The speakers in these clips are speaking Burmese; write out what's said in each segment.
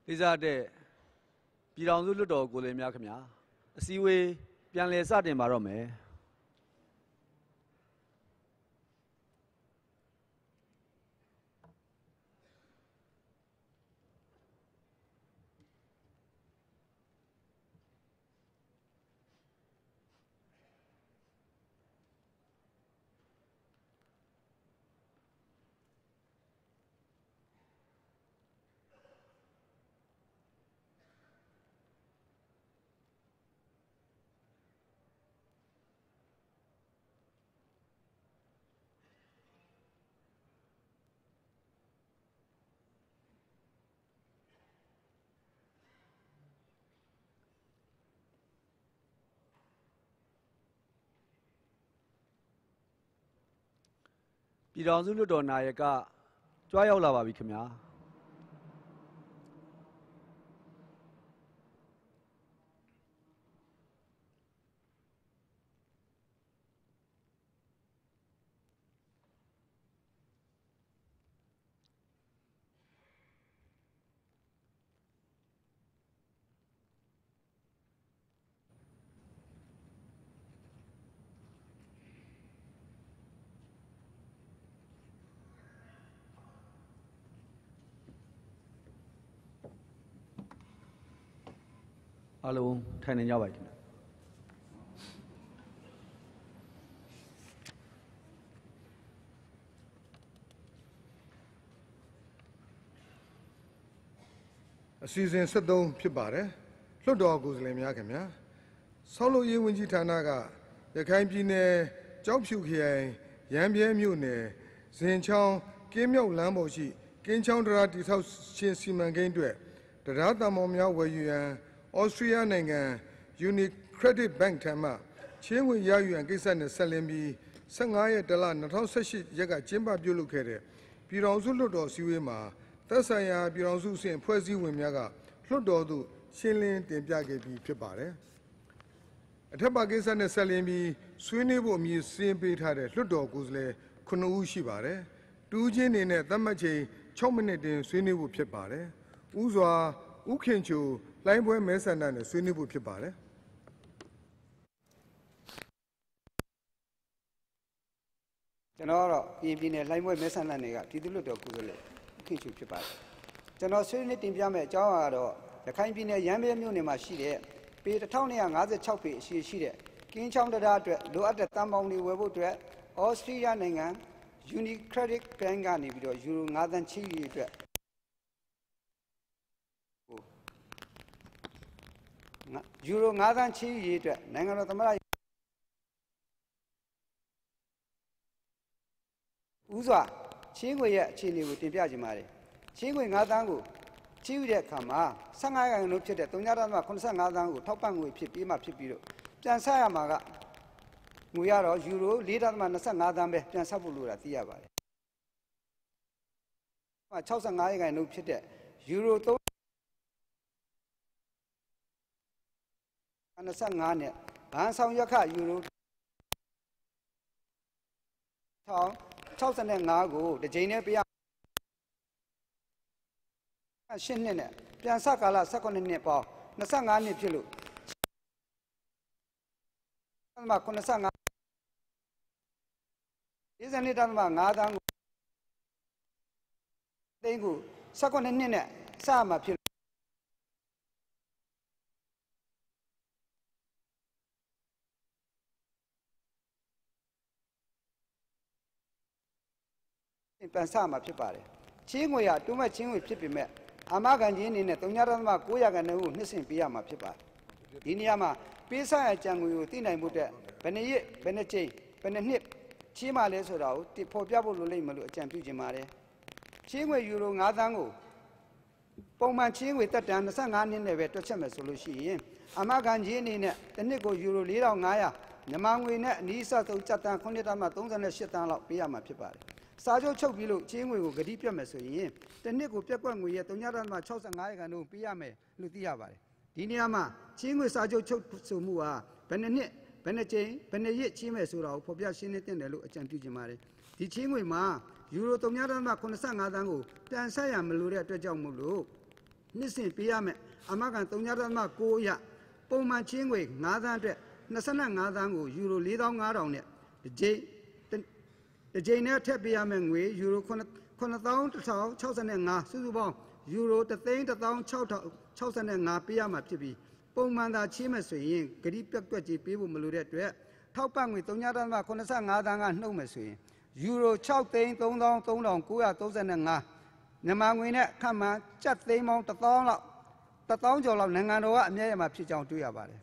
လေးစားတဲ့ပြည်ထောင်စုလွှတ်တော်ကိုယ်စားလှယ်များခင်ဗျာအစည်းအဝေးပြန်လည်စတင်ပါတော့မယ်ပြည်ထောင်စုလွှတ်တော်နာယကကြွားရောက်လာပါပြီခင်ဗျာအားလုံးထိုင်နေကြပါခင်ဗျာအစီအစဉ်73ဖြစ်ပါတယ်လွှတ်တော်ကိုယ်စားလှယ်များခင်ဗျာဆောက်လုပ်ရေးဝန်ကြီးဌာနကရခိုင်ပြည်နယ်ကြောက်ဖြူခရိုင်ရမ်းပြဲမြို့နယ်ဇင်ချောင်းကင်းမြောက်လမ်းပေါ်ရှိကင်းချောင်းတရားတိဆောက်ခြင်းစီမံကိန်းအတွက်တရားတမောင်များဝယ်ယူရန်ဩစတြေးလျနိုင်ငံ UniCredit Bank ထံမှချင်းဝင်ရယူရန်ကိစ္စနဲ့ဆက်လင်းပြီး15ရက်တလ2018ရက်ကကျင်းပပြုလုပ်ခဲ့တဲ့ပြည်ထောင်စုလွှတ်တော်စည်းဝေးမှာသက်ဆိုင်ရာပြည်ထောင်စုအဆင့်ဖွဲ့စည်းဝင်များကလွှတ်တော်သို့ရှင်းလင်းတင်ပြခဲ့ပြီးဖြစ်ပါတယ်။အထက်ပါကိစ္စနဲ့ဆက်လင်းပြီးဆွေးနွေးဖို့အမည်စင်းပေးထားတဲ့လွှတ်တော်ကိုယ်စားလှယ်9ဦးရှိပါတယ်။တူးချင်းနေနဲ့သတ်မှတ်ချိန်6မိနစ်တင်ဆွေးနွေးဖို့ဖြစ်ပါတယ်။ဦးစွာဦးခင်ချိုလိုင်းပွဲမဲဆန္ဒနဲ့ဆွေးနွေးဖို့ဖြစ်ပါတယ်။ကျွန်တော်ကတော့ပြည်နယ်လိုင်းပွဲမဲဆန္ဒနယ်ကပြည်သူ့လွှတ်တော်ကိုယ်စားလှယ်ခင်ချိုဖြစ်ပါတယ်။ကျွန်တော်ဆွေးနွေးတင်ပြမယ့်အကြောင်းအရာတော့ရခိုင်ပြည်နယ်ရမ်းဗြဲမြို့နယ်မှာရှိတဲ့ပေ1256ပေအရှည်ရှိတဲ့ကင်းချောင်းတရားအတွက်လိုအပ်တဲ့တန်ပေါင်းတွေဝယ်ဖို့အတွက်ဩစတြေးလျနိုင်ငံ UniCredit Bank ကနေပြီးတော့ယူရို9သန်းချီးရေးအတွက်ယူရို9သန်းချီးရေးအတွက်နိုင်ငံတော်သမ္မတဦးစွာချင်းငွေရဲ့အခြေအနေကိုတင်ပြခြင်းပါတယ်ချင်းငွေ9သန်းကိုချီးယူတဲ့အခါမှာ15ရာခိုင်နှုန်းဖြစ်တဲ့3.85သန်းကိုထောက်ပံ့ငွေဖြစ်ပြီးမှဖြစ်ပြီးတော့ပြန်ဆပ်ရမှာကငွေရတော့ယူရို4.25သန်းပဲပြန်ဆပ်ဖို့လိုတာသိရပါတယ်65ရာခိုင်နှုန်းဖြစ်တဲ့ယူရို25နဲ့ဘဏ်ဆောင်ရွက်ခယူရို65ကိုတစ်ကြိမ်နဲ့ပြရ8နှစ်နဲ့ပြန်ဆကာလ18နှစ်ပေါင်း25နှစ်ဖြစ်လို့85 42.5သန်းကိုတိန်းကို18နှစ်နဲ့စမှာဖြစ်ပြန်ဆမှာဖြစ်ပါတယ်ချင်းငွေရတွန်းမဲ့ချင်းငွေဖြစ်ပေမဲ့အာမခံခြင်းအနေနဲ့3.9ရာခိုင်နှုန်းကိုနှစ်ဆင့်ပေးရမှာဖြစ်ပါတယ်ဒီနေရာမှာပေးဆရကြံငွေကိုသိနိုင်မှုတဲ့ဘယ်နှစ်ရက်ဘယ်နှစ်ချိန်ဘယ်နှစ်နှစ်ချေးမှလဲဆိုတာကိုဖော်ပြဖို့လိုလိမ့်မယ်လို့အကြံပြုချင်ပါတယ်ချေးငွေယူရို9သန်းကိုပုံမှန်ချေးငွေတက်တန်း25နှစ်နဲ့ပဲတွက်ချက်မယ်ဆိုလို့ရှိရင်အာမခံခြင်းအနေနဲ့တစ်နှစ်ကိုယူရို4500မြန်မာငွေနဲ့အနည်းဆက်ဆုံးကျပ်တန်း9.38တန်းလောက်ပေးရမှာဖြစ်ပါတယ်စာချုပ်ချုပ်ပြီးလို့ချေးငွေကိုဂတိပြတ်မယ်ဆိုရင်တစ်နှစ်ကိုပြက်ကွက်ငွေရဲ့3.65ရာခိုင်နှုန်းပေးရမယ်လို့သိရပါတယ်ဒီနေရာမှာချေးငွေစာချုပ်ချုပ်ဆိုမှုဟာဘယ်နှစ်နှစ်ဘယ်နှစ်ကြိမ်ဘယ်နှစ်ရက်ချေးမယ်ဆိုတာကိုဖော်ပြရှင်းလင်းတင်တယ်လို့အကြံပြုချင်ပါတယ်ဒီချေးငွေမှာယူရို3.85သန်းကိုပြန်ဆပ်ရမလို့တဲ့အတွက်ကြောင့်မို့လို့နှစ်စဉ်ပေးရမယ်အာမခံ3.9ရပုံမှန်ချင်းငွေ9သန်းအတွက်25သန်းကိုယူရို4500နဲ့တစ်ကြိမ်နဲ့ထပ်ပေးရမယ်ငွေယူရို9065စုစုပေါင်းယူရို3,165ပေးရမှာဖြစ်ပြီးပုံမှန်သာချေးမယ်ဆိုရင်ဂရိပြတ်တွက်ကြီးပေးဖို့မလိုတဲ့အတွက်ထောက်ပံ့ငွေ3.85သန်းကနှုတ်မယ်ဆိုရင်ယူရို6,33,935မြန်မာငွေနဲ့ခန့်မှန်းကျပ်သိန်းပေါင်း1000 ကျော်လောက်နိုင်ငံတော်ကအမြဲတမ်းဖြစ်ကြောင်းတွေ့ရပါတယ်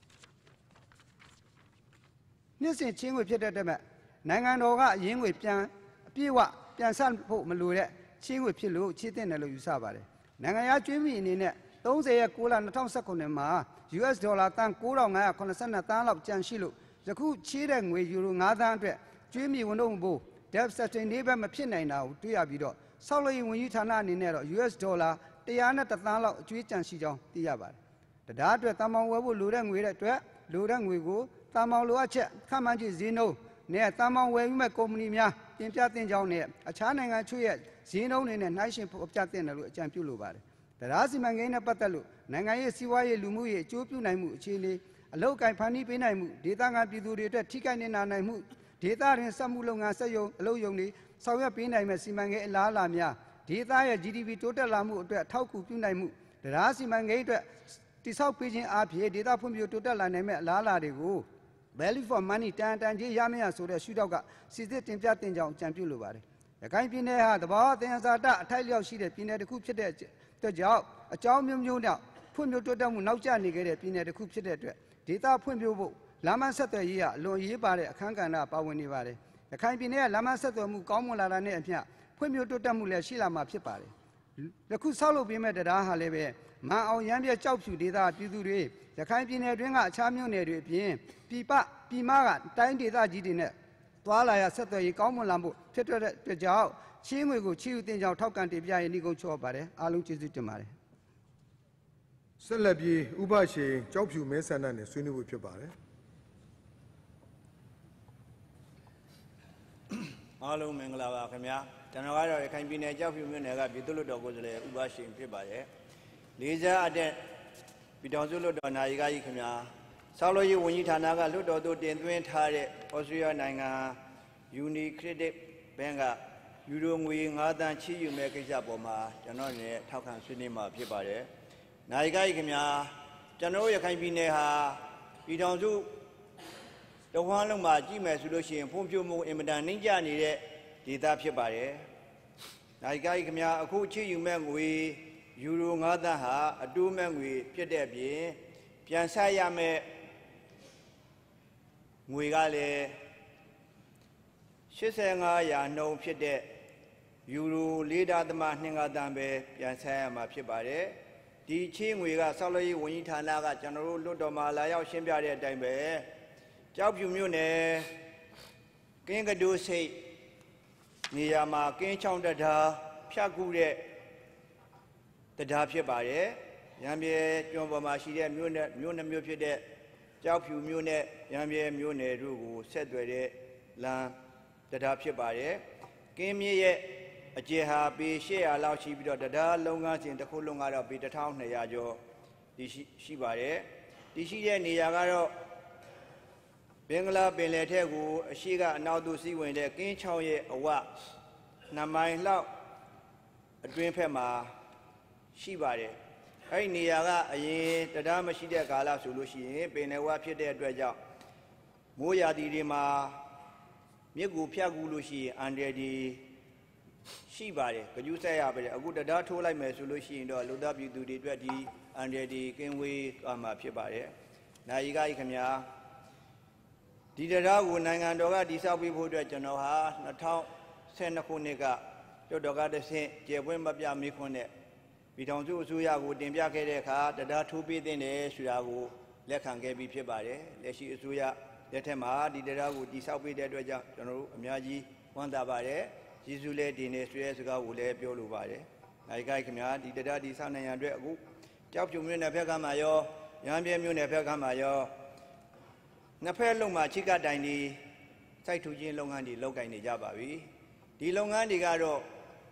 နှစ်စဉ်ချင်းငွေဖြစ်တဲ့အတွက်နိုင်ငံတော်ကအရင်းငွေပြန်အပြည့်အဝပြန်ဆပ်ဖို့မလိုတဲ့ချင်းငွေဖြစ်လို့ချေးတင်တယ်လို့ယူဆပါတယ်နိုင်ငံခြားကျွေးမြီအနေနဲ့30ရက်6လ2019မှာ US ဒေါ်လာတန်9,582 သန်းလောက်ကျန်ရှိလို့ယခုချေးတဲ့ငွေယူရို9သန်းအတွက်ကျွေးမြီဝန်ထုတ်ဖို့ debt sustainable မဖြစ်နိုင်တာကိုတွေ့ရပြီးတော့ဆောက်လုပ်ရေးဝန်ကြီးဌာနအနေနဲ့တော့ US ဒေါ်လာ101သန်းလောက်အကျွေးကျန်ရှိကြောင်းသိရပါတယ်။ဒါအတွက်တန်ပေါင်းဝယ်ဖို့လိုတဲ့ငွေတဲ့အတွက်လိုတဲ့ငွေကိုတန်ပေါင်းလိုအပ်ချက်ခန့်မှန်းခြေဈေးနှုန်းနဲ့တန်ပေါင်းဝယ်ယူမဲ့ကုမ္ပဏီများတင်ပြတင်ကြောင်းနဲ့အခြားနိုင်ငံချို့ရဲ့ဈေးနှုန်းတွေနဲ့နှိုင်းယှဉ်ပြတင်တယ်လို့အကြံပြုလိုပါတယ်။တရားစီမံကိန်းနဲ့ပတ်သက်လို့နိုင်ငံရေးစီးပွားရေးလူမှုရေးအကျိုးပြုနိုင်မှုအခြေအနေအလောက်ကိုင်ဖန်တီးပေးနိုင်မှုဒေသခံပြည်သူတွေအတွက်ထိခိုက်နေတာနိုင်မှုဒေသတွင်စက်မှုလုပ်ငန်းစက်ရုံအလုပ်ရုံတွေဆောင်ရွက်ပေးနိုင်မဲ့စီမံကိန်းအလားအလာများဒေသရဲ့ GDP တိုးတက်လာမှုအတွက်ထောက်ကူပြုနိုင်မှုတရားစီမံကိန်းအတွက်တိစောက်ပေးခြင်းအပြင်ဒေသဖွံ့ဖြိုးတိုးတက်လာနိုင်မဲ့အလားအလာတွေကို value for money တန်ကြီးရမရဆိုတဲ့ရှုထောက်ကစစ်စစ်တင်ပြတင်ကြောင်းကြံပြုလိုပါတယ်။ရခိုင်ပြည်နယ်ဟာသဘာဝသယံဇာတအထိုက်လျောက်ရှိတဲ့ပြည်နယ်တစ်ခုဖြစ်တဲ့အတွက်ကြောင့်အကြောင်းမျိုးနဲ့ဖွံ့ဖြိုးတိုးတက်မှုနောက်ကျနေခဲ့တဲ့ပြည်နယ်တစ်ခုဖြစ်တဲ့အတွက်ဒေသဖွံ့ဖြိုးဖို့လမ်းမဆက်သွယ်ရေးကအလွန်အရေးပါတဲ့အခန်းကဏ္ဍပါဝင်နေပါတယ်။ရခိုင်ပြည်နယ်ကလမ်းမဆက်သွယ်မှုကောင်းမွန်လာတာနဲ့အမျှဖွံ့ဖြိုးတိုးတက်မှုလည်းရှိလာမှာဖြစ်ပါတယ်။ယခုဆောက်လုပ်ပေးမဲ့တရားဟာလည်းပဲမန်အောင်ရမ်းပြကြောက်ဖြူဒေသပြည်သူတွေရခိုင်ပြည်နယ်တွင်းကအခြားမြို့နယ်တွေအပြင်ပြည်မကတိုင်းဒေသကြီးတွေနဲ့သွားလာရဆက်သွယ်ရေးကောင်းမွန်လာမှုဖြစ်တဲ့အတွက်ကြောင့်ချင်းငွေကိုချီးယူတင်ကြောင်းထောက်ကန်တင်ပြရေးနှိကုန်းချောပါတယ်အားလုံးကျေးဇူးတင်ပါတယ်ဆက်လက်ပြီးဥပရှင်ကြောက်ဖြူမဲဆန္ဒနဲ့ဆွေးနွေးဖို့ဖြစ်ပါတယ်အားလုံးမင်္ဂလာပါခင်ဗျာကျွန်တော်ကတော့ရခိုင်ပြည်နယ်ကြောက်ဖြူမြို့နယ်ကပြည်သူ့လွှတ်တော်ကိုယ်စားလှယ်ဥပရှင်ဖြစ်ပါတယ်လေးစားအတဲ့ပြည်တော်စုလွှတ်တော်နာယကကြီးခင်ဗျာဆောက်လုပ်ရေးဝန်ကြီးဌာနကလွှတ်တော်သို့တင်သွင်းထားတဲ့ဩစတြေးလျနိုင်ငံ Unicredit Bank ကယူရိုငွေ9သန်းချီးယူမဲ့ကိစ္စပေါ်မှာကျွန်တော်နဲ့ထောက်ခံဆွေးနွေးမှာဖြစ်ပါတယ်။နာယကကြီးခင်ဗျာကျွန်တော်ရခိုင်ပြည်နယ်ဟာပြည်တော်စုတဝန်းလုံးမှာကြည့်မယ်ဆိုလို့ရှိရင်ဖွံ့ဖြိုးမှုအင်မတန်နှိမ့်ကျနေတဲ့ဒေသဖြစ်ပါတယ်။နာယကကြီးခင်ဗျာအခုချီးယူမဲ့ငွေယူရို9သန်းဟာအတိုးမဲ့ငွေဖြစ်တဲ့အပြင်ပြန်ဆပ်ရမယ့်ငွေကလည်း85ရာနှုန်းဖြစ်တဲ့ယူရို4.25သန်းပဲပြန်ဆပ်ရမှာဖြစ်ပါတယ်ဒီချေးငွေကဆောက်လုပ်ရေးဝန်ကြီးဌာနကကျွန်တော်တို့လွှတ်တော်မှာလာရောက်ရှင်းပြတဲ့အတိုင်းပဲကြောက်ဖြူမြို့နယ်ကင်းကဒိုးစိတ်နေရာမှာကင်းချောင်းတရားဖြတ်ကူးတဲ့တရားဖြစ်ပါတယ်ရံပြဲကျွန်းပေါ်မှာရှိတဲ့မြို့နှမျိုးဖြစ်တဲ့ကြောက်ဖြူမြို့နဲ့ရံပြဲမြို့နယ်တို့ကိုဆက်သွယ်တဲ့လမ်းတရားဖြစ်ပါတယ်ကင်းမြစ်ရဲ့အကျယ်ဟာပေ800လောက်ရှိပြီးတော့တရားလုံးကားစဉ်တစ်ခုလုံးကတော့ပေ1200ကျော်ဒီရှိပါတယ်ဒီရှိတဲ့နေရာကတော့ဘင်္ဂလားပင်လယ်ထက်ကိုအရှိကအနောက်သို့စီးဝင်တဲ့ကင်းချောင်းရဲ့အဝ2မိုင်လောက်အတွင်းဖက်မှာရှိပါတယ်အဲ့ဒီနေရာကအရင်တရားမရှိတဲ့ကာလဆိုလို့ရှိရင်ပင်လယ်ဝဖြစ်တဲ့အတွက်ကြောင့်မိုးရာသီတွေမှာမြစ်ကူဖြတ်ကူလို့ရှိရင်အန်ဒရဒီရှိပါတယ်ကြွဆက်ရပါတယ်အခုတရားထိုးလိုက်မယ်ဆိုလို့ရှိရင်တော့လူသားပြည်သူတွေအတွက်ဒီအန်ဒရဒီကင်းဝေးသွားမှာဖြစ်ပါတယ်နိုင်ကြီးခင်ဗျာဒီတရားကိုနိုင်ငံတော်ကတည်ဆောက်ပေးဖို့အတွက်ကျွန်တော်ဟာ2012ခုနှစ်ကလွှတ်တော်ကတဆင့်ကျေပွင့်မပြမိခွန်းနဲ့ပြည်ထောင်စုအစိုးရကိုတင်ပြခဲ့တဲ့အခါတရားထိုးပေးတဲ့ဆိုတာကိုလက်ခံခဲ့ပြီးဖြစ်ပါတယ်လက်ရှိအစိုးရလက်ထက်မှာဒီတရားကိုတည်ဆောက်ပေးတဲ့အတွက်ကြောင့်ကျွန်တော်တို့အများကြီးဝမ်းသာပါတယ်ယေရှုလည်းဒီနေ့ဆွေးစကားကိုလည်းပြောလိုပါတယ်နိုင်ကြခင်ဗျာဒီတရားတည်ဆောက်နိုင်ရန်အတွက်အခုကြောက်ဖြူမြို့နယ်ဘက်ကမှရောရံပြဲမြို့နယ်ဘက်ကမှရောနှစ်ဖက်လုံးမှာချိကတိုင်ဒီစိုက်ထူခြင်းလုပ်ငန်းတွေလုပ်ကိုင်နေကြပါပြီဒီလုပ်ငန်းတွေကတော့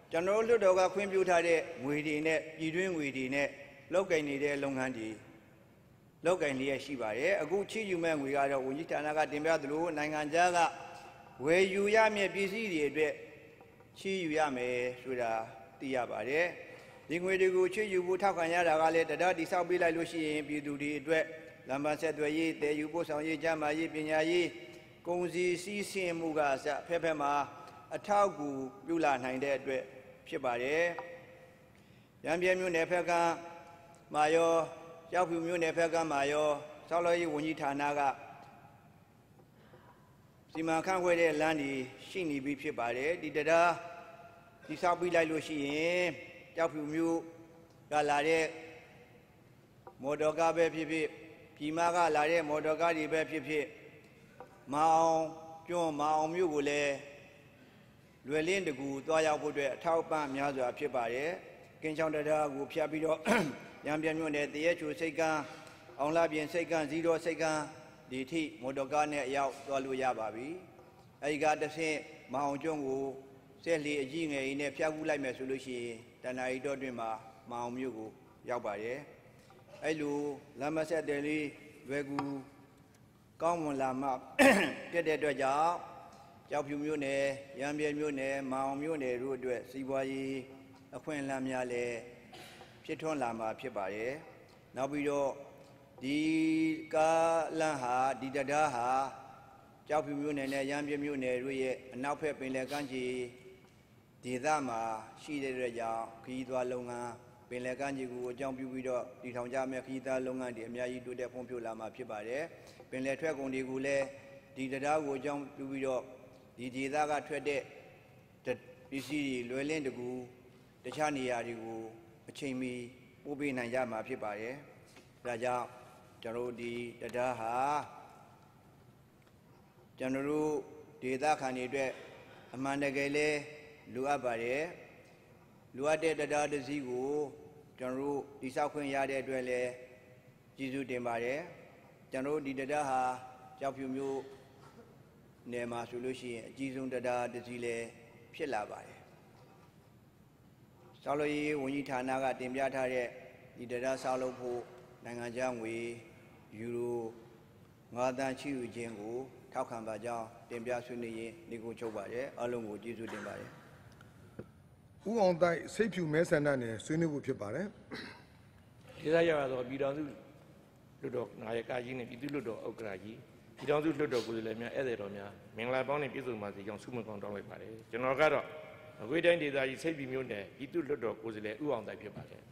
ကျွန်တော်လွတ်တော်ကခွင့်ပြုထားတဲ့ငွေတွေနဲ့ပြည်တွင်းငွေတွေနဲ့လောက်ကင်နေတဲ့လုပ်ငန်းတွေလောက်ကင်လျက်ရှိပါတယ်အခုချီးယူမဲ့ငွေကတော့ဝန်ကြီးဌာနကတင်ပြသလိုနိုင်ငံခြားကဝယ်ယူရမယ့်ပစ္စည်းတွေအတွက်ချီးယူရမယ်ဆိုတာသိရပါတယ်ဒီငွေတွေကိုချီးယူဖို့ထောက်ခံရတာကလည်းတရားတိဆောက်ပေးလိုက်လို့ရှိရင်ပြည်သူတွေအတွက်လမ်းပန်းဆက်သွယ်ရေးတည်ယူပို့ဆောင်ရေးကျန်းမာရေးပညာရေးကုန်စည်စီးဆင်းမှုကအစဖက်ဖက်မှာအထောက်အကူပြုလာနိုင်တဲ့အတွက်ဖြစ်ပါတယ်ရန်ပြဲမြို့နယ်ဖက်ကမာယောကြောက်ဖြူမြို့နယ်ဖက်ကမာယောဆောက်လုပ်ရေးဝန်ကြီးဌာနကစီမံခန့်ခွဲတဲ့လမ်းတွေရှိနေပြီဖြစ်ပါတယ်ဒီတရားဒီဆောက်ပြီးလိုက်လို့ရှိရင်ကြောက်ဖြူမြို့ကလာတဲ့မော်တော်ကားပဲဖြစ်ဖြစ်ပြည်မကလာတဲ့မော်တော်ကားတွေပဲဖြစ်ဖြစ်မအောင်ကျွန်းမအောင်မြို့ကိုလည်းလွယ်လင်းတကူသွားရောက်ဖို့အတွက်အထောက်အပံ့များစွာဖြစ်ပါတယ်ကင်းချောင်းတရားကိုဖျက်ပြီးတော့ရံပြဲမြို့နယ်တရဲချိုစိတ်ကန်းအောင်လာပြင်စိတ်ကန်းဇီးတော်စိတ်ကန်းဒီထိမော်တော်ကားနဲ့အရောက်သွားလို့ရပါပြီအဲဒီကတစ်ဆင့်မအောင်ကျွန်းကိုဆက်လီအကြီးငယ်ကြီးနဲ့ဖျက်ကူးလိုက်မယ်ဆိုလို့ရှိရင်တဏှာရီတော်တွင်မှာမအောင်မြို့ကိုရောက်ပါတယ်အဲလိုလမ်းမဆက်တယ်လေးလွယ်ကူကောင်းမွန်လာမှဖြစ်တဲ့အတွက်ကြောင့်ကြောက်ဖြူမြို့နယ်ရံပြဲမြို့နယ်မအောင်မြို့နယ်တို့အတွက်စီးပွားရေးအခွင့်အလမ်းများလည်းဖြစ်ထွန်းလာမှာဖြစ်ပါတယ်နောက်ပြီးတော့ဒီကားလမ်းဟာဒီတရားဟာကြောက်ဖြူမြို့နယ်နဲ့ရံပြဲမြို့နယ်တို့ရဲ့အနောက်ဘက်ပင်လယ်ကမ်းခြေဒေသမှာရှိတဲ့အတွက်ကြောင့်ခရီးသွားလုပ်ငန်းပင်လယ်ကမ်းခြေကိုအကြောင်းပြုပြီးတော့တည်ထောင်ကြမယ့်ခရီးသွားလုပ်ငန်းတွေအများကြီးတိုးတက်ဖွံ့ဖြိုးလာမှာဖြစ်ပါတယ်ပင်လယ်ထွက်ကုန်တွေကိုလည်းဒီတရားကိုအကြောင်းပြုပြီးတော့ဒီဒေသကထွက်တဲ့ပစ္စည်းတွေလွယ်လင်းတကူတခြားနေရာတွေကိုအချိန်မီပို့ပေးနိုင်ကြမှာဖြစ်ပါတယ်ဒါကြောင့်ကျွန်တော်တို့ဒီတရားဟာကျွန်တော်တို့ဒေသခံတွေအတွက်အမှန်တကယ်လဲလိုအပ်ပါတယ်လိုအပ်တဲ့တရားတစ်စီးကိုကျွန်တော်တို့တိဆောက်ခွင့်ရတဲ့အတွက်လည်းကျေးဇူးတင်ပါတယ်ကျွန်တော်တို့ဒီတရားဟာကြောက်ဖြူမျိုးနယ်မှာဆိုလို့ရှိရင်အကြီးဆုံးတရားတစ်စီးလည်းဖြစ်လာပါတယ်ဆောက်လုပ်ရေးဝန်ကြီးဌာနကတင်ပြထားတဲ့ဒီတရားဆောက်လုပ်ဖို့နိုင်ငံခြားငွေယူရို9 သန်းချီယူခြင်းကိုထောက်ခံပါကြောင်းတင်ပြဆွေးနွေးရင်းဒီကိုချုပ်ပါတယ်အားလုံးကိုကျေးဇူးတင်ပါတယ်ဦးအောင်တိုက်စိတ်ဖြူမဲဆန္ဒနယ်ဆွေးနွေးဖို့ဖြစ်ပါတယ်ဒေသရတော့ပြည်တော်စုလွတ်တော်နာယကကြီးနဲ့ပြည်သူ့လွတ်တော်ဥက္ကဋ္ဌကြီးပြည်တော်စုလွတ်တော်ကိုယ်စားလှယ်များဧည့်သည်တော်များမင်္ဂလာပေါင်းနဲ့ပြည့်စုံပါစေကြောင်းဆုမွန်ကောင်းတောင်းလိုက်ပါတယ်ကျွန်တော်ကတော့အခွေတိုင်းဒေသကြီးစိတ်ဖြူမြို့နယ်ပြည်သူ့လွတ်တော်ကိုယ်စားလှယ်ဦးအောင်တိုက်ဖြစ်ပါတယ်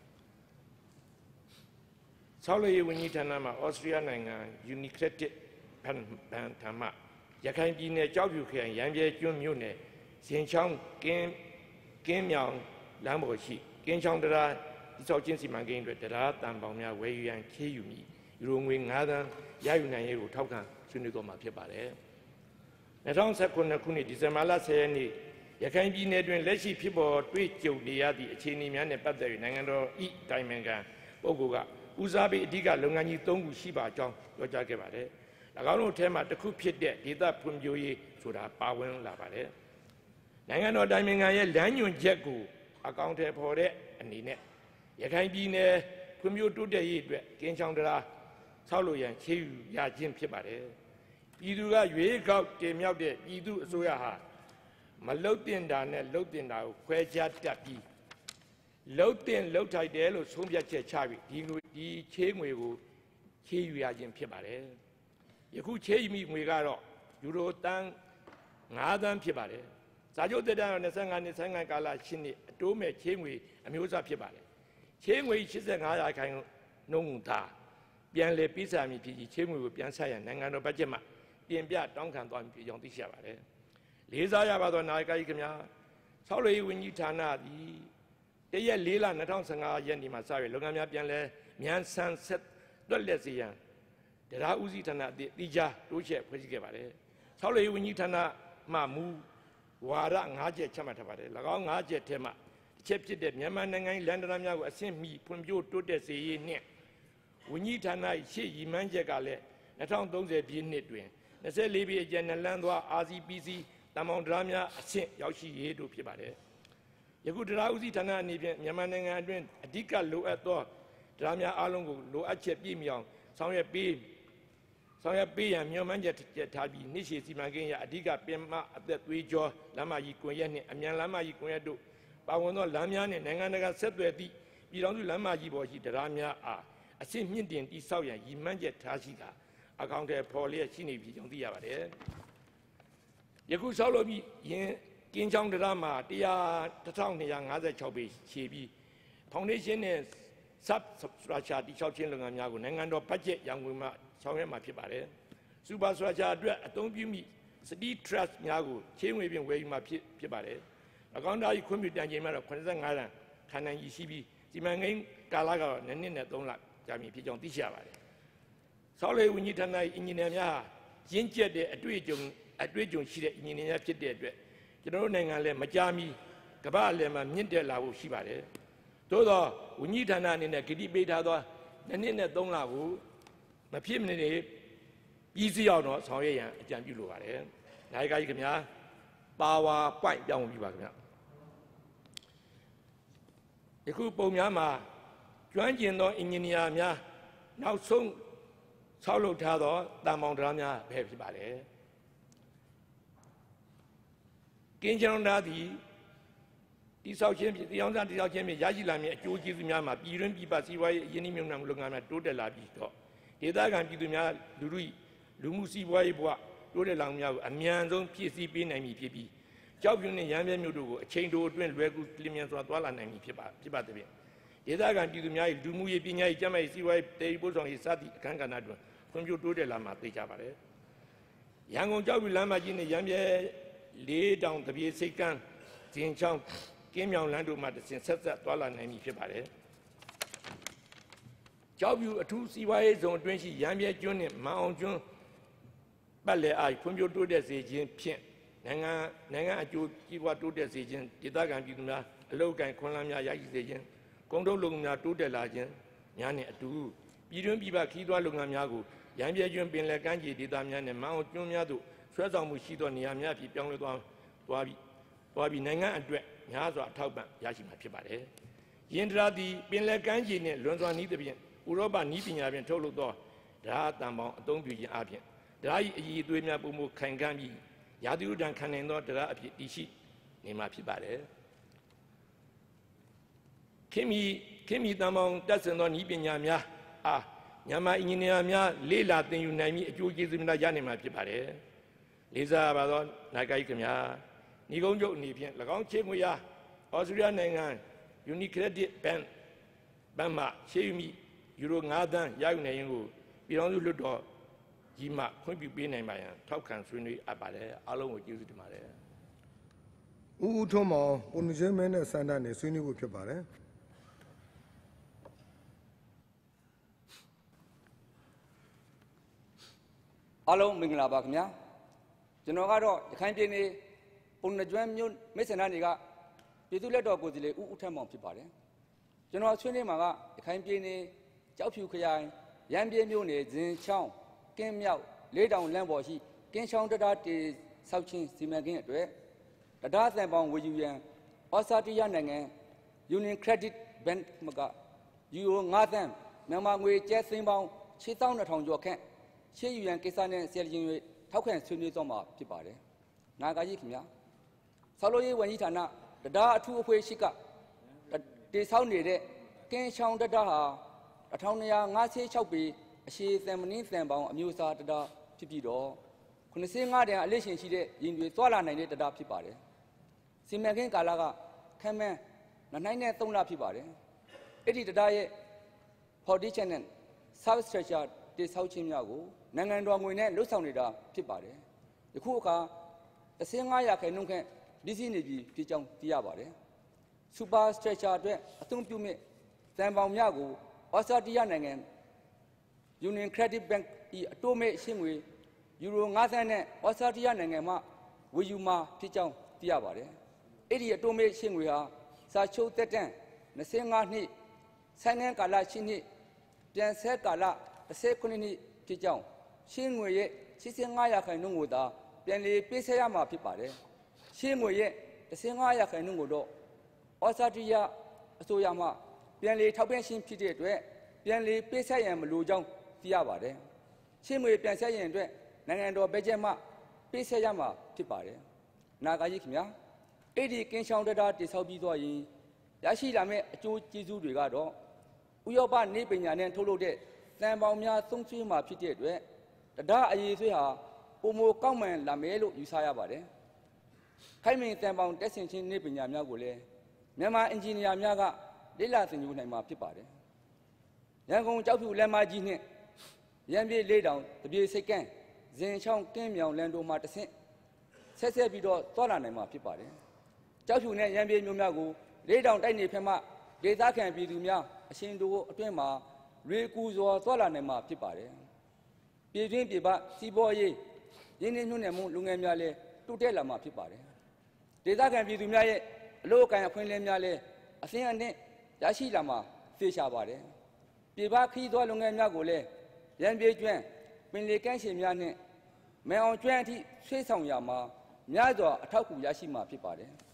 ဆောက်လုပ်ရေးဝန်ကြီးဌာနမှာဩစတြေးလျနိုင်ငံ Unicredit ဘဏ်ထံမှရခိုင်ပြည်နယ်ကြောက်ဖြူခရိုင်ရံပြဲကျွန်းမြို့နယ်ဇင်ချောင်းကင်းမြောင်လမ်းပေါ်ရှိကင်းချောင်းတရားတိဆောက်ခြင်းစီမံကိန်းအတွက်တရားတန်ပေါင်းများဝယ်ယူရန်ချေးယူမိယူရိုငွေ9 သန်းရယူနိုင်ရေးကိုထောက်ခံဆွေးနွေးသွားမှာဖြစ်ပါတယ်2019ခုနှစ်ဒီဇင်ဘာလ10ရက်နေ့ရခိုင်ပြည်နယ်တွင်လက်ရှိဖြစ်ပေါ်တွေ့ကြုံနေရသည့်အခြေအနေများနဲ့ပတ်သက်၍နိုင်ငံတော်၏တိုင်ပင်ခံပုဂ္ဂိုလ်ကဦးစားပေးအဓိကလုပ်ငန်းကြီး3ခုရှိပါကြောင်းပြောကြားခဲ့ပါတယ်၎င်းတို့ထဲမှာတစ်ခုဖြစ်တဲ့ဒေသဖွံ့ဖြိုးရေးဆိုတာပါဝင်လာပါတယ်နိုင်ငံတော်တိုင်ပင်ခံရဲ့လမ်းညွှန်ချက်ကိုအကောင့်ထဲပေါ်တဲ့အနေနဲ့ရခိုင်ပြည်နယ်ဖွံ့ဖြိုးတိုးတက်ရေးအတွက်ကင်းချောင်းတရားဆောက်လုပ်ရန်ချေးယူရခြင်းဖြစ်ပါတယ်ပြည်သူကရွေးကောက်တင်မြှောက်တဲ့ပြည်သူအစိုးရဟာမလုတ်တင်တာနဲ့လုတ်တင်တာကိုခွဲခြားတတ်ပြီးလုတ်တင်လုတ်ထိုက်တယ်လို့ဆုံးဖြတ်ချက်ချပြီးဒီချေးငွေကိုချေးယူရခြင်းဖြစ်ပါတယ်ယခုချေးယူမိငွေကတော့ယူရိုတန်း9 သန်းဖြစ်ပါတယ်စာချုပ်သက်တမ်း25နှစ်ဆိုင်ငံကာလ10နှစ်အတိုးမဲ့ချေးငွေအမျိုးအစားဖြစ်ပါတယ်ချေးငွေ85%နှုန်းသာပြန်လည်ပေးစာမည်ဖြစ်ပြီးချေးငွေကိုပြန်ဆပ်ရန်နိုင်ငံတော်ဘတ်ဂျက်မှပြင်ပြတောင်းခံသွားမည်ဖြစ်ကြောင်းသိရှိရပါတယ်လေးစားရပါသောနာယကကြီးခင်ဗျာဆောက်လုပ်ရေးဝန်ကြီးဌာနသည်တရက်4 လ2015ရက်နေ့မှာစပြီးလုပ်ငန်းများပြန်လည်မြန်ဆန်ဆက်တွက်လက်စေရန်တရားဦးစီးဌာနအသစ်တိကျတိုးချဲ့ဖွဲ့စည်းခဲ့ပါတယ်ဆောက်လုပ်ရေးဝန်ကြီးဌာနမှမူဝါဒ9 ချက်ချမှတ်ထားပါတယ်၎င်း9 ချက်ထဲမှတစ်ချက်ဖြစ်တဲ့မြန်မာနိုင်ငံလန်ဒနာများကိုအဆင့်မီဖွံ့ဖြိုးတိုးတက်စေရေးနှင့်ဝန်ကြီးဌာနရှေ့ရည်မှန်းချက်ကလည်း2030ပြည့်နှစ်တွင်24ပြည်အကျဉ်းနလန်းသွား RCPC တမောင်တရားများအဆင့်ရောက်ရှိရေးတို့ဖြစ်ပါတယ်ယခုတရားဥစည်းဌာနအနေဖြင့်မြန်မာနိုင်ငံအတွင်းအဓိကလိုအပ်သောတရားများအားလုံးကိုလိုအပ်ချက်ပြည့်မီအောင်ဆောင်ရွက်ပေးရန်မျှော်မှန်းချက်ထားပြီးနှစ်ရှည်စီမံကိန်းအရအဓိကပင်မအသက်သွေးကြောလမ်းမကြီးကွန်ရက်နှင့်အမြန်လမ်းမကြီးကွန်ရက်တို့ပါဝင်သောလမ်းများနှင့်နိုင်ငံတကာဆက်သွယ်သည့်ပြည်ထောင်စုလမ်းမကြီးပေါ်ရှိတရားများအားအဆင့်မြင့်တင်တိဆောက်ရန်ရည်မှန်းချက်ထားရှိတာအကောင့်ထဲပေါ်လျက်ရှိနေပြီကြောင့်သိရပါတယ်ယခုဆောက်လုပ်ပြီးယင်းကင်းချောင်းတရားမှာ1256ပေရှည်ပြီးဖောင်ဒေးရှင်းနဲ့ sub structure တိဆောက်ခြင်းလုပ်ငန်းများကိုနိုင်ငံတော်ဘတ်ဂျက်ရန်ကုန်မှာဆောင်ရွက်မှာဖြစ်ပါတယ်။ super structure အတွက်အသုံးပြုမိ city trust များကိုချေးငွေဖြင့်ဝယ်ယူမှာဖြစ်ပါတယ်။၎င်းသား၏ခွင့်ပြုတန်ချိန်မှာတော့85လခံနိုင်ရည်ရှိပြီးစီမံကိန်းကာလကတော့2နှစ်နဲ့3လကြာမည်ဖြစ်ကြောင်းသိရှိရပါတယ်။ဆောက်လုပ်ရေးဝန်ကြီးဌာန၏အင်ဂျင်နီယာများရင့်ကျက်တဲ့အတွေ့အကြုံရှိတဲ့အင်ဂျင်နီယာဖြစ်တဲ့အတွက်ကျွန်တော်တို့နိုင်ငံလည်းမကြာမီကမ္ဘာအလယ်မှာမြင့်တက်လာဖို့ရှိပါတယ်။သို့သောဝန်ကြီးဌာနအနေနဲ့ဂတိပေးထားသော2နှစ်နဲ့3လကိုမဖြစ်မနေပြီးစီအောင်တော့ဆောင်ရွက်ရန်အကြံပြုလိုပါတယ်။နိုင်ကကြီးခင်ဗျာပါဝါပွိုင်ပြောင်းပြီးပါခင်ဗျာ။ယခုပုံများမှာကျွမ်းကျင်သောအင်ဂျင်နီယာများနောက်ဆုံးဆောက်လုပ်ထားသောတန်ပေါင်းတရားများပဲဖြစ်ပါလေ။ကင်းချောင်းသားသည်တိဆောက်ခြင်းဖြင့်တရားစားတိဆောက်ခြင်းဖြင့်ရရှိလာမည့်အကျိုးကျေးဇူးများမှာပြည်တွင်းပြည်ပစီးပွားရေးအရင်းနှီးမြှုပ်နှံမှုလုပ်ငန်းများတိုးတက်လာပြီးတော့ဒေသခံပြည်သူများလူမှုစီးပွားရေးဘဝတိုးတက်လာမှုများကိုအမြန်ဆုံးဖြည့်ဆည်းပေးနိုင်မည်ဖြစ်ပြီးကြောက်ဖြူနှင့်ရမ်းပြဲမြို့တို့ကိုအချိန်တိုအတွင်းလွယ်ကူလျင်မြန်စွာသွားလာနိုင်မည်ဖြစ်ပါသဖြင့်ဒေသခံပြည်သူများ၏လူမှုရေးပညာရေးကျန်းမာရေးစီးပွားရေးတည်ပို့ဆောင်ရေးစသည့်အခန်းကဏ္ဍတွင်ဖွံ့ဖြိုးတိုးတက်လာမှာသိကြပါတယ်။ရန်ကုန်ကြောက်ဖြူလမ်းမကြီးနှင့်ရမ်းပြဲလေးတောင်တပြေစိတ်ကမ်းဇင်ချောင်းကင်းမြောင်လမ်းတို့မှတစ်ဆင့်ဆက်ဆက်သွားလာနိုင်မည်ဖြစ်ပါတယ်။ကြောက်ဖြူအထူးစီးပွားရေးဇုံအတွင်းရှိရမ်းပြဲကျွန်းနှင့်မန်အောင်ကျွန်းပတ်လည်အားဖွံ့ဖြိုးတိုးတက်စေခြင်းဖြင့်နိုင်ငံအကျိုးကြီးပွားတိုးတက်စေခြင်းဒေသခံပြည်သူများအလုပ်ကိုင်ခွင့်လန်းများရရှိစေခြင်းကုန်ထုတ်လုပ်ငန်းများတိုးတက်လာခြင်းများနှင့်အတူပြည်တွင်းပြည်ပခီးသွွားလုပ်ငန်းများကိုရမ်းပြဲကျွန်းပင်လယ်ကမ်းခြေဒေသများနှင့်မန်အောင်ကျွန်းများသို့ဆွဲဆောင်မှုရှိသောနေရာများဖြင့်ပြောင်းလဲသွားပြီးနိုင်ငံအတွက်များစွာအထောက်ပံ့ရရှိမှာဖြစ်ပါတယ်။ယင်းတရားသည်ပင်လယ်ကမ်းခြေနှင့်လွန်စွာနီးသဖြင့်ဥရောပနီးပညာဖြင့်ထုတ်လုပ်သောဓာတ်တန်ပေါင်းအသုံးပြုခြင်းအပြင်ဓာတ်၏အည်အသွေးများပုံမှုခိုင်ခန့်ပြီးရာသီဥတုခံနိုင်သောတရားအဖြစ်တည်ရှိနေမှာဖြစ်ပါတယ်။ခင်မီတန်ပေါင်းတက်ဆင်သောနီးပညာများအားမြန်မာအင်ဂျင်နီယာများလေ့လာသင်ယူနိုင်ပြီးအကျိုးကျေးဇူးများရနိုင်မှာဖြစ်ပါတယ်။လေးစားပါသောနိုင်ကိုက်ခင်ဗျာ။ညီကုန်းချုပ်အနေဖြင့်၎င်းချေးငွေအားဩစတြေးလျနိုင်ငံ UniCredit Bank ဘဏ်မှချေးယူမိယူရို9 သန်းရယူနိုင်ရင်ကိုပြည်ထောင်စုလွှတ်တော်ကြီးမှခွင့်ပြုပေးနိုင်ပါရန်ထောက်ခံဆွေးနွေးအပ်ပါတယ်အားလုံးကိုကျေးဇူးတင်ပါတယ်ဦးထွန်းမောင်ပုံနှချင်းမင်းနဲ့စန္ဒနဲ့ဆွေးနွေးဖို့ဖြစ်ပါတယ်အားလုံးမင်္ဂလာပါခင်ဗျာကျွန်တော်ကတော့ရခိုင်ပြည်နယ်ပုံနှကျွမ်းမြို့မိတ်ဆန္ဒတွေကပြည်သူ့လက်တော်ကိုယ်စားလှယ်ဦးထက်မောင်ဖြစ်ပါတယ်ကျွန်တော်ဆွေးနွေးမှာကရခိုင်ပြည်နယ်ကြောက်ဖြူခရိုင်ရမ်းပြေးမြို့နယ်ဇင်ချောင်းကင်းမြောက်လေးတောင်လမ်းပေါ်ရှိကင်းချောင်းတရားတေဆောက်ချင်းစီမံကိန်းအတွက်တရားစံပေါင်းဝယ်ယူရန်ဩစတြေးလျနိုင်ငံ UniCredit Bank မှကယူရို9 သန်းမြန်မာငွေကျပ်သိန်းပေါင်း62,000 ကျော်ခန့်ချေးယူရန်ကိစ္စနဲ့ဆက်လျင်၍ထောက်ခံဆွေးနွေးသွားမှာဖြစ်ပါတယ်။နာဂကြီးခင်ဗျာဆောက်လုပ်ရေးဝန်ကြီးဌာနတရားအထူးအဖွဲ့ရှိကတေဆောက်နေတဲ့ကင်းချောင်းတရားဟာ1256ပေအရှိသံမင်းသံပေါင်းအမျိုးအစားတရားဖြစ်ပြီးတော့95တန်အလေးရှင်ရှိတဲ့ရင်တွေသွားလာနိုင်တဲ့တရားဖြစ်ပါတယ်။စီမံကိန်းကာလကခန့်မှန်း2 နဲ့3လဖြစ်ပါတယ်။အဲ့ဒီတရားရဲ့ foundation နဲ့ service structure တေဆောက်ခြင်းများကိုနိုင်ငံတော်ငွေနဲ့လှုပ်ဆောင်နေတာဖြစ်ပါတယ်။ယခုအခါ15%ခန့်ခန့်ဒီစီနေပြီဖြစ်ကြောင်းသိရပါတယ်။ super structure အတွက်အသုံးပြုမဲ့သံပေါင်များကိုဩစတြေးလျနိုင်ငံ UniCredit Bank ၏အတိုးမဲ့ရှင်းငွေယူရို9 သန်းနဲ့ဩစတြေးလျနိုင်ငံမှဝယ်ယူမှာဖြစ်ကြောင်းသိရပါတယ်။အဲ့ဒီအတိုးမဲ့ရှင်းငွေဟာစာချုပ်သက်တမ်း25 နှစ်ဆိုင်းငံကာလ10 နှစ်ပြန်ဆက်ကာလ19 နှစ်ဖြစ်ကြောင်းရှင်းငွေရဲ့85%ကိုသာပြန်လည်ပေးဆက်ရမှာဖြစ်ပါတယ်။ရှင်းငွေရဲ့15%ကိုတော့ဩစတြေးလျအစိုးရမှပြန်လည်ထောက်ပံ့ခြင်းဖြစ်တဲ့အတွက်ပြန်လည်ပေးဆက်ရန်မလိုကြောင်းသိရပါတယ်။ချင်းမွေပြန်ဆက်ရန်အတွက်နိုင်ငံတော်ဘတ်ဂျက်မှပေးဆက်ရမှာဖြစ်ပါတယ်။နာဂကြီးခင်ဗျာအဲ့ဒီကင်းချောင်းတရားတိဆောက်ပြီးသွားရင်ရရှိလာမယ့်အကျိုးကျေးဇူးတွေကတော့ဥရောပနေပညာနဲ့ထုတ်လုပ်တဲ့တန်ပေါင်းများသုံးဆွေးမှာဖြစ်တဲ့အတွက်တရားအရေးဆွေးဟာပုံမကောက်မှန်လာမယ်လို့ယူဆရပါတယ်။ခိုင်မင်းတန်ပေါင်းတက်ဆင်ခြင်းနေပညာများကိုလည်းမြန်မာအင်ဂျင်နီယာများကလေ့လာသင်ယူနိုင်မှာဖြစ်ပါတယ်။ရန်ကုန်ကြောက်ဖြူလမ်းမကြီးနှင့်ရန်ပြည်လေးတောင်တပြေစိတ်ကန်းဇင်ချောင်းကင်းမြောင်လန်တို့မှတဆင့်ဆက်ပြီးတော့တွာလာနိုင်မှာဖြစ်ပါတယ်။ကြောက်ဖြူနဲ့ရန်ပြည်မြို့များကိုလေးတောင်တိုက်နေဖက်မှဒေသခံပြည်သူများအရှင်တို့အတွင်းမှာရေကူစွာတွာလာနိုင်မှာဖြစ်ပါတယ်။ပြည်တွင်းပြည်ပစီးပွားရေးရင်းနှီးမြှုပ်နှံမှုလုပ်ငန်းများလည်းတိုးတက်လာမှာဖြစ်ပါတယ်။ဒေသခံပြည်သူများရဲ့အလို့အကံအခွင့်အလမ်းများလည်းအစဉ်အနဲ့ရရှိလာမှာသိချပါတယ်။ပြည်ပခရီးသွားလုပ်ငန်းများကိုလည်းရန်ပြည်ကျွန်းပင်လေကမ်းခြေများနဲ့မဲအောင်ကျွန်းအထိဆွေးဆောင်ရမှာများစွာအထောက်အကူရရှိမှာဖြစ်ပါတယ်။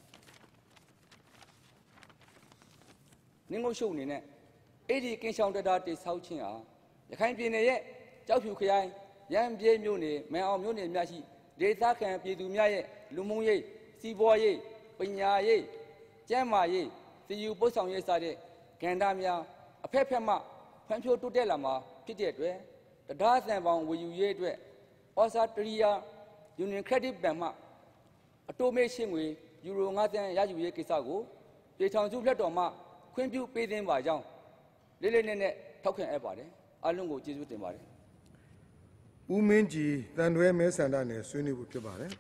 နင်းငုတ်ရှုပ်အနေနဲ့အဲ့ဒီကင်းချောင်းတရားတိဆောက်ခြင်းဟာရခိုင်ပြည်နယ်ရဲ့ကြောက်ဖြူခရိုင်ရန်ပြည်မြို့နယ်မဲအောင်မြို့နယ်များရှိဒေသခံပြည်သူများရဲ့လူမှုရေးစီးပွားရေးပညာရေးကျန်းမာရေးစီယူပို့ဆောင်ရေးစတဲ့ကဏ္ဍများအဖက်ဖက်မှဖွံ့ဖြိုးတိုးတက်လာမှာဖြစ်တဲ့အတွက်တရားစံပေါင်းဝေယူရေးအတွက်ဩစတြေးလျယူနီယံခရက်ဒစ်ဘဏ်မှအတိုးမေးရှင်းငွေယူရို9သန်းရယူရေးကိစ္စကိုပြည်ထောင်စုလက်တော်မှခွင့်ပြုပေးသင့်ပါကြောင်းလေးလေးနက်နက်ထောက်ခံအပ်ပါတယ်အားလုံးကိုကျေးဇူးတင်ပါတယ်ဦးမင်းကြည်တန်တွဲမဲဆန္ဒနယ်ဆွေးနွေးဖို့ဖြစ်ပါတယ်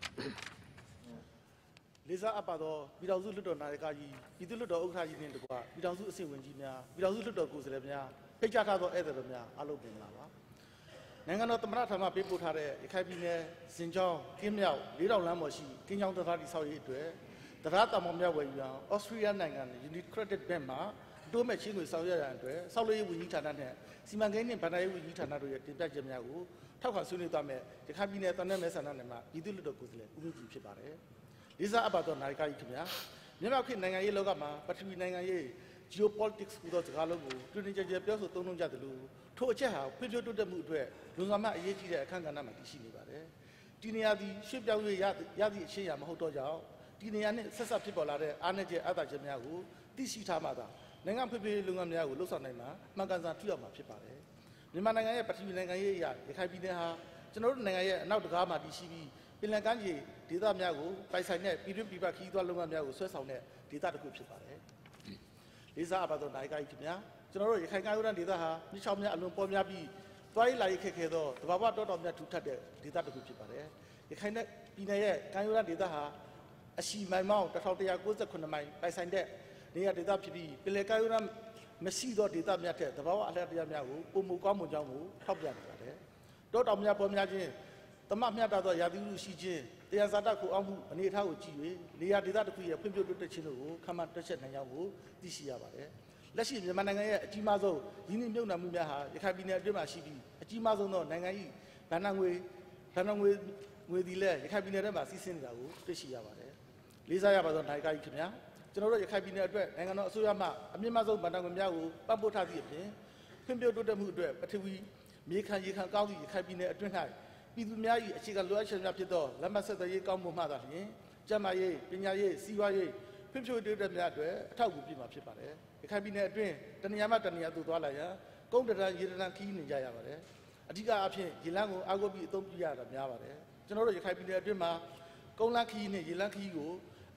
လေးစားအပ်ပါသောပြည်ထောင်စုလွှတ်တော်နာယကကြီးပြည်သူ့လွှတ်တော်ဥက္ကဋ္ဌကြီးနှင့်တကွပြည်ထောင်စုအဆင့်ဝင်ကြီးများပြည်ထောင်စုလွှတ်တော်ကိုယ်စားလှယ်များဖိတ်ကြားထားသောဧည့်သည်တော်များအားလုံးပင်လာပါနိုင်ငံတော်သမ္မတထံမှပေးပို့ထားတဲ့ရခိုင်ပြည်နယ်စင်ကြောင်းကင်းမြောက်၄တောင်လမ်းပေါ်ရှိကင်းချောင်းတရားတိဆောက်ရေးအတွက်တရားတော်မောင်များဝယ်ယူအောင်ဩစတြေးလျနိုင်ငံ Unity Credit Bank မှာတိုးမဲ့ချင်းငွေဆောင်ရွက်ရတဲ့အတွက်ဆောက်လုပ်ရေးဝန်ကြီးဌာနနဲ့စီမံကိန်းနှင့်ဗဏ္ဍာရေးဝန်ကြီးဌာနတို့ရဲ့တင်ပြချက်များကိုထောက်ခံဆွေးနွေးသွားမယ်ရခိုင်ပြည်နယ်တန်တဲ့မဲဆန္ဒနယ်မှာပြည်သူ့လွှတ်တော်ကိုယ်စားလှယ်ဦးမင်းကြည်ဖြစ်ပါတယ်လေးစားအပ်ပါသောနိုင်ကကြီးခင်ဗျာမြန်မာခေတ်နိုင်ငံရေးလောကမှာပထဝီနိုင်ငံရေး geopolitics ဟူသောစကားလုံးကိုတွင်တွင်ကျယ်ကျယ်ပြောဆိုသုံးနှုန်းကြသလိုထို့အချက်ဟာဖွံ့ဖြိုးတိုးတက်မှုအတွက်လွန်စွာမှအရေးကြီးတဲ့အခန်းကဏ္ဍမှာတည်ရှိနေပါတယ်ဒီနေရာသည်ရွှေ့ပြောင်း၍ရသည့်အခြေအရာမဟုတ်တော့ကြောင့်ဒီနေရာနဲ့ဆက်ဆက်ဖြစ်ပေါ်လာတဲ့အားနည်းချက်အသာချက်များကိုသိရှိထားမှသာနိုင်ငံဖွံ့ဖြိုးရေးလုပ်ငန်းများကိုလှုပ်ဆောင်နိုင်မှာမှန်ကန်စွာထိရောက်မှာဖြစ်ပါတယ်မြန်မာနိုင်ငံရဲ့ပထဝီနိုင်ငံရေးအရာရခိုင်ပြည်နယ်ဟာကျွန်တော်တို့နိုင်ငံရဲ့အနောက်တကားမှာတည်ရှိပြီးပင်လယ်ကမ်းခြေဒေသများကိုပိုင်ဆိုင်တဲ့ပြည်တွင်းပြည်ပခရီးသွားလုပ်ငန်းများကိုဆွဲဆောင်တဲ့ဒေသတစ်ခုဖြစ်ပါတယ်လေးစားအပ်ပါသောနိုင်ကကြီးခင်ဗျာကျွန်တော်တို့ရခိုင်ကမ်းရိုးတန်းဒေသဟာမြစ်ချောင်းများအလွန်ပေါ်များပြီးသွားရေးလာရေးခက်ခဲသောတဘာဝတောတောင်များထူထပ်တဲ့ဒေသတစ်ခုဖြစ်ပါတယ်ရခိုင်ပြည်နယ်ရဲ့ကမ်းရိုးတန်းဒေသဟာအရှိမိုင်မောင်း1198မိုင်ပိုင်ဆိုင်တဲ့နေရာဒေသဖြစ်ပြီးပင်လယ်ကမ်းရိုးတန်းမရှိသောဒေသများထက်တဘာဝအလျက်တရားများကိုပုံမူကောင်းမွန်ကြောင်းကိုထောက်ပြနေပါတယ်တောတောင်များပေါ်များခြင်းတမမျှတသောရာသီဥတုရှိခြင်းတရားစာတခုအောင်မှုအနေအထားကိုကြည့်၍နေရာဒေသတစ်ခုရဲ့ဖွံ့ဖြိုးတိုးတက်ခြင်းတို့ကိုခံမှတွက်ချက်နိုင်ကြောင်းကိုသိရှိရပါတယ်လက်ရှိမြန်မာနိုင်ငံရဲ့အကြီးမားဆုံးရင်းနှီးမြှုပ်နှံမှုများဟာရခိုင်ပြည်နယ်အတွင်းမှာရှိပြီးအကြီးမားဆုံးသောနိုင်ငံ၏ဗဏ္ဍာငွေသည်လည်းရခိုင်ပြည်နယ်ထဲမှာစီးဆင်းနေတာကိုတွေ့ရှိရပါတယ်လေးစားရပါသောနိုင်ကကြီးခင်ဗျာကျွန်တော်တို့ရခိုင်ပြည်နယ်အတွက်နိုင်ငံတော်အစိုးရမှအမြင့်မားဆုံးဗဏ္ဍာငွေများကိုပံ့ပိုးထားသည့်အပြင်ဖွံ့ဖြိုးတိုးတက်မှုအတွက်ပထဝီမြေခံရေခံကောင်းသည့်ရခိုင်ပြည်နယ်အတွင်း၌ပြည်သူများ၏အခြေခံလိုအပ်ချက်များဖြစ်သောလက်မှတ်ဆက်သွယ်ရေးကောင်းမှုမှသာလျှင်ကျန်းမာရေးပညာရေးစီးပွားရေးဖွံ့ဖြိုးတိုးတက်များအတွက်အထောက်အကူပြုမှာဖြစ်ပါတယ်ရခိုင်ပြည်နယ်အတွင်းတနေရာမှတနေရာသို့သွားလာရန်ကုန်းတရံရေတရံခီးနေကြရပါတယ်အဓိကအဖြစ်ရေလမ်းကိုအားကိုးပြီးအသုံးပြုရတာများပါတယ်ကျွန်တော်တို့ရခိုင်ပြည်နယ်အတွင်းမှာကုန်းလမ်းခီးနဲ့ရေလမ်းခီးကို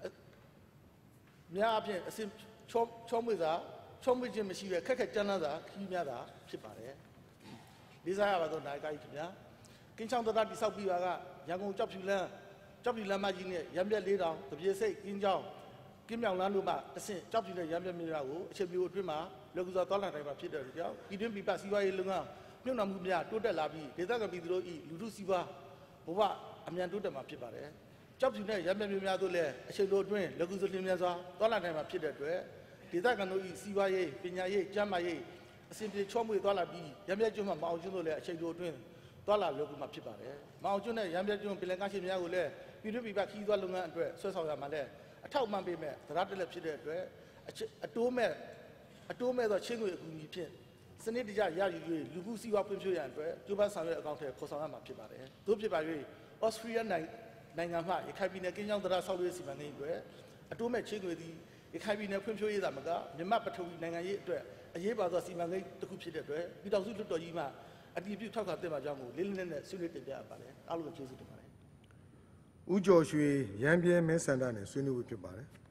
များအဖြစ်အစင်ချောမွေ့ခြင်းမရှိတဲ့ခက်ခက်ကြမ်းတမ်းစွာခီးများတာဖြစ်ပါတယ်လေးစားရပါသောနိုင်ကကြီးခင်ဗျာကင်းချောင်းတသားတိဆောက်ပြီးပါကရန်ကုန်ကြောက်ဖြူလမ်းမကြီးနဲ့ရံပြက်လေးတောင်တပြေစိတ်ကင်းချောင်းကင်းမြောင်လမ်းတို့မှအဆင့်ကြောက်ဖြူနဲ့ရံပြက်မြို့ကိုအချက်မျိုးအတွင်းမှာလောကစားသွားလာတိုင်းမှာဖြစ်တဲ့ကြောင့်ပြည်တွင်းပြည်ပစီးပွားရေးလုပ်ငန်းမြုပ်နှံမှုများတိုးတက်လာပြီးဒေသခံပြည်သူတို့၏လူထုစီးပွားဘဝအမြန်တိုးတက်မှာဖြစ်ပါတယ်ကြောက်ဖြူနဲ့ရံပြက်မြို့များတို့လည်းအချက်လိုအတွင်းလောကစားလင်းများစွာသွားလာတိုင်းမှာဖြစ်တဲ့အတွက်ဒေသခံတို့၏စီးပွားရေးပညာရေးကျန်းမာရေးအစဉ်ပြေချောမွေ့သွားလာပြီးရံပြက်ကျွန်းမှာမအောင်ကျွန်းတို့လည်းအချက်လိုအတွင်းသွားလာလို့မှာဖြစ်ပါတယ်။မောင်ကျွန်းနဲ့ရံပြကျွန်းပြည်လည်ကားရှင်များကိုလည်းပြည်တွင်းပြည်ပခီးသွားလုပ်ငန်းအတွက်ဆွဲဆောင်ရမှာလည်းအထောက်အပံ့ပေးမဲ့သဒ္ဒါတက်လက်ဖြစ်တဲ့အတွက်အတိုးမဲ့သောချင်းငွေအကူအညီဖြင့်စနစ်တကျရယူ၍လူမှုစီးပွားဖွံ့ဖြိုးရန်အတွက်ကြိုးပမ်းဆောင်ရွက်အကောင့်ထဲခေါ်ဆောင်ရမှာဖြစ်ပါတယ်။သို့ဖြစ်ပါ၍ Austria နိုင်ငံမှရခိုင်ပြည်နယ်ကင်းချောင်းတရားဆောက်လုပ်ရေးစီမံကိန်းအတွက်အတိုးမဲ့ချင်းငွေသည်ရခိုင်ပြည်နယ်ဖွံ့ဖြိုးရေးသာမကမြန်မာပထဝီနိုင်ငံရေးအတွက်အရေးပါသောစီမံကိန်းတစ်ခုဖြစ်တဲ့အတွက်ပြည်ထောင်စုလွှတ်တော်ကြီးမှအတည်ပြုထောက်ခံတင်ပါကြောင်းကိုလေးလေးနက်နက်ဆွေးနွေးတင်ပြရပါတယ်။အားလုံးကျေးဇူးတင်ပါတယ်။ဦးကျော်ရွှေရန်ပြဲမဲဆန္ဒနဲ့ဆွေးနွေးဖို့ဖြစ်ပါတယ်။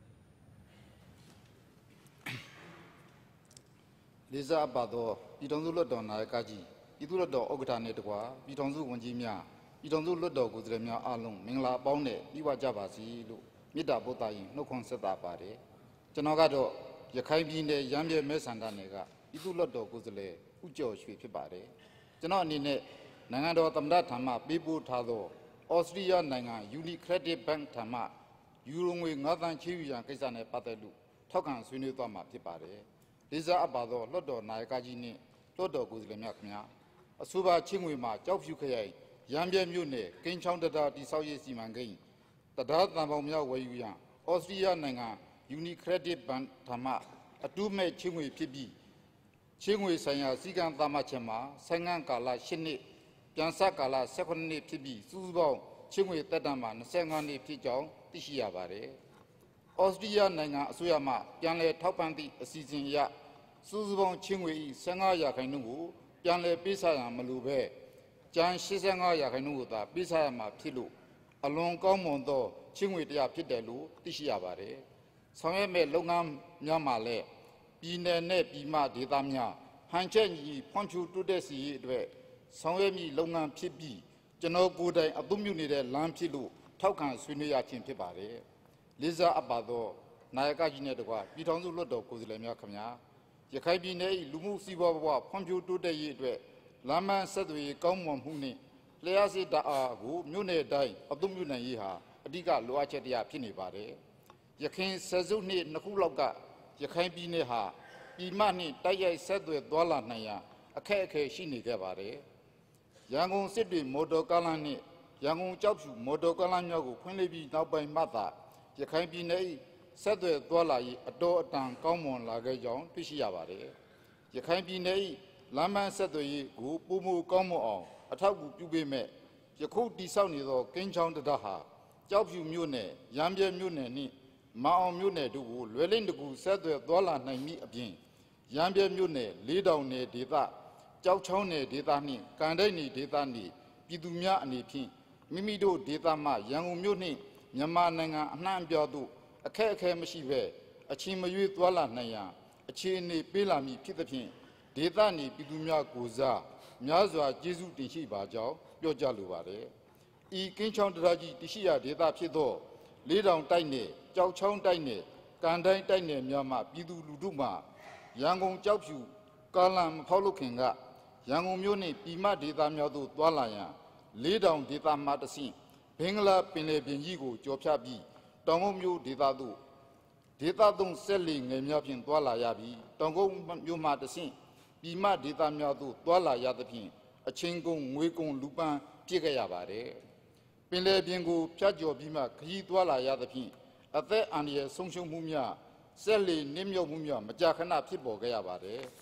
လေးစားပါသောပြည်ထောင်စုလွှတ်တော်နာယကကြီးပြည်သူ့လွှတ်တော်ဥက္ကဋ္ဌနဲ့တကွာပြည်ထောင်စုဝန်ကြီးများပြည်ထောင်စုလွှတ်တော်ကိုယ်စားလှယ်များအားလုံးမင်္ဂလာအပေါင်းနဲ့ပြီးဝကြပါစေလို့မေတ္တာပို့သရင်နှုတ်ခွန်းဆက်တာပါတယ်ကျွန်တော်ကတော့ရခိုင်ပြည်နယ်ရန်ပြဲမဲဆန္ဒနယ်ကပြည်သူ့လွှတ်တော်ကိုယ်စားလှယ်ဦးကျော်ရွှေဖြစ်ပါတယ်ကျွန်တော်အနေနဲ့နိုင်ငံတော်သမ္မတထံမှပေးပို့ထားသောဩစတြီးယားနိုင်ငံ UniCredit Bank ထံမှယူရိုငွေ9 သန်းချေးယူရန်ကိစ္စနဲ့ပတ်သက်လို့ထောက်ခံဆွေးနွေးသွားမှာဖြစ်ပါတယ်လေးစားအပ်ပါသောလွှတ်တော်နာယကကြီးနှင့်လွှတ်တော်ကိုယ်စားလှယ်များခင်ဗျာအဆိုပါချင်းငွေမှာကြောက်ဖြူခရိုင်ရန်ပြဲမြို့နယ်ကင်းချောင်းတရားတိဆောက်ရေးစီမံကိန်းတရားတံပေါင်းများဝယ်ယူရန်ဩစတြီးယားနိုင်ငံ UniCredit Bank ထံမှအတူမဲ့ချင်းငွေဖြစ်ပြီးချင်းငွေဆိုင်ရာစီကံသတ်မှတ်ချက်မှာဆိုင်ငံကာလ10နှစ်ပြန်ဆက်ကာလ18နှစ်ဖြစ်ပြီးစုစုပေါင်းချင်းငွေတက်တမ်းမှာ25နှစ်ဖြစ်ကြောင်းသိရှိရပါတယ်ဩစတြီးယားနိုင်ငံအစိုးရမှပြန်လည်ထောက်ပံ့သည့်အစီအစဉ်အရစုစုပေါင်းချင်းငွေ၏15%ကိုပြန်လည်ပေးဆပ်ရန်မလိုဘဲကျန်85%ကိုသာပေးဆပ်ရမှာဖြစ်လို့အလွန်ကောင်းမွန်သောချင်းငွေတရားဖြစ်တယ်လို့သိရှိရပါတယ်။ဆောင်ရွက်မဲ့လုပ်ငန်းများမှာလည်းပြည်내နဲ့ပြည်မဒေသများဟန်ချက်ညီဖွံ့ဖြိုးတိုးတက်စေရေးအတွက်ဆောင်ရွက်မည့်လုပ်ငန်းဖြစ်ပြီးကျွန်တော်ကိုယ်တိုင်အသုံးပြုနေတဲ့လမ်းဖြစ်လို့ထောက်ခံဆွေးနွေးရခြင်းဖြစ်ပါတယ်။လေးစားအပ်ပါသောနာယကကြီးနဲ့တကွပြည်ထောင်စုလွှတ်တော်ကိုယ်စားလှယ်များခင်ဗျာရခိုင်ပြည်နယ်၏လူမှုစီးပွားဘဝဖွံ့ဖြိုးတိုးတက်ရေးအတွက်လမ်းမဆက်သွယ်ရေးကောင်းမွန်မှုနှင့်လျှပ်စစ်ဓာတ်အားကိုမြို့နယ်တိုင်းအသုံးပြုနိုင်ရေးဟာအဓိကလိုအပ်ချက်တရားဖြစ်နေပါတယ်။ရခိုင်ဆယ်စုနှစ်2ခုလောက်ကရခိုင်ပြည်နယ်ဟာပြည်မနှင့်တိုက်ရိုက်ဆက်သွယ်သွားလာနိုင်ရန်အခက်အခဲရှိနေခဲ့ပါတယ်။ရန်ကုန်စစ်တွေမော်တော်ကားလမ်းနှင့်ရန်ကုန်ကျောက်ဖြူမော်တော်ကားလမ်းများကိုဖွင့်လှစ်ပြီးနောက်ပိုင်းမှသာရခိုင်ပြည်နယ်၏ဆက်သွယ်သွားလာရေးအတော်အတန်ကောင်းမွန်လာခဲ့ကြောင်းသိရှိရပါတယ်။ရခိုင်ပြည်နယ်၏လမ်းမဆက်သွယ်ရေးကိုပုံမကောင်းမွန်အောင်အထောက်အကူပြုပေးမဲ့ယခုတည်ဆောက်နေသောကင်းချောင်းတရားဟာကျောက်ဖြူမြို့နယ်ရန်ပြဲမြို့နယ်နှင့်မောင်အောင်မြို့နယ်တို့ကိုလွယ်လင့်တကူဆက်သွယ်သွားလာနိုင်မည့်အပြင်ရန်ပြဲမြို့နယ်လေးတောင်နယ်ဒေသကြောက်ချောင်းနယ်ဒေသနှင့်ကန်တိုက်နယ်ဒေသနှင့်ပြည်သူများအနေဖြင့်မိမိတို့ဒေသမှရန်ကုန်မြို့နှင့်မြန်မာနိုင်ငံအနှံ့အပြားသို့အခက်အခဲမရှိဘဲအချင်းမရွေးသွားလာနိုင်ရန်အခြေအနေပေးလာမည်ဖြစ်သဖြင့်ဒေသနေပြည်သူများကိုစားများစွာကျေးဇူးတင်ရှိပါကြောင်းပြောကြားလိုပါတယ်။ဤကင်းချောင်းတရားကြီးတရှိရာဒေသဖြစ်သောလေးတောင်တိုက်နယ်ကြောက်ချောင်းတိုက်နယ်ကန်တိုင်းတိုက်နယ်များမှပြည်သူလူထုမှရန်ကုန်ကြောက်ဖြူကားလမ်းမဖောက်လို့ခင်ကရန်ကုန်မြို့နှင့်ပြည်မဒေသများသို့သွားလာရန်လေးတောင်ဒေသမှတဆင့်ဘင်္ဂလားပင်လယ်ပြင်ကြီးကိုကျော်ဖြတ်ပြီးတောင်ကုန်းမြို့ဒေသသို့ဒေသသုံးဆက်လီငယ်များဖြင့်သွားလာရပြီးတောင်ကုန်းမြို့မှတဆင့်ပြည်မဒေသများသို့သွားလာရသဖြင့်အချင်းကုန်ငွေကုန်လူပန်းပြည့်ခဲ့ရပါတယ်။ပင်လယ်ပြင်ကိုဖြတ်ကျော်ပြီးမှခရီးသွားလာရသဖြင့်အသက်အန္တရာယ်ဆုံးရှုံးမှုများဆက်လီနစ်မြုပ်မှုများမကြာခဏဖြစ်ပေါ်ခဲ့ရပါတယ်။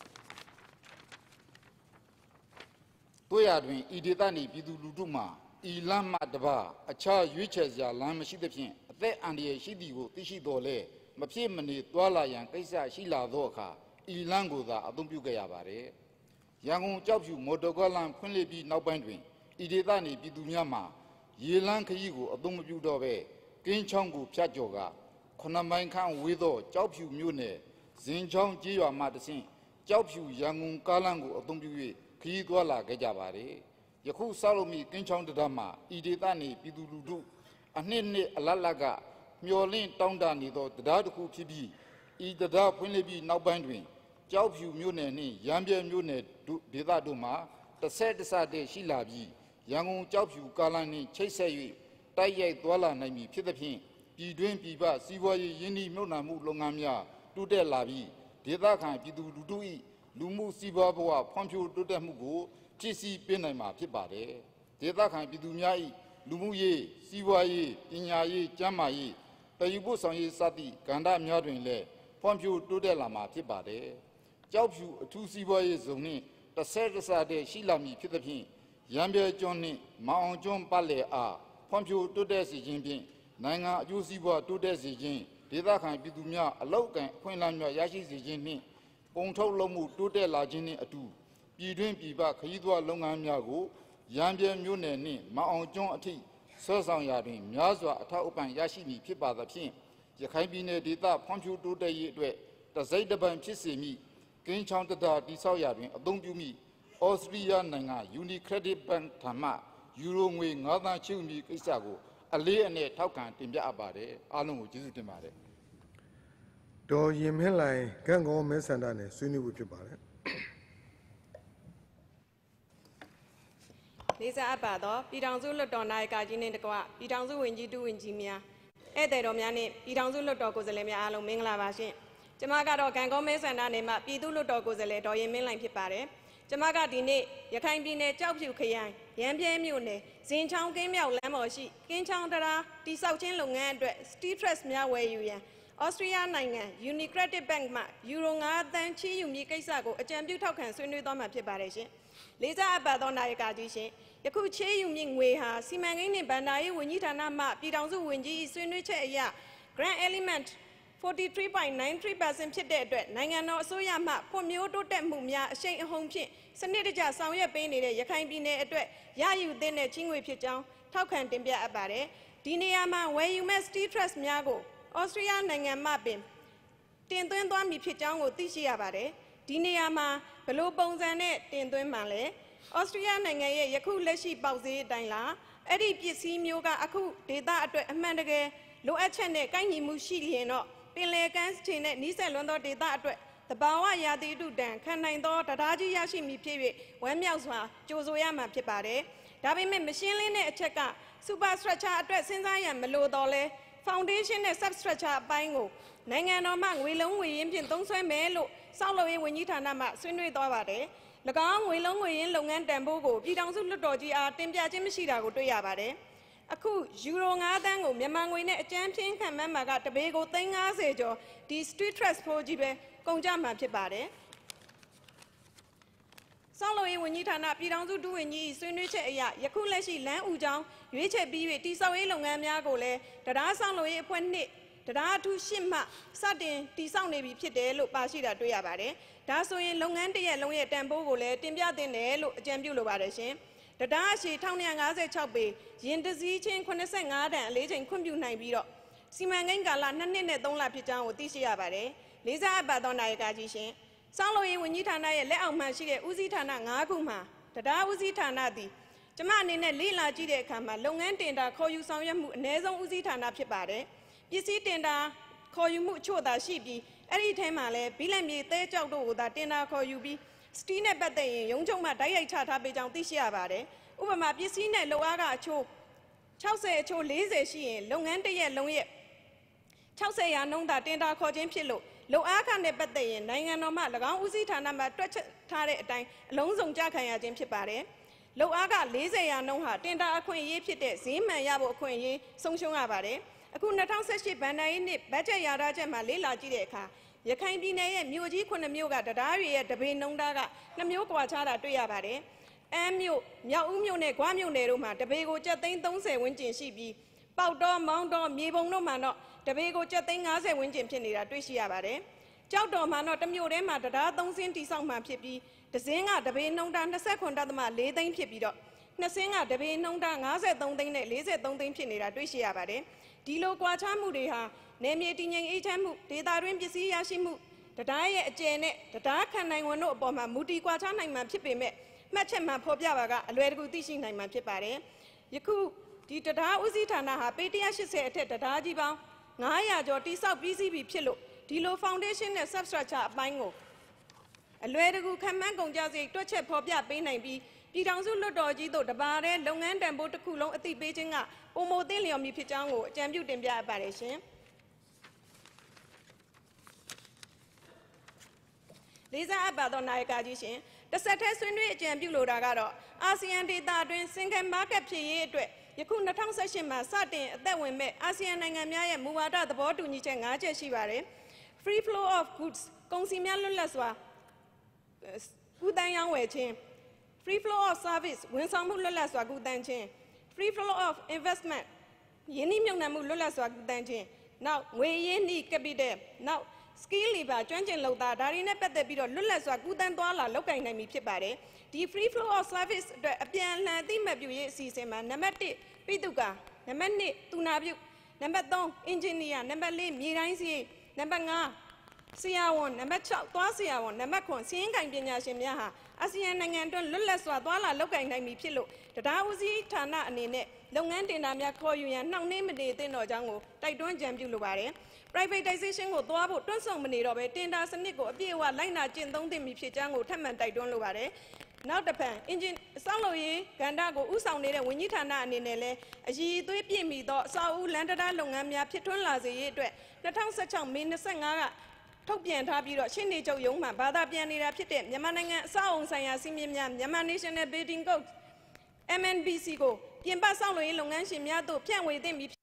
တို့ရတွင်ဤဒေသနှင့်ပြည်သူလူထုမှဤလမ်းမှတပါအခြားရွေးချယ်စရာလမ်းမရှိသဖြင့်အသက်အန္တရာယ်ရှိသည်ကိုသိရှိတော်လဲမဖြစ်မနေသွားလာရန်ကိစ္စရှိလာသောအခါဤလမ်းကိုသာအသုံးပြုခဲ့ရပါတယ်။ရန်ကုန်ကြောက်ဖြူမော်တော်ကားလမ်းဖွင့်လှစ်ပြီးနောက်ပိုင်းတွင်ဤဒေသနှင့်ပြည်သူများမှရေလမ်းခရီးကိုအသုံးမပြုတော့ဘဲကင်းချောင်းကိုဖြတ်ကျော်က9 မိုင်ခန့်ဝေးသောကြောက်ဖြူမြို့နယ်ဇင်ချောင်းကျေးရွာမှတဆင့်ကြောက်ဖြူရန်ကုန်ကားလမ်းကိုအသုံးပြု၍ခရီးသွားလာခဲ့ကြပါတယ်။ယခုဆောက်လုပ်မည့်ကင်းချောင်းတရားမှာဤဒေသနှင့်ပြည်သူလူထုအနှစ်နှစ်အလတ်လတ်ကမျော်လင့်တောင်းတနေသောတရားတစ်ခုဖြစ်ပြီးဤတရားဖွင့်လှစ်ပြီးနောက်ပိုင်းတွင်ကြောက်ဖြူမြို့နယ်နှင့်ရန်ပြဲမြို့နယ်ဒေသတို့မှာတစ်ဆက်တည်းရှိလာပြီးရန်ကုန်ကြောက်ဖြူကားလမ်းနှင့်ချိတ်ဆက်၍တိုက်ရိုက်သွားလာနိုင်မည်ဖြစ်သဖြင့်ပြည်တွင်းပြည်ပစီးပွားရေးရင်းနှီးမြှုပ်နှံမှုလုပ်ငန်းများတိုးတက်လာပြီးဒေသခံပြည်သူလူထု၏လူမှုစီးပွားဘဝဖွံ့ဖြိုးတိုးတက်မှုကိုဖြစ်စီပေးနိုင်မှာဖြစ်ပါတယ်။ဒေသခံပြည်သူများ၏လူမှုရေးစီးပွားရေးပညာရေးကျန်းမာရေးတည်ယူဖို့ဆောင်ရေးစသည့်ကဏ္ဍများတွင်လည်းသဖွံ့ဖြိုးတိုးတက်လာမှာဖြစ်ပါတယ်။ကြောက်ဖြူအထူးစီးပွားရေးဇုံနှင့်တစ်ဆက်တစ်စားတဲ့ရှိလာမည်ဖြစ်သဖြင့်ရံပြဲကျွန်းနှင့်မောင်အောင်ကျွန်းပတ်လည်အားဖွံ့ဖြိုးတိုးတက်စေခြင်းဖြင့်နိုင်ငံအကျိုးစီးပွားတိုးတက်စေခြင်းဒေသခံပြည်သူများအလောက်ကန်အခွင့်အလမ်းများရရှိစေခြင်းနှင့်ကုန်ထုတ်လုပ်မှုတိုးတက်လာခြင်းနှင့်အတူပြည်တွင်းပြည်ပခရီးသွားလုပ်ငန်းများကိုရံပြဲမြို့နယ်နှင့်မောင်အောင်ကျွန်းအထိဆွဲဆောင်ရာတွင်များစွာအထောက်အပံ့ရရှိမည်ဖြစ်ပါသဖြင့်ရခိုင်ပြည်နယ်ဒေသဖွံ့ဖြိုးတိုးတက်ရေးအတွက်တစိမ့်တစ်ပံဖြစ်စေမည်ကင်းချောင်းတတာတိဆောက်ရာတွင်အသုံးပြုမည်ဩစတြီးယားနိုင်ငံယူနီခရက်ဒစ်ဘဏ်ထံမှယူရိုငွေ9 သန်းချေးမည်ကိစ္စကိုအလေးအနက်ထောက်ခံတင်ပြအပ်ပါတယ်အားလုံးကိုကျေးဇူးတင်ပါတယ်ဒေါ်ရင်မင်းလိုင်ကန့်ကောမဲဆန္ဒနဲ့ဆွေးနွေးဖို့ဖြစ်ပါတယ်လေးစားအပ်ပါသောပြည်ထောင်စုလွှတ်တော်နာယကကြီးနှင့်တကွပြည်ထောင်စုဝန်ကြီးဒုဝန်ကြီးများဧည့်သည်တော်များနှင့်ပြည်ထောင်စုလွှတ်တော်ကိုယ်စားလှယ်များအားလုံးမင်္ဂလာပါရှင်။ကျွန်မကတော့ကံကောမဲဆန္ဒနယ်မှပြည်သူ့လွှတ်တော်ကိုယ်စားလှယ်ဒေါ်ရင်မင်းလိုင်ဖြစ်ပါတယ်။ကျွန်မကဒီနေ့ရခိုင်ပြည်နယ်ကြောက်ဖြူခရိုင်ရမ်းပြဲမြို့နယ်ဇင်ချောင်းကင်းမြောက်လမ်းပေါ်ရှိကင်းချောင်းတရာတိဆောက်ခြင်းလုပ်ငန်းအတွက် Steel Trust များဝယ်ယူရန်ဩစတြီးယားနိုင်ငံ Unicredit Bank မှယူရို9 သန်းချေးယူမည်ကိစ္စကိုအကြံပြုထောက်ခံဆွေးနွေးသွားမှာဖြစ်ပါတယ်ရှင်။လေးစားအပ်ပါသောနာယကကြီးရှင်ယခုချေးယူမည့်ငွေဟာစီမံကိန်းနှင့်ဗန္ဒာရေးဝန်ကြီးဌာနမှပြည်ထောင်စုဝန်ကြီးဆွေးနွေးချက်အရ Grant Element 43.93% ဖြစ်တဲ့အတွက်နိုင်ငံတော်အစိုးရမှဖွံ့ဖြိုးတိုးတက်မှုများအရှိန်အဟုန်ဖြင့်စနစ်တကျဆောင်ရွက်ပေးနေတဲ့ရခိုင်ပြည်နယ်အတွက်ရယူသင့်တဲ့ချီးငွေဖြစ်ကြောင်းထောက်ခံတင်ပြအပ်ပါတယ်။ဒီနေရာမှာဝယ်ယူမဲ့ Steel Trust များကိုဩစတြီးယားနိုင်ငံမှပင်တင်သွင်းသွားမည်ဖြစ်ကြောင်းကိုသိရှိရပါတယ်။ဒီနေရာမှာဘယ်လိုပုံစံနဲ့တင်သွင်းမှလဲဩစတြီးယားနိုင်ငံရဲ့ယခုလက်ရှိပေါက်ဈေးအတိုင်းလားအဲ့ဒီပစ္စည်းမျိုးကအခုဒေသအတွက်အမှန်တကယ်လိုအပ်ချက်နဲ့ကိုက်ညီမှုရှိလျင်တော့ပင်လယ်ကမ်းခြေနဲ့နီးစပ်လွန်းသောဒေသအတွက်တဘာဝရာသီဥတုတန်ခံနိုင်သောတရားကြီးရရှိမည်ဖြစ်၍ဝမ်းမြောက်စွာကြိုဆိုရမှာဖြစ်ပါတယ်။ဒါပေမဲ့မရှင်းလင်းတဲ့အချက်က Superstructure အတွက်စဉ်းစားရန်မလိုတော့လဲ Foundation နဲ့ Substructure အပိုင်းကိုနိုင်ငံတော်မှငွေလုံးငွေရင်းဖြင့်သုံးစွဲမယ်လို့စောက်လုပ်ရေးဝန်ကြီးဌာနမှဆွေးနွေးသွားပါတယ်။၎င်းငွေလုံးငွေရင်းလုပ်ငန်းတန်ဖိုးကိုပြည်ထောင်စုလွှတ်တော်ကြီးအားတင်ပြခြင်းမရှိတာကိုတွေ့ရပါတယ်။အခုယူရို9 သန်းကိုမြန်မာငွေနဲ့အကြမ်းဖျင်းခံမှန်းမှာကတပေကို350ကျော်ဒီ Street Trust ဖို့ကြီးပဲကုန်ကြမှာဖြစ်ပါတယ်။စောက်လုပ်ရေးဝန်ကြီးဌာနပြည်ထောင်စုဒုဝန်ကြီးဆွေးနွေးချက်အရယခုလက်ရှိလမ်းဦးကြောင်းရွေးချယ်ပြီး၍တိစောက်ရေးလုပ်ငန်းများကိုလည်းတရားစောက်လုပ်ရေးအဖွဲ့နှစ်တရားအထူး8မှစတင်တိစောက်နေပြီဖြစ်တယ်လို့ပါရှိတာတွေ့ရပါတယ်။ဒါဆိုရင်လုပ်ငန်းတစ်ရက်လုံးရဲ့တန်ဖိုးကိုလည်းတင်ပြသင့်တယ်လို့အကြံပြုလိုပါတယ်ရှင်။တရားအရှိ1956ပေရင်တစည်းချင်း85တန်အလေးချိန်ခွင့်ပြုနိုင်ပြီးတော့စီမံကိန်းကာလ2 နှစ်နဲ့3 လဖြစ်ကြောင်းကိုသိရှိရပါတယ်။လေးစားအပ်ပါသောနာယကကြီးရှင်။စောက်လုပ်ရေးဝန်ကြီးဌာနရဲ့လက်အောက်မှာရှိတဲ့ဦးစီးဌာန9ခုမှာတရားဦးစီးဌာနသည်ကျမအနေနဲ့လေ့လာကြည့်တဲ့အခါမှာလုပ်ငန်းတင်တာခေါ်ယူဆောင်ရွက်မှုအ ਨੇ ဆုံးဦးစီးဌာနဖြစ်ပါတယ်။ပစ္စည်းတင်တာခေါ်ယူမှုအချို့သာရှိပြီးအဲ့ဒီထဲမှာလည်းဘီလက်မြေသဲကြောက်တို့ကိုသာတင်တာခေါ်ယူပြီးစတီးနဲ့ပတ်သက်ရင်ရုံးချုပ်မှတိုက်ရိုက်ချထားပေးကြောင်းသိရှိရပါတယ်။ဥပမာပစ္စည်းနဲ့လုပ်အားကအချို့60အချို့40ရှိရင်လုပ်ငန်းတစ်ရက်လုံးရဲ့60ရာနှုန်းသာတင်တာခေါ်ခြင်းဖြစ်လို့လုပ်အားခနဲ့ပတ်သက်ရင်နိုင်ငံတော်မှ၎င်းဦးစီးဌာနမှတွက်ချက်ထားတဲ့အတိုင်းအလုံးစုံကြခံရခြင်းဖြစ်ပါတယ်။လုပ်အားက40ရာနှုန်းဟာတင်တာအခွင့်အရေးဖြစ်တဲ့ဈေးမှန်ရဖို့အခွင့်အရေးဆုံးရှုံးရပါတယ်။အခု2018ဘဏ္ဍာရေးနှစ်ဘတ်ဂျက်ရာထားချက်မှာလေ့လာကြည့်တဲ့အခါရခိုင်ပြည်နယ်ရဲ့မြို့ကြီး9မြို့ကတရားတွေရဲ့တပေနှုန်းသားက2မျိုးကွာခြားတာတွေ့ရပါတယ်။အမ်းမြို့မြောက်ဦးမြို့နဲ့ဂွမြို့နယ်တို့မှာတပေကိုကျပ်သိန်း30ဝန်းကျင်ရှိပြီးပေါက်တော်မောင်းတော်မြေပုံတို့မှာတော့တပေကိုကျပ်သိန်း50ဝန်းကျင်ဖြစ်နေတာတွေ့ရှိရပါတယ်။ကြောက်တော်မှာတော့တမြို့ထဲမှာတရား3စင်းတိဆောက်မှဖြစ်ပြီးတစ်စင်းကတပေနှုန်းသား29.4 သိန်းဖြစ်ပြီးတော့နှစ်စင်းကတပေနှုန်းသား53သိန်းနဲ့43သိန်းဖြစ်နေတာတွေ့ရှိရပါတယ်။ဒီလိုကွာခြားမှုတွေဟာနယ်မြေတည်ငြိမ်အေးချမ်းမှုဒေသတွင်းပစ္စည်းရရှိမှုတရားရဲ့အကျယ်နဲ့တရားခံနိုင်ဝန်တို့အပေါ်မှာမူတည်ကွာခြားနိုင်မှာဖြစ်ပေမဲ့မှတ်ချက်မှဖော်ပြပါကအလွယ်တကူသိရှိနိုင်မှာဖြစ်ပါတယ်။ယခုဒီတရားဦးစီးဌာနဟာပေ180အထက်တရားကြီးပေါင်း900ကျော်တိစောက်ပြီးစီးပြီဖြစ်လို့ဒီလို foundation နဲ့ substructure အပိုင်းကိုအလွယ်တကူခံမှန်းကုန်ကြစရိတ်တွက်ချက်ဖော်ပြပေးနိုင်ပြီးပြည်ထောင်စုလွှတ်တော်ကြီးတို့တပါးတဲ့လုပ်ငန်းတန်ဖိုးတစ်ခုလုံးအသိပေးခြင်းကပုံမိုသိလျော်မည်ဖြစ်ကြောင်းကိုအကြံပြုတင်ပြအပ်ပါတယ်ရှင်။လေးစားအပ်ပါသောနာယကကြီးရှင်တစ်ဆက်တည်းဆွေးနွေးအကြံပြုလိုတာကတော့အာဆီယံဒေသအတွင်း single market ဖြစ်ရေးအတွက်ယခု2018မှာစတင်အသက်ဝင်မဲ့အာဆီယံနိုင်ငံများရဲ့မူဝါဒသဘောတူညီချက်5ချက်ရှိပါတယ်။ free flow of goods ကုန်စည်များလွတ်လပ်စွာကူးသန်းရောင်းဝယ်ခြင်း free flow of service ဝန်ဆောင်မှုလွတ်လပ်စွာကူးသန်းခြင်း free flow of investment ယင်းနှိမ့်မြုပ်နှံမှုလွတ်လပ်စွာကူးသန်းခြင်းနောက်ငွေရင်းနှီး capital နောက် skill labor ကျွမ်းကျင်လုပ်သားဒါတွေနဲ့ပတ်သက်ပြီးတော့လွတ်လပ်စွာကူးသန်းသွားလာလုပ်ကိုင်နိုင်ပြီဖြစ်ပါတယ်ဒီ free flow of service အတွက်အပြန်အလှန်အသိမှတ်ပြုရေးအစီအစဉ်မှာနံပါတ်1ပိတုကာနံပါတ်2သူနာပြုနံပါတ်3 engineer နံပါတ်4မြေတိုင်းစီနံပါတ်5ဆရာဝန်နံပါတ်6သွားဆရာဝန်နံပါတ်9စီးရင်ကင်ပညာရှင်များဟာအာဆီယံနိုင်ငံတွင်လွတ်လပ်စွာသွားလာလုပ်ကိုင်နိုင်ပြီဖြစ်လို့တရားဦးစီးဌာနအနေနဲ့လုပ်ငန်းတင်ဒါများခေါ်ယူရန်နှောင့်နှေးမနေသင့်တော့ကြောင်းကိုတိုက်တွန်းကြံပြုလိုပါတယ် privatization ကိုသွားဖို့တွန့်ဆုတ်မနေတော့ဘဲတင်ဒါစနစ်ကိုအပြည့်အဝလိုက်နာကျင့်သုံးသင့်ပြီဖြစ်ကြောင်းကိုထပ်မံတိုက်တွန်းလိုပါတယ်နောက်တစ်ဖန်ဆောက်လုပ်ရေးကဏ္ဍကိုဥဆောင်နေတဲ့ဝန်ကြီးဌာနအနေနဲ့လည်းအရည်အသွေးပြည့်မီသောအဆောက်အဦလမ်းတရားလုပ်ငန်းများဖြစ်ထွန်းလာစေရေးအတွက်2016မေ25ကထုတ်ပြန်ထားပြီးတော့ရှင်းနေချုပ်ရုံးမှဘာသာပြန်နေတာဖြစ်တဲ့မြန်မာနိုင်ငံအဆောက်အုံဆိုင်ရာစီမံများမြန်မာ National Building Code MNBC ကိုပြင်ပဆောက်လုပ်ရေးလုပ်ငန်းရှင်များတို့ဖြန့်ဝေသင့်ပြီး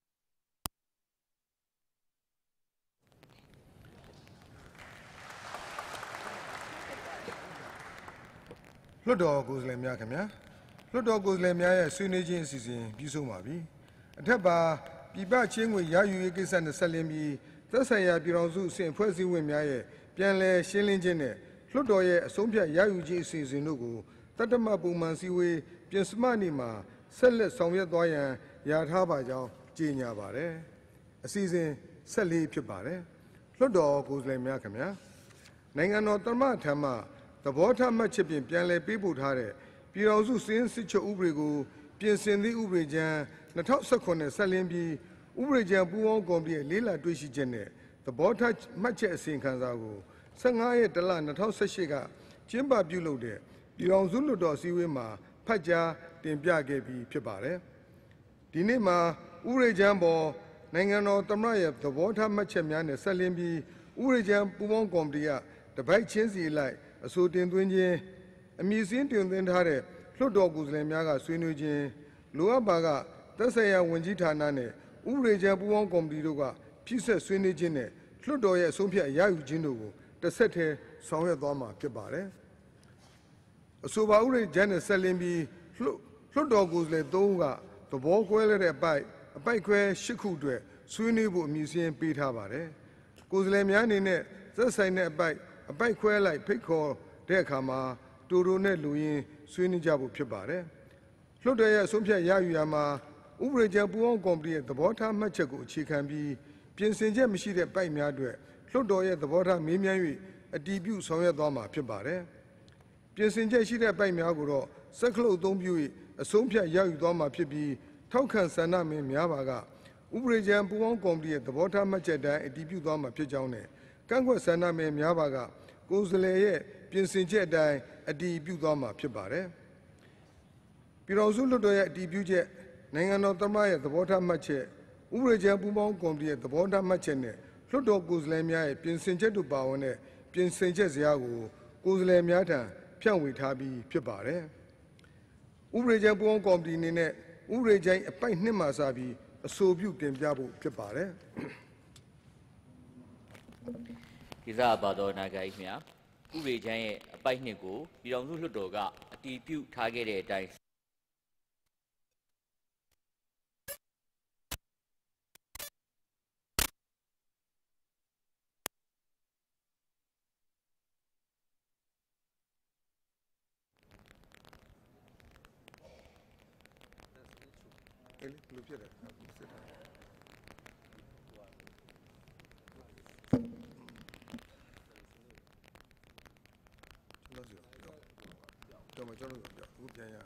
လွတ်တော်ကိုယ်စားလှယ်များခင်ဗျာလွတ်တော်ကိုယ်စားလှယ်များရဲ့ဆွေးနွေးခြင်းအစီအစဉ်ပြီးဆုံးပါပြီအထက်ပါပြည်ပချင်းငွေရယူရေးကိစ္စနဲ့ဆက်လင်းပြီးသက်ဆိုင်ရာပြည်ထောင်စုအဆင့်ဖွဲ့စည်းဝင်များရဲ့ပြန်လည်ရှင်းလင်းခြင်းနဲ့လွတ်တော်ရဲ့အဆုံးဖြတ်ရယူခြင်းအစီအစဉ်တို့ကိုတတ္တမပုံမှန်စည်းဝေးပြင်စမနေ့မှာဆက်လက်ဆောင်ရွက်သွားရန်ယာထားပါကြောင်းကြေညာပါတယ်အစီအစဉ်ဆက်လေးဖြစ်ပါတယ်လွတ်တော်ကိုယ်စားလှယ်များခင်ဗျာနိုင်ငံတော်သမ္မတထံမှသဘောထားမှတ်ချက်ဖြင့်ပြန်လည်ပေးပို့ထားတဲ့ပြည်ထောင်စုစည်းစစ်ချုပ်ဥပဒေကိုပြင်ဆင်သည့်ဥပဒေကြမ်း2019နဲ့ဆက်လင်းပြီးဥပဒေကြမ်းပူးပေါင်းကော်မတီရဲ့လေးလာတွေ့ရှိချက်နဲ့သဘောထားမှတ်ချက်အစီရင်ခံစာကို15ရက်တလ2018ကကျင်းပပြုလုပ်တဲ့ပြည်ထောင်စုလွှတ်တော်အစည်းအဝေးမှာဖတ်ကြားတင်ပြခဲ့ပြီးဖြစ်ပါတယ်ဒီနေ့မှာဥပဒေကြမ်းပေါ်နိုင်ငံတော်သမ္မတရဲ့သဘောထားမှတ်ချက်များနဲ့ဆက်လင်းပြီးဥပဒေကြမ်းပူးပေါင်းကော်မတီကတပိုက်ချင်းစီလိုက်အဆိုတင်သွင်းခြင်းအမည်စင်းတင်သွင်းထားတဲ့လွှတ်တော်ကိုယ်စားလှယ်များကဆွေးနွေးခြင်းလိုအပ်ပါကသက်ဆိုင်ရာဝန်ကြီးဌာနနဲ့ဥပဒေကြမ်းပူးပေါင်းကော်မတီတို့ကဖြစ်ဆက်ဆွေးနွေးခြင်းနဲ့လွှတ်တော်ရဲ့အဆုံးဖြတ်ရယူခြင်းတို့ကိုတစ်ဆက်တည်းဆောင်ရွက်သွားမှာဖြစ်ပါတယ်အဆိုပါဥပဒေကြမ်းနဲ့ဆက်လင်းပြီးလွှတ်တော်ကိုယ်စားလှယ်3ဦးကသဘောကွဲတဲ့အပိုက်ခွဲ8ခုအတွက်ဆွေးနွေးဖို့အမည်စင်းပေးထားပါတယ်ကိုယ်စားလှယ်များအနေနဲ့သက်ဆိုင်တဲ့အပိုက်ခွဲလိုက်ဖိတ်ခေါ်တဲ့အခါမှာတူတူနဲ့လူရင်းဆွေးနွေးကြဖို့ဖြစ်ပါတယ်လွှတ်တော်ရဲ့အဆုံးဖြတ်ရယူရမှာဥပဒေကြမ်းပူးပေါင်းကော်မတီရဲ့သဘောထားမှတ်ချက်ကိုအခြေခံပြီးပြင်ဆင်ချက်မရှိတဲ့ပိုက်များအတွက်လွှတ်တော်ရဲ့သဘောထားမေးမြန်း၍အတည်ပြုဆောင်ရွက်သွားမှာဖြစ်ပါတယ်ပြင်ဆင်ချက်ရှိတဲ့ပိုက်များကိုတော့စက္ကလုတ်အသုံးပြု၍အဆုံးဖြတ်ရယူသွားမှာဖြစ်ပြီးထောက်ခံဆန္ဒမဲများပါကဥပဒေကြမ်းပူးပေါင်းကော်မတီရဲ့သဘောထားမှတ်ချက်တိုင်းအတည်ပြုသွားမှာဖြစ်ကြောင်းနဲ့ကန့်ကွက်ဆန္ဒမဲများပါကကိုယ်စားလှယ်ရဲ့ပြင်ဆင်ချက်အတိုင်းအတည်ပြုသွားမှာဖြစ်ပါတယ်ပြည်ထောင်စုလွှတ်တော်ရဲ့အတည်ပြုချက်နိုင်ငံတော်သမ္မတရဲ့သဘောထားမှတ်ချက်ဥပဒေကြမ်းပူးပေါင်းကော်မတီရဲ့သဘောထားမှတ်ချက်နဲ့လွှတ်တော်ကိုယ်စားလှယ်များရဲ့ပြင်ဆင်ချက်တို့ပါဝင်တဲ့ပြင်ဆင်ချက်စရာကိုကိုယ်စားလှယ်များထံဖြန့်ဝေထားပြီးဖြစ်ပါတယ်ဥပဒေကြမ်းပူးပေါင်းကော်မတီအနေနဲ့ဥပဒေကြမ်းအပိုက်2မှာစပြီးအဆိုပြုတင်ပြဖို့ဖြစ်ပါတယ်ဒီစားပါတော်နာဂိုင်းများဥပဒေချမ်းရဲ့အပိုက်2ကိုပြည်ထောင်စုလွှတ်တော်ကအတည်ပြုထားခဲ့တဲ့အတိုင်းလူဖြစ်တယ်ကျွန်တော်အခုပြန်ရ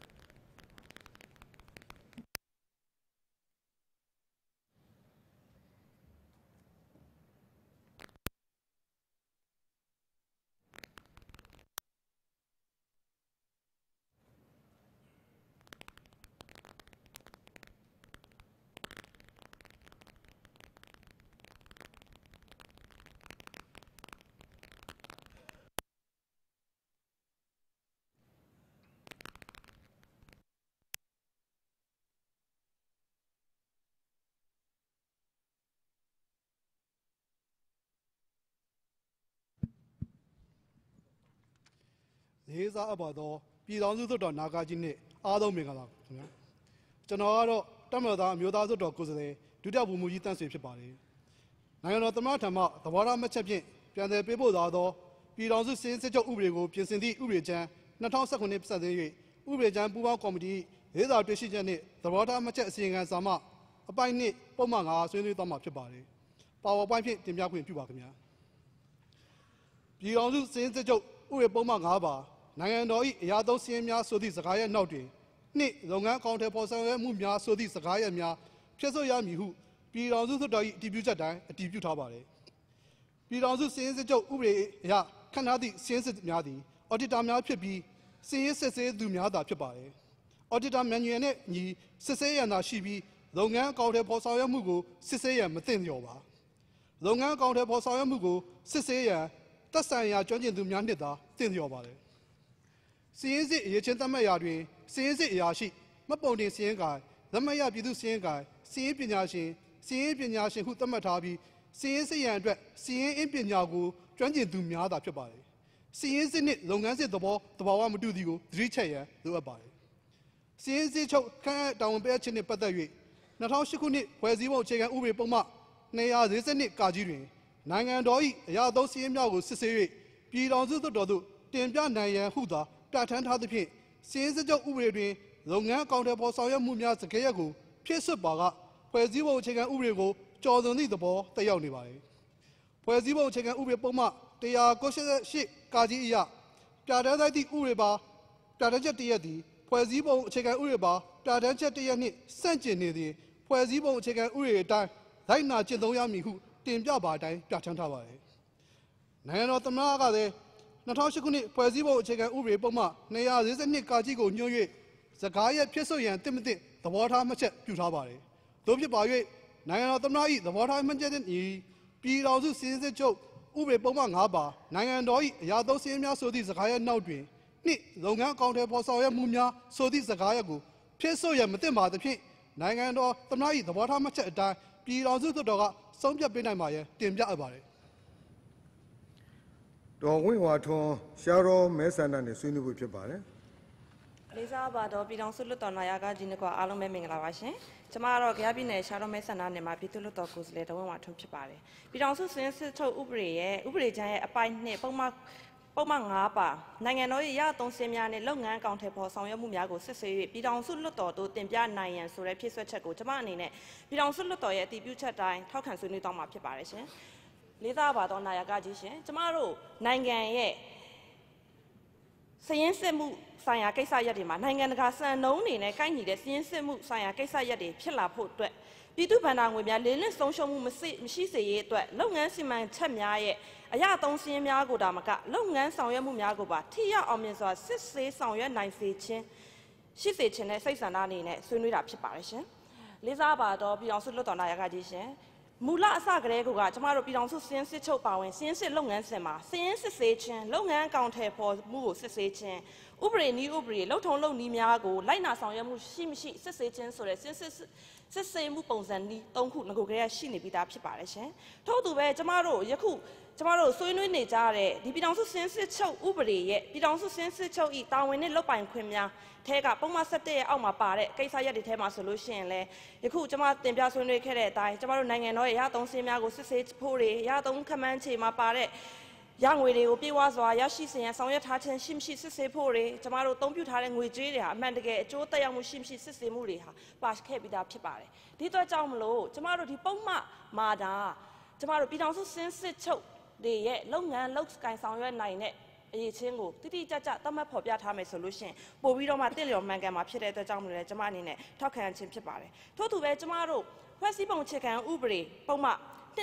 လေးစားအပ်ပါသောပြည်ထောင်စုလွှတ်တော်နာကားကြီးနှင့်အားလုံးမင်္ဂလာခင်ဗျာကျွန်တော်ကတော့တပ်မတော်သားအမျိုးသားလွှတ်တော်ကိုယ်စားလှယ်ဒုတိယဗိုလ်မှူးကြီးတန်းဆွေဖြစ်ပါတယ်နိုင်ငံတော်သမ္မတထံမှသဘောထားမှတ်ချက်ဖြင့်ပြန်လည်ပေးပို့လာသောပြည်ထောင်စုစည်းစိမ်ချုပ်ဥပဒေကိုပြင်ဆင်သည့်ဥပဒေချမ်း2019ပတ်သက်၍ဥပဒေချမ်းပူးပေါင်းကော်မတီရေးသားတွေ့ရှိချက်နှင့်သဘောထားမှတ်ချက်အစီရင်ခံစာမှအပိုင်းနှင့်ပုံမှန်9ဆွေးနွေးသွားမှာဖြစ်ပါတယ်ပါဝါပိုင်းဖြင့်တင်ပြခွင့်ပြုပါခင်ဗျာပြည်ထောင်စုစည်းစိမ်ချုပ်ဥပဒေပုံမှန်9ပါနိုင်ငံတော်၏အရာသုံးစည်းများဆိုသည့်စကားရဲ့နောက်တွင်နှစ်လုပ်ငန်းအကောင့်ထဲပေါ်ဆောင်ရွက်မှုများဆိုသည့်စကားရဲ့များဖြစ်ဆိုရမည်ဟုပြည်ထောင်စုလွှတ်တော်၏အတည်ပြုချက်တိုင်းအတည်ပြုထားပါတယ်ပြည်ထောင်စုစည်းစိမ်ချုပ်ဥပဒေအရခန့်ထားသည့်စည်းစိမ်များသည်အော်ဒီတာများဖြစ်ပြီးစည်းစစ်ဆေးသူများသာဖြစ်ပါတယ်အော်ဒီတာမန်နျူနှင့်ညီစစ်ဆေးရန်သာရှိပြီးလုပ်ငန်းအကောင့်ထဲပေါ်ဆောင်ရွက်မှုကိုစစ်ဆေးရန်မသင့်လျော်ပါလုပ်ငန်းအကောင့်ထဲပေါ်ဆောင်ရွက်မှုကိုစစ်ဆေးရန်သက်ဆိုင်ရာကျွမ်းကျင်သူများနှင့်သာသင့်လျော်ပါတယ်စီရင်စစ်အရေးချင်းသတ်မှတ်ရာတွင်စီရင်စစ်အရာရှိမှတ်ပုံတင်စီရင်ကိုင်လက်မှတ်ရပြည်သူစီရင်ကိုင်စီရင်ပညာရှင်ဟုသတ်မှတ်ထားပြီးစီရင်စစ်ရန်အတွက်စီရင်အင်ပညာကိုကျွမ်းကျင်သူများသာဖြစ်ပါတယ်စီရင်စစ်နှင့်လုပ်ငန်းစစ်သဘောဝမတူသည်ကိုသတိချက်ရန်လိုအပ်ပါတယ်စီရင်စစ်ချုပ်ခန့်အပ်တာဝန်ပေးအပ်ခြင်းနှင့်ပတ်သက်၍2008ခုနှစ်ဖွဲ့စည်းပုံအခြေခံဥပဒေပုံမှ242ကာကြီးတွင်နိုင်ငံတော်၏အရာသုံးစီရင်များကိုစစ်ဆေး၍ပြည်ထောင်စုလွှတ်တော်သို့တင်ပြနိုင်ရန်ဟုသာပြဋ္ဌာန်းထားသဖြင့်စီရင်စစ်ချုပ်ဥပဒေတွင်လုပ်ငန်းအကောင့်ထဲပေါ်ဆောင်ရွက်မှုများစကားရက်ကိုဖြည့်စွက်ပါကဖွဲ့စည်းပုံအခြေခံဥပဒေကိုကျော်လွန်သည့်သဘောတက်ရောက်နေပါသည်ဖွဲ့စည်းပုံအခြေခံဥပဒေပုံမှ198ကာကြီးအရပြဋ္ဌာန်းသည့်ဥပဒေပါပြဋ္ဌာန်းချက်တရက်သည်ဖွဲ့စည်းပုံအခြေခံဥပဒေပါပြဋ္ဌာန်းချက်တရက်နှင့်ဆန့်ကျင်နေသည်ဖွဲ့စည်းပုံအခြေခံဥပဒေအတိုင်းလိုက်နာကျင့်သုံးရမည်ဟုတင်ပြပါအတိုင်းပြဋ္ဌာန်းထားပါသည်နိုင်ငံတော်သမ္မတကလည်း2008ခုနှစ်ဖွဲ့စည်းပုံအခြေခံဥပဒေပုံမှ242ကာကြီးကိုညွှန်း၍စကားရက်ဖြစ်ဆိုရန်တင့်မတင့်သဘောထားမှတ်ချက်ပြုထားပါတယ်။သို့ဖြစ်ပါ၍နိုင်ငံတော်သမ္မတ၏သဘောထားမှတ်ချက်နှင့်ပြည်ထောင်စုစည်းစိမ်ချုပ်ဥပဒေပုံမှန်9ပါနိုင်ငံတော်၏အရာသုံးစည်းများဆိုသည့်စကားရက်နောက်တွင်နှစ်လုပ်ငန်းအကောင့်ထဲပေါ်ဆောင်ရွက်မှုများဆိုသည့်စကားရက်ကိုဖြစ်ဆိုရန်မသင့်ပါသဖြင့်နိုင်ငံတော်သမ္မတ၏သဘောထားမှတ်ချက်အတိုင်းပြည်ထောင်စုလွှတ်တော်ကဆုံးဖြတ်ပေးနိုင်ပါရန်တင်ပြအပ်ပါတယ်ဒေါ်ဝင်းဝါထွန်းရှာရောမဲဆန္ဒနဲ့ဆွေးနွေးဖို့ဖြစ်ပါတယ်လေးစားပါတော့ပြည်ထောင်စုလွှတ်တော်နာယကကြီးနဲ့ကအားလုံးပဲမင်္ဂလာပါရှင်ကျမကတော့ကြားပြည်နယ်ရှာတော်မဲဆန္ဒနယ်မှာပြည်သူ့လွှတ်တော်ကိုယ်စားလှယ်ဒေါ်ဝင်းဝါထွန်းဖြစ်ပါတယ်ပြည်ထောင်စုစည်းစိမ်ချုပ်ဥပဒေချမ်းရဲ့အပိုင်း2ပုံမှန်9ပါနိုင်ငံတော်ရဲ့ရသုံးစည်းများနဲ့လုပ်ငန်းအကောင့်ထဲပေါ်ဆောင်ရွက်မှုများကိုစစ်ဆေး၍ပြည်ထောင်စုလွှတ်တော်သို့တင်ပြနိုင်ရန်ဆိုတဲ့ဖြည့်စွက်ချက်ကိုကျမအနေနဲ့ပြည်ထောင်စုလွှတ်တော်ရဲ့အတည်ပြုချက်တိုင်းထောက်ခံဆွေးနွေးသွားမှာဖြစ်ပါတယ်ရှင်လေးစားပါတော့နာယကကြီးရှင်ကျမတို့နိုင်ငံရဲ့စည်ရင်းစစ်မှုဆိုင်ရာကိစ္စရပ်တွေမှာနိုင်ငံတကာစံနှုန်းတွေနဲ့ကိုက်ညီတဲ့စည်ရင်းစစ်မှုဆိုင်ရာကိစ္စရပ်တွေဖြစ်လာဖို့အတွက်ပြည်သူ့ဗန္ဒာငွေများလေးလင့်ဆုံးရှုံးမှုမရှိစေရေးအတွက်လုပ်ငန်းစီမံချက်များရဲ့အရာသုံးစည်းများကိုဒါမှကလုပ်ငန်းဆောင်ရွက်မှုများကိုပါထိရောက်အောင်မြင်စွာစစ်ဆေးဆောင်ရွက်နိုင်စေခြင်းရှိစေခြင်းနဲ့စိတ်ဆန္ဒအနေနဲ့ဆွေးနွေးတာဖြစ်ပါတယ်ရှင်လေးစားပါတော့ပြည်အောင်စုလွှတ်တော်နာယကကြီးရှင်မူလအစကတည်းကကျမတို့ပြည်ထောင်စုစည်းစစ်ချုပ်ပါဝင်စည်းစစ်လုပ်ငန်းစဉ်မှာစည်းစစ်ဆေးခြင်းလုပ်ငန်းအကောင့်ထဲပေါ်မှုကိုစစ်ဆေးခြင်းဥပဒေနည်းဥပဒေလုံထုံလုံနည်းများကိုလိုက်နာဆောင်ရွက်မှုရှိမရှိစစ်ဆေးခြင်းဆိုတဲ့စစ်ဆေးမှုပုံစံနည်း3ခုငကိုကလေးရှိနေပြီးသားဖြစ်ပါတယ်ရှင်ထို့သူပဲကျမတို့ယခုကျမတို့ဆွေးနွေးနေကြတဲ့ဒီပြည်ထောင်စုစည်းစစ်ချုပ်ဥပဒေရဲ့ပြည်ထောင်စုစည်းစစ်ချုပ်ဤတာဝန်နဲ့လုပ်ပိုင်ခွင့်များထဲကပုံမှန်7ရဲ့အောက်မှာပါတဲ့ကိစ္စရပ်တွေထဲမှာဆိုလို့ရှိရင်လည်းယခုကျမတင်ပြဆွေးနွေးခဲ့တဲ့အတိုင်းကျမတို့နိုင်ငံတော်ရဲ့ရသုံးစည်းများကိုစစ်ဆေးဖို့တွေရသုံးခမန်းချေမှာပါတဲ့ရငွေတွေကိုပြေဝစွာရရှိစေရန်ဆောင်ရွက်ထားခြင်းရှိမရှိစစ်ဆေးဖို့တွေကျမတို့အသုံးပြုထားတဲ့ငွေကြေးတွေဟာအမှန်တကယ်အကျိုးသက်ရောက်မှုရှိမရှိစစ်ဆေးမှုတွေဟာပါခဲ့ပြီးသားဖြစ်ပါတယ်ဒီအတွက်ကြောင့်မလို့ကျမတို့ဒီပုံမှန်မှာဒါကျမတို့ပြည်ထောင်စုစည်းစစ်ချုပ်တွေရဲ့လုပ်ငန်းလုပ်ကိုင်ဆောင်ရွက်နိုင်တဲ့အရေးချင်းကိုတိတိကျကျသတ်မှတ်ဖော်ပြထားမယ်ဆိုလို့ရှိရင်ပို့ပြီးတော့မှတင့်လျော်မှန်ကန်မှာဖြစ်တဲ့အတွက်ကြောင့်မလို့လည်းကျမအနေနဲ့ထောက်ခံခြင်းဖြစ်ပါတယ်ထို့သူပဲကျမတို့ဖွဲ့စည်းပုံအခြေခံဥပဒေပုံမှန်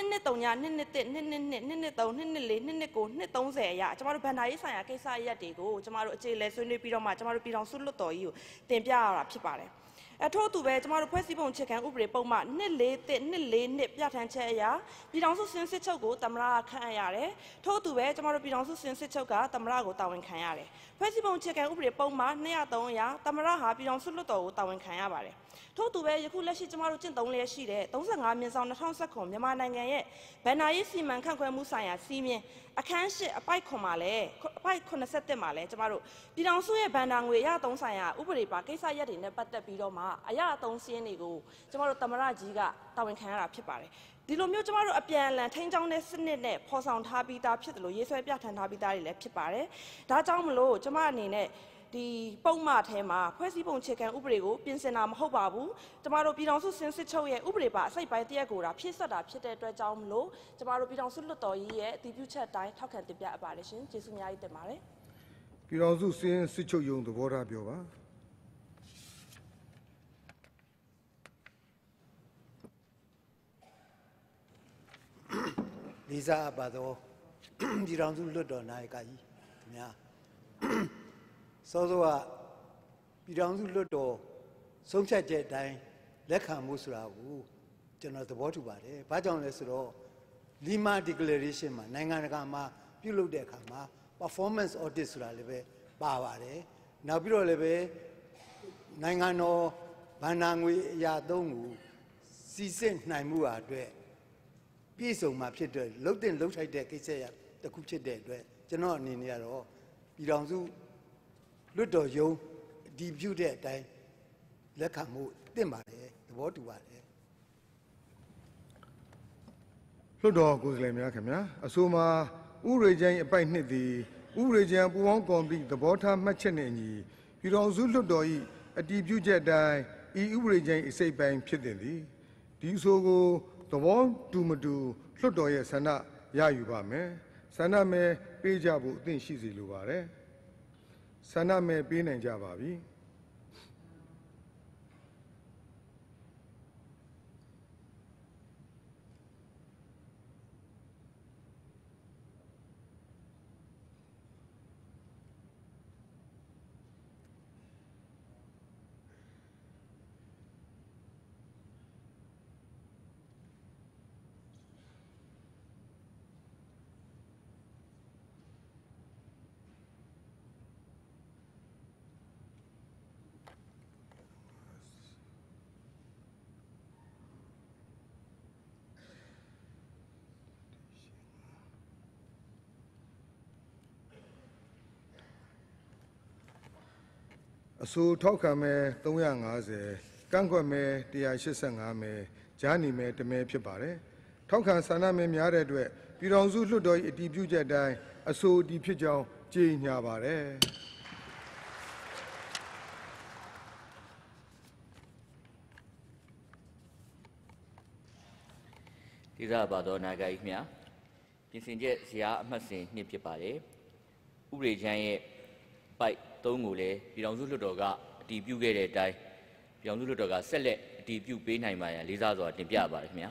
223အရာကျမတို့ဗန္ဒာရေးဆိုင်ရာကိစ္စရပ်တွေကိုကျမတို့အခြေလဲဆွေးနွေးပြီးတော့မှကျမတို့ပြည်ထောင်စုလွှတ်တော်ကြီးကိုတင်ပြရတာဖြစ်ပါတယ်ထို့သူပဲကျမတို့ဖွဲ့စည်းပုံအခြေခံဥပဒေပုံမှ242ပြဋ္ဌာန်းချက်အရာပြည်ထောင်စုစည်းစစ်ချုပ်ကိုသမ္မတခန့်အပ်ရတယ်ထို့သူပဲကျမတို့ပြည်ထောင်စုစည်းစစ်ချုပ်ကသမ္မတကိုတာဝန်ခံရတယ်ဖွဲ့စည်းပုံအခြေခံဥပဒေပုံမှ203အရာသမ္မတဟာပြည်ထောင်စုလွှတ်တော်ကိုတာဝန်ခံရပါတယ်ထို့သူပဲယခုလက်ရှိကျမတို့ကျင့်သုံးလျက်ရှိတဲ့35/2019မြန်မာနိုင်ငံရဲ့ဗန္ဒာရေးစီမံခန့်ခွဲမှုဆိုင်ရာစီးမြင်အခန်းရှိအပိုက်ခွန်မှာလဲအပိုက်87မှာလဲကျမတို့ပြည်ထောင်စုရဲ့ဗန်ဒါငွေအရအသုံးဆိုင်ရာဥပဒေပါကိစ္စရပ်တွေနဲ့ပတ်သက်ပြီးတော့မှအရအသုံးစည်းတွေကိုကျမတို့သမရကြီးကတာဝန်ခံရတာဖြစ်ပါတယ်ဒီလိုမျိုးကျမတို့အပြန်အလှန်ထိန်းချောင်းတဲ့စနစ်နဲ့ဖော်ဆောင်ထားပြီးသားဖြစ်တယ်လို့ရေးဆွဲပြဋ္ဌာန်းထားပြီးသားတွေလည်းဖြစ်ပါတယ်ဒါကြောင့်မလို့ကျမအနေနဲ့ဒီပုံမှန်ထဲမှာဖွဲ့စည်းပုံခြေခံဥပဒေကိုပြင်ဆင်တာမဟုတ်ပါဘူးကျမတို့ပြည်ထောင်စုစင်စစ်ချုပ်ရဲ့ဥပဒေပါအစိတ်ပိုင်းတရက်ကိုဖြည့်ဆွတ်တာဖြစ်တဲ့အတွက်ကြောင့်မလို့ကျမတို့ပြည်ထောင်စုလွှတ်တော်ကြီးရဲ့အတည်ပြုချက်တိုင်းထောက်ခံတင်ပြအပ်ပါတယ်ရှင်ကျေးဇူးအများကြီးတင်ပါတယ်ပြည်ထောင်စုစင်စစ်ချုပ်ရုံးသဘောထားပြောပါလေးစားပါတော့ပြည်ထောင်စုလွှတ်တော်နာယကကြီးခင်ဗျာစောစောကပြည်ထောင်စုလွှတ်တော်ဆုံးဖြတ်ချက်အတိုင်းလက်ခံမှုဆိုတာကိုကျွန်တော်သဘောတူပါတယ်။ဘာကြောင့်လဲဆိုတော့ Lima Declaration မှာနိုင်ငံတကာမှာပြုလုပ်တဲ့အခါမှာ performance audit ဆိုတာလည်းပဲပါပါတယ်။နောက်ပြီးတော့လည်းပဲနိုင်ငံတော်ဗန်နာငွေအရာသုံးကိုစီစစ်နိုင်မှုအတွက်ပြည့်စုံမှာဖြစ်တဲ့လှုပ်တင်လှုပ်ထိုက်တဲ့ကိစ္စရတစ်ခုဖြစ်တဲ့အတွက်ကျွန်တော်အနေနဲ့ကတော့ပြည်ထောင်စုလွတ်တော်ရုံးဒီပြုတဲ့အတိုင်းလက်ခံမှုတင့်ပါတယ်သဘောတူပါတယ်လွတ်တော်ကိုယ်စားလှယ်များခင်ဗျာအဆိုမှာဥပဒေကျမ်းအပိုက်နှစ်သည်ဥပဒေကျမ်းပူးပေါင်းကော်မတီသဘောထားမှတ်ချက်နှင့်အညီပြည်ထောင်စုလွတ်တော်၏အတည်ပြုချက်အတိုင်းဤဥပဒေကျမ်းအစိတ်ပိုင်းဖြစ်သည်ဒီဆိုကိုသဘောတူမတူလွတ်တော်ရဲ့ဆန္ဒရယူပါမယ်ဆန္ဒမဲပေးကြဖို့အသင့်ရှိစီလိုပါတယ်ဆန္ဒမဲပေးနိုင်ကြပါပြီအဆိုထောက်ခံမဲ350ကန့်ကွက်မဲ185မဲကြားနေမဲ1မဲဖြစ်ပါတယ်ထောက်ခံဆန္ဒမဲများတဲ့အတွက်ပြည်ထောင်စုလွှတ်တော်၏အတည်ပြုချက်အတိုင်းအဆိုအတည်ဖြစ်ကြောင်းကြေညာပါတယ်ဒီစားပါတော့နာဂိုင်မြပြင်ဆင်ချက်ဇယားအမှတ်စဉ်2ဖြစ်ပါတယ်ဥပဒေချမ်းရဲ့ပိုက်3ကိုလည်းပြည်ထောင်စုလွှတ်တော်ကအတည်ပြုခဲ့တဲ့အတိုင်းပြည်ထောင်စုလွှတ်တော်ကဆက်လက်အတည်ပြုပေးနိုင်ပါရန်လေးစားစွာတင်ပြပါတယ်ခင်ဗျာ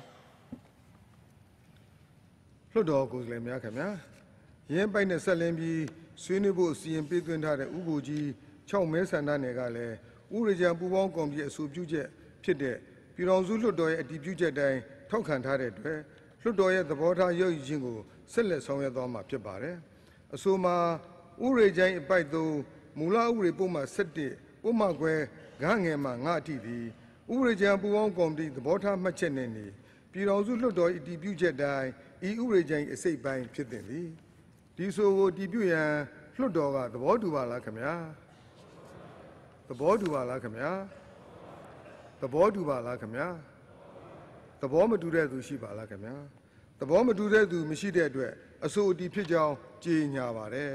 လွှတ်တော်ကိုယ်စားလှယ်များခင်ဗျာရင်းပိုက်နဲ့ဆက်လင်းပြီးဆွေးနွေးဖို့အစီရင်ပေးသွင်းထားတဲ့ဥပဒေကြီး6မဲဆန္ဒနယ်ကလည်းဥပဒေကြံပူပေါင်းကော်မတီအဆိုပြုချက်ဖြစ်တဲ့ပြည်ထောင်စုလွှတ်တော်ရဲ့အတည်ပြုချက်တိုင်းထောက်ခံထားတဲ့အတွက်လွှတ်တော်ရဲ့သဘောထားရည်ရည်ချင်းကိုဆက်လက်ဆောင်ရွက်သွားမှာဖြစ်ပါတယ်အဆိုမှာဥပဒေကြံအပိုက်3မူလဥပဒေပုံမှန်7ပုံမှန်ခွဲငါငယ်မှာငါအထိသည်ဥပဒေကြံပူပေါင်းကော်မတီသဘောထားမှတ်ချက်နဲ့နေပြည်ထောင်စုလွှတ်တော်၏အတည်ပြုချက်တိုင်းဤဥပဒေကြံအစိတ်ပိုင်းဖြစ်သည်ဒီဆိုကိုတည်ပြုရန်လွှတ်တော်ကသဘောတူပါလားခင်ဗျာသဘောတူပါလားခင်ဗျာသဘောတူပါလားခင်ဗျာသဘောမတူတဲ့သူရှိပါလားခင်ဗျာသဘောမတူတဲ့သူမရှိတဲ့အတွက်အဆိုအတည်ဖြစ်ကြောင်းကြေညာပါတယ်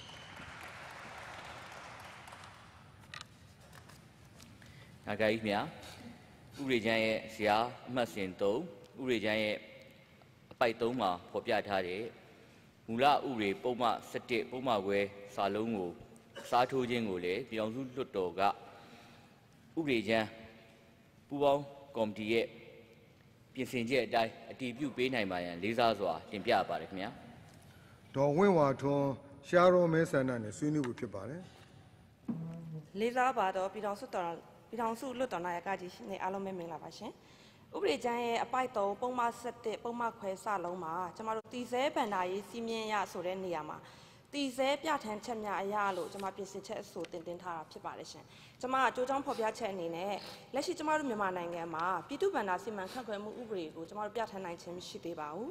နာဂိုင်မြဥပဒေချမ်းရဲ့ဇယားအမှတ်စဉ်3ဥပဒေချမ်းရဲ့အပိုက်3မှာဖော်ပြထားတဲ့မူလဥပဒေပုံမှန်7ပုံမှန်ခွဲစာလုံးကိုစားထိုးခြင်းကိုလည်းပြည်ထောင်စုလွှတ်တော်ကဥပဒေချမ်းပူးပေါင်းကော်မတီရဲ့ပြင်ဆင်ချက်အတိုင်းအတည်ပြုပေးနိုင်ပါရန်လေးစားစွာတင်ပြပါတယ်ခင်ဗျာဒေါ်ဝင်းဝါထွန်းရှားတော်မဲဆန္ဒနဲ့ဆွေးနွေးဖို့ဖြစ်ပါတယ်လေးစားပါတော့ပြည်ထောင်စုလွှတ်တော်နာယကကြီးနဲ့အားလုံးပဲမင်္ဂလာပါရှင်ဥပဒေကျမ်းရဲ့အပိုက်3ပုံမှန်7ပုံမှန်ခွဲစလုံးမှာကျမတို့တည်ဆဲဗန္ဒာရေးစီမင်းရဆိုတဲ့နေရာမှာတည်ဆဲပြဋ္ဌာန်းချက်များအရာလို့ကျမပြင်ဆင်ချက်အဆိုတင်ထားတာဖြစ်ပါတယ်ရှင်ကျမအကျိုးကြောင့်ဖော်ပြချက်အနေနဲ့လက်ရှိကျမတို့မြန်မာနိုင်ငံမှာပြည်သူ့ဗန္ဒာစီမံခန့်ခွဲမှုဥပဒေကိုကျမတို့ပြဋ္ဌာန်းနိုင်ခြင်းမရှိသေးပါဘူး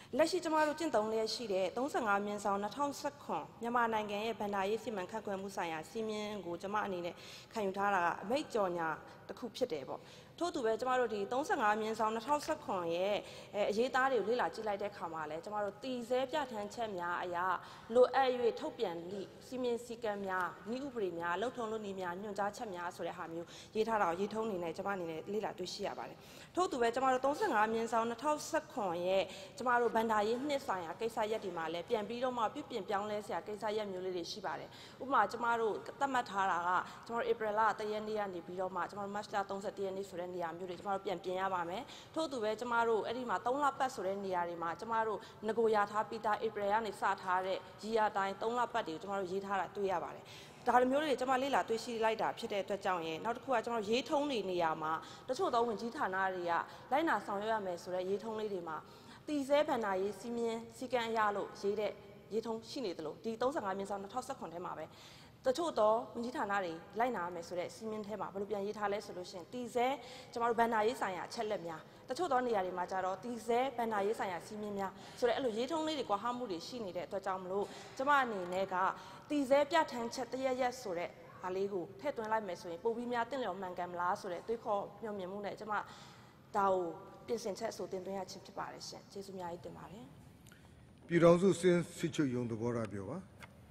လက်ရှိကျမတို့ကျင့်သုံးလျက်ရှိတဲ့35/2019မြန်မာနိုင်ငံရဲ့ဗန္ဒာရေးစီမံခန့်ခွဲမှုဆိုင်ရာစီမင်းကိုကျမအနေနဲ့ခံယူထားတာကအမိန့်ကြော်ညာတစ်ခုဖြစ်တယ်ပေါ့ထို့သူပဲကျမတို့ဒီ35/2019ရဲ့အရေးသားတွေကိုလေ့လာကြည့်လိုက်တဲ့အခါမှာလဲကျမတို့တည်ဆဲပြဋ္ဌာန်းချက်များအရာလိုအပ်၍ထုတ်ပြန်သည့်စီမင်းစည်းကမ်းများနည်းဥပဒေများလုံထုံလုံနည်းများညွှန်ကြားချက်များဆိုတဲ့ဟာမျိုးရေးထားတာကိုရေးထုံးနေနဲ့ကျမအနေနဲ့လေ့လာတွေ့ရှိရပါတယ်ထို့သူပဲကျမတို့35/2019ရဲ့ကျမတို့ဗန္ဒာရေးနှစ်ဆိုင်ရာကိစ္စရပ်တွေမှာလဲပြန်ပြီးတော့မှပြုပြင်ပြောင်းလဲစရာကိစ္စရပ်မျိုးလေးတွေရှိပါတယ်ဥပမာကျမတို့သတ်မှတ်ထားတာကကျမတို့ဧပြီလ3ရက်နေ့ကနေပြီးတော့မှကျမတို့မတ်လ31ရက်နေ့ဆိုတဲ့နေရာမျိုးတွေကျမတို့ပြန်ပြင်ရပါမယ်ထို့သူပဲကျမတို့အဲ့ဒီမှာ3လပတ်ဆိုတဲ့နေရာတွေမှာကျမတို့ငကိုရာထားပြီးသားဧပြီကနေစထားတဲ့ရီယာတိုင်း3လပတ်တွေကိုကျမတို့ရေးထားတာတွေ့ရပါတယ်ဒါလိုမျိုးတွေကျမလေ့လာတွေ့ရှိလိုက်တာဖြစ်တဲ့အတွက်ကြောင့်ရဲ့နောက်တစ်ခုကကျမတို့ရေးထုံးနေရာမှာတချို့သောဝင်ကြီးဌာနတွေကလိုက်နာဆောင်ရွက်ရမယ်ဆိုတဲ့ရေးထုံးလေးတွေမှာတည်ဆဲဗန္ဒာရေးစီမင်းစည်းကမ်းအရလို့ရေးတဲ့ရေးထုံးရှိနေသလိုဒီ35/2019ထဲမှာပဲတချို့သောဝန်ကြီးဌာနတွေလိုက်နာရမယ်ဆိုတဲ့စီမင်းထဲမှာဘယ်လိုပြန်ရေးထားလဲဆိုလို့ရှိရင်တည်ဆဲကျမတို့ဗန္ဒာရေးဆိုင်ရာအချက်လက်များတချို့သောနေရာတွေမှာကြတော့တည်ဆဲဗန္ဒာရေးဆိုင်ရာစီမင်းများဆိုတဲ့အဲ့လိုရေးထုံးလေးတွေကွာဟမှုတွေရှိနေတဲ့အတွက်ကြောင့်မလို့ကျမအနေနဲ့ကတည်ဆဲပြဋ္ဌာန်းချက်တရရက်ဆိုတဲ့အားလေးကိုထည့်သွင်းလိုက်မယ်ဆိုရင်ပုံပြီးများတင့်လျော်မှန်ကန်မလားဆိုတဲ့တွေးခေါ်မျှော်မြင်မှုနဲ့ကျမဒါကိုပြင်ဆင်ချက်ဆိုတင်သွင်းရခြင်းဖြစ်ပါတယ်ရှင်ကျေးဇူးများကြီးတင်ပါတယ်ပြည်ထောင်စုစစ်ချုပ်ရုံးသဘောထားပြောပါ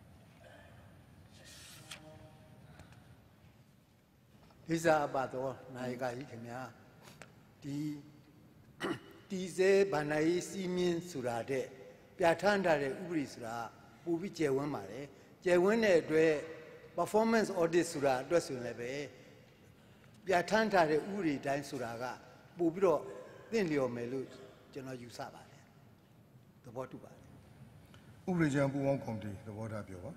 လိစာအပါတော်နိုင်ကကြီးခင်ဗျာဒီတီစဲဗန္ဒာရေးစီမင်းဆိုတာတဲ့ပြဋ္ဌာန်းထားတဲ့ဥပဒေဆိုတာပိုပြီးကျယ်ဝန်းပါတယ်ကျယ်ဝန်းတဲ့အတွက် performance audit ဆိုတာအတွက်ဆိုရင်လည်းပဲပြဋ္ဌာန်းထားတဲ့ဥပဒေတိုင်းဆိုတာကပို့ပြီးတော့သင့်လျော်မယ်လို့ကျွန်တော်ယူဆပါတယ်သဘောတူပါတယ်ဥပဒေကြမ်းပူးပေါင်းကော်မတီသဘောထားပြောပါ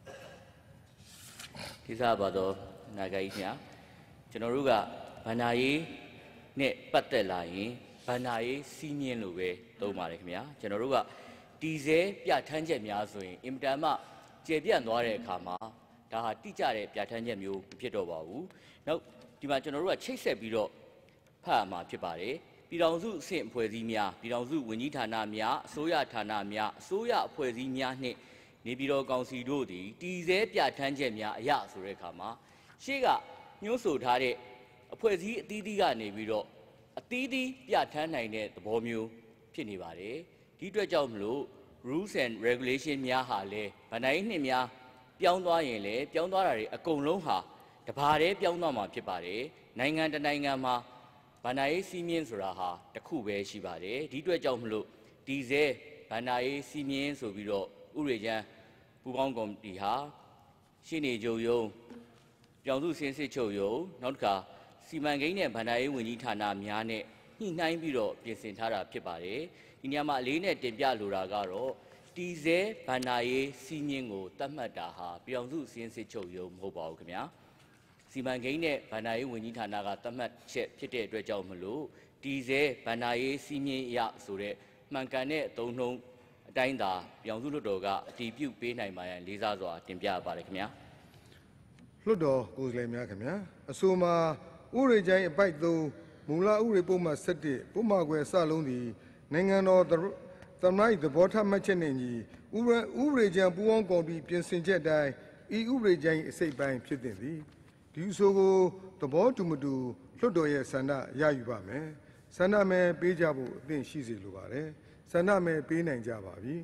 ဒီစားပါတော့နိုင်ကကြီးခင်ဗျာကျွန်တော်တို့ကဗန္ဒာရေးနဲ့ပတ်သက်လာရင်ဗန္ဒာရေးစီးမြင့်လို့ပဲသုံးပါတယ်ခင်ဗျာကျွန်တော်တို့ကတီစဲပြဋ္ဌာန်းချက်များဆိုရင်အင်တာမကျေပြန့်သွားတဲ့အခါမှာဒါဟာတိကျတဲ့ပြဋ္ဌာန်းချက်မျိုးမဖြစ်တော့ပါဘူးနောက်ဒီမှာကျွန်တော်တို့ကချိတ်ဆက်ပြီးတော့ဖတ်ရမှာဖြစ်ပါတယ်ပြည်ထောင်စုအဆင့်အဖွဲ့အစည်းများပြည်ထောင်စုဝန်ကြီးဌာနများအစိုးရဌာနများအစိုးရအဖွဲ့အစည်းများနှင့်နေပြည်တော်ကောင်စီတို့သည်တည်ဆဲပြဋ္ဌာန်းချက်များအရဆိုတဲ့အခါမှာရှေ့ကညွှန်းဆိုထားတဲ့အဖွဲ့အစည်းအသီးသီးကနေပြီးတော့အသီးသီးပြဋ္ဌာန်းနိုင်တဲ့သဘောမျိုးဖြစ်နေပါတယ်ဒီအတွက်ကြောင့်မလို့ rules and regulation များဟာလဲဗန္ဒာရေးနှစ်များပြောင်းသွားရင်လဲပြောင်းသွားတာတွေအကုန်လုံးဟာတဘာတည်းပြောင်းသွားမှာဖြစ်ပါတယ်နိုင်ငံတနိုင်ငံမှာဗန္ဒာရေးစီမင်းဆိုတာဟာတစ်ခုပဲရှိပါတယ်ဒီအတွက်ကြောင့်မလို့ဒီစဲဗန္ဒာရေးစီမင်းဆိုပြီးတော့ဥရေချမ်းပူပေါင်းကော်မတီဟာရှင်းနေကြုံယုံပြောင်စုစင်းစစ်ချုပ်ယုံနောက်တစ်ခါစီမံကိန်းနဲ့ဗန္ဒာရေးဝန်ကြီးဌာနများနဲ့ညှိနှိုင်းပြီးတော့ပြင်ဆင်ထားတာဖြစ်ပါတယ်ဒီနေရာမှာအလေးနဲ့တင်ပြလိုတာကတော့တီစဲဗန္ဒာရေးစီမင်းကိုတတ်မှတ်တာဟာပြောင်စုစင်းစစ်ချုပ်ယုံမဟုတ်ပါဘူးခင်ဗျာစီမံကိန်းနဲ့ဗန္ဒာရေးဝန်ကြီးဌာနကသတ်မှတ်ချက်ဖြစ်တဲ့အတွက်ကြောင့်မလို့တီစဲဗန္ဒာရေးစီမင်းအရဆိုတဲ့မှန်ကန်တဲ့အသုံးနှုန်းအတိုင်းသာပြောင်စုလွှတ်တော်ကအတည်ပြုပေးနိုင်ပါရန်လေးစားစွာတင်ပြပါတယ်ခင်ဗျာလွှတ်တော်ကိုယ်စားလှယ်များခင်ဗျာအဆိုမှာဥရေချိုင်းအပိုက်3မူလဥရေပုံမှန်7ပုံမှန်ခွဲစလုံးသည်နိုင်ငံတော်သမ္မတသဘောထားမှတ်ချက်နဲ့ညီဥရေချိုင်းပူးပေါင်းကော်မတီပြင်ဆင်ချက်တိုင်းဤဥရေချိုင်းအစိပ်ပိုင်းဖြစ်သည်ဒီအဆိုကိုသဘောတူမတူလွှတ်တော်ရဲ့ဆန္ဒရယူပါမယ်ဆန္ဒမဲပေးကြဖို့အသင့်ရှိစေလိုပါတယ်ဆန္ဒမဲပေးနိုင်ကြပါပြီ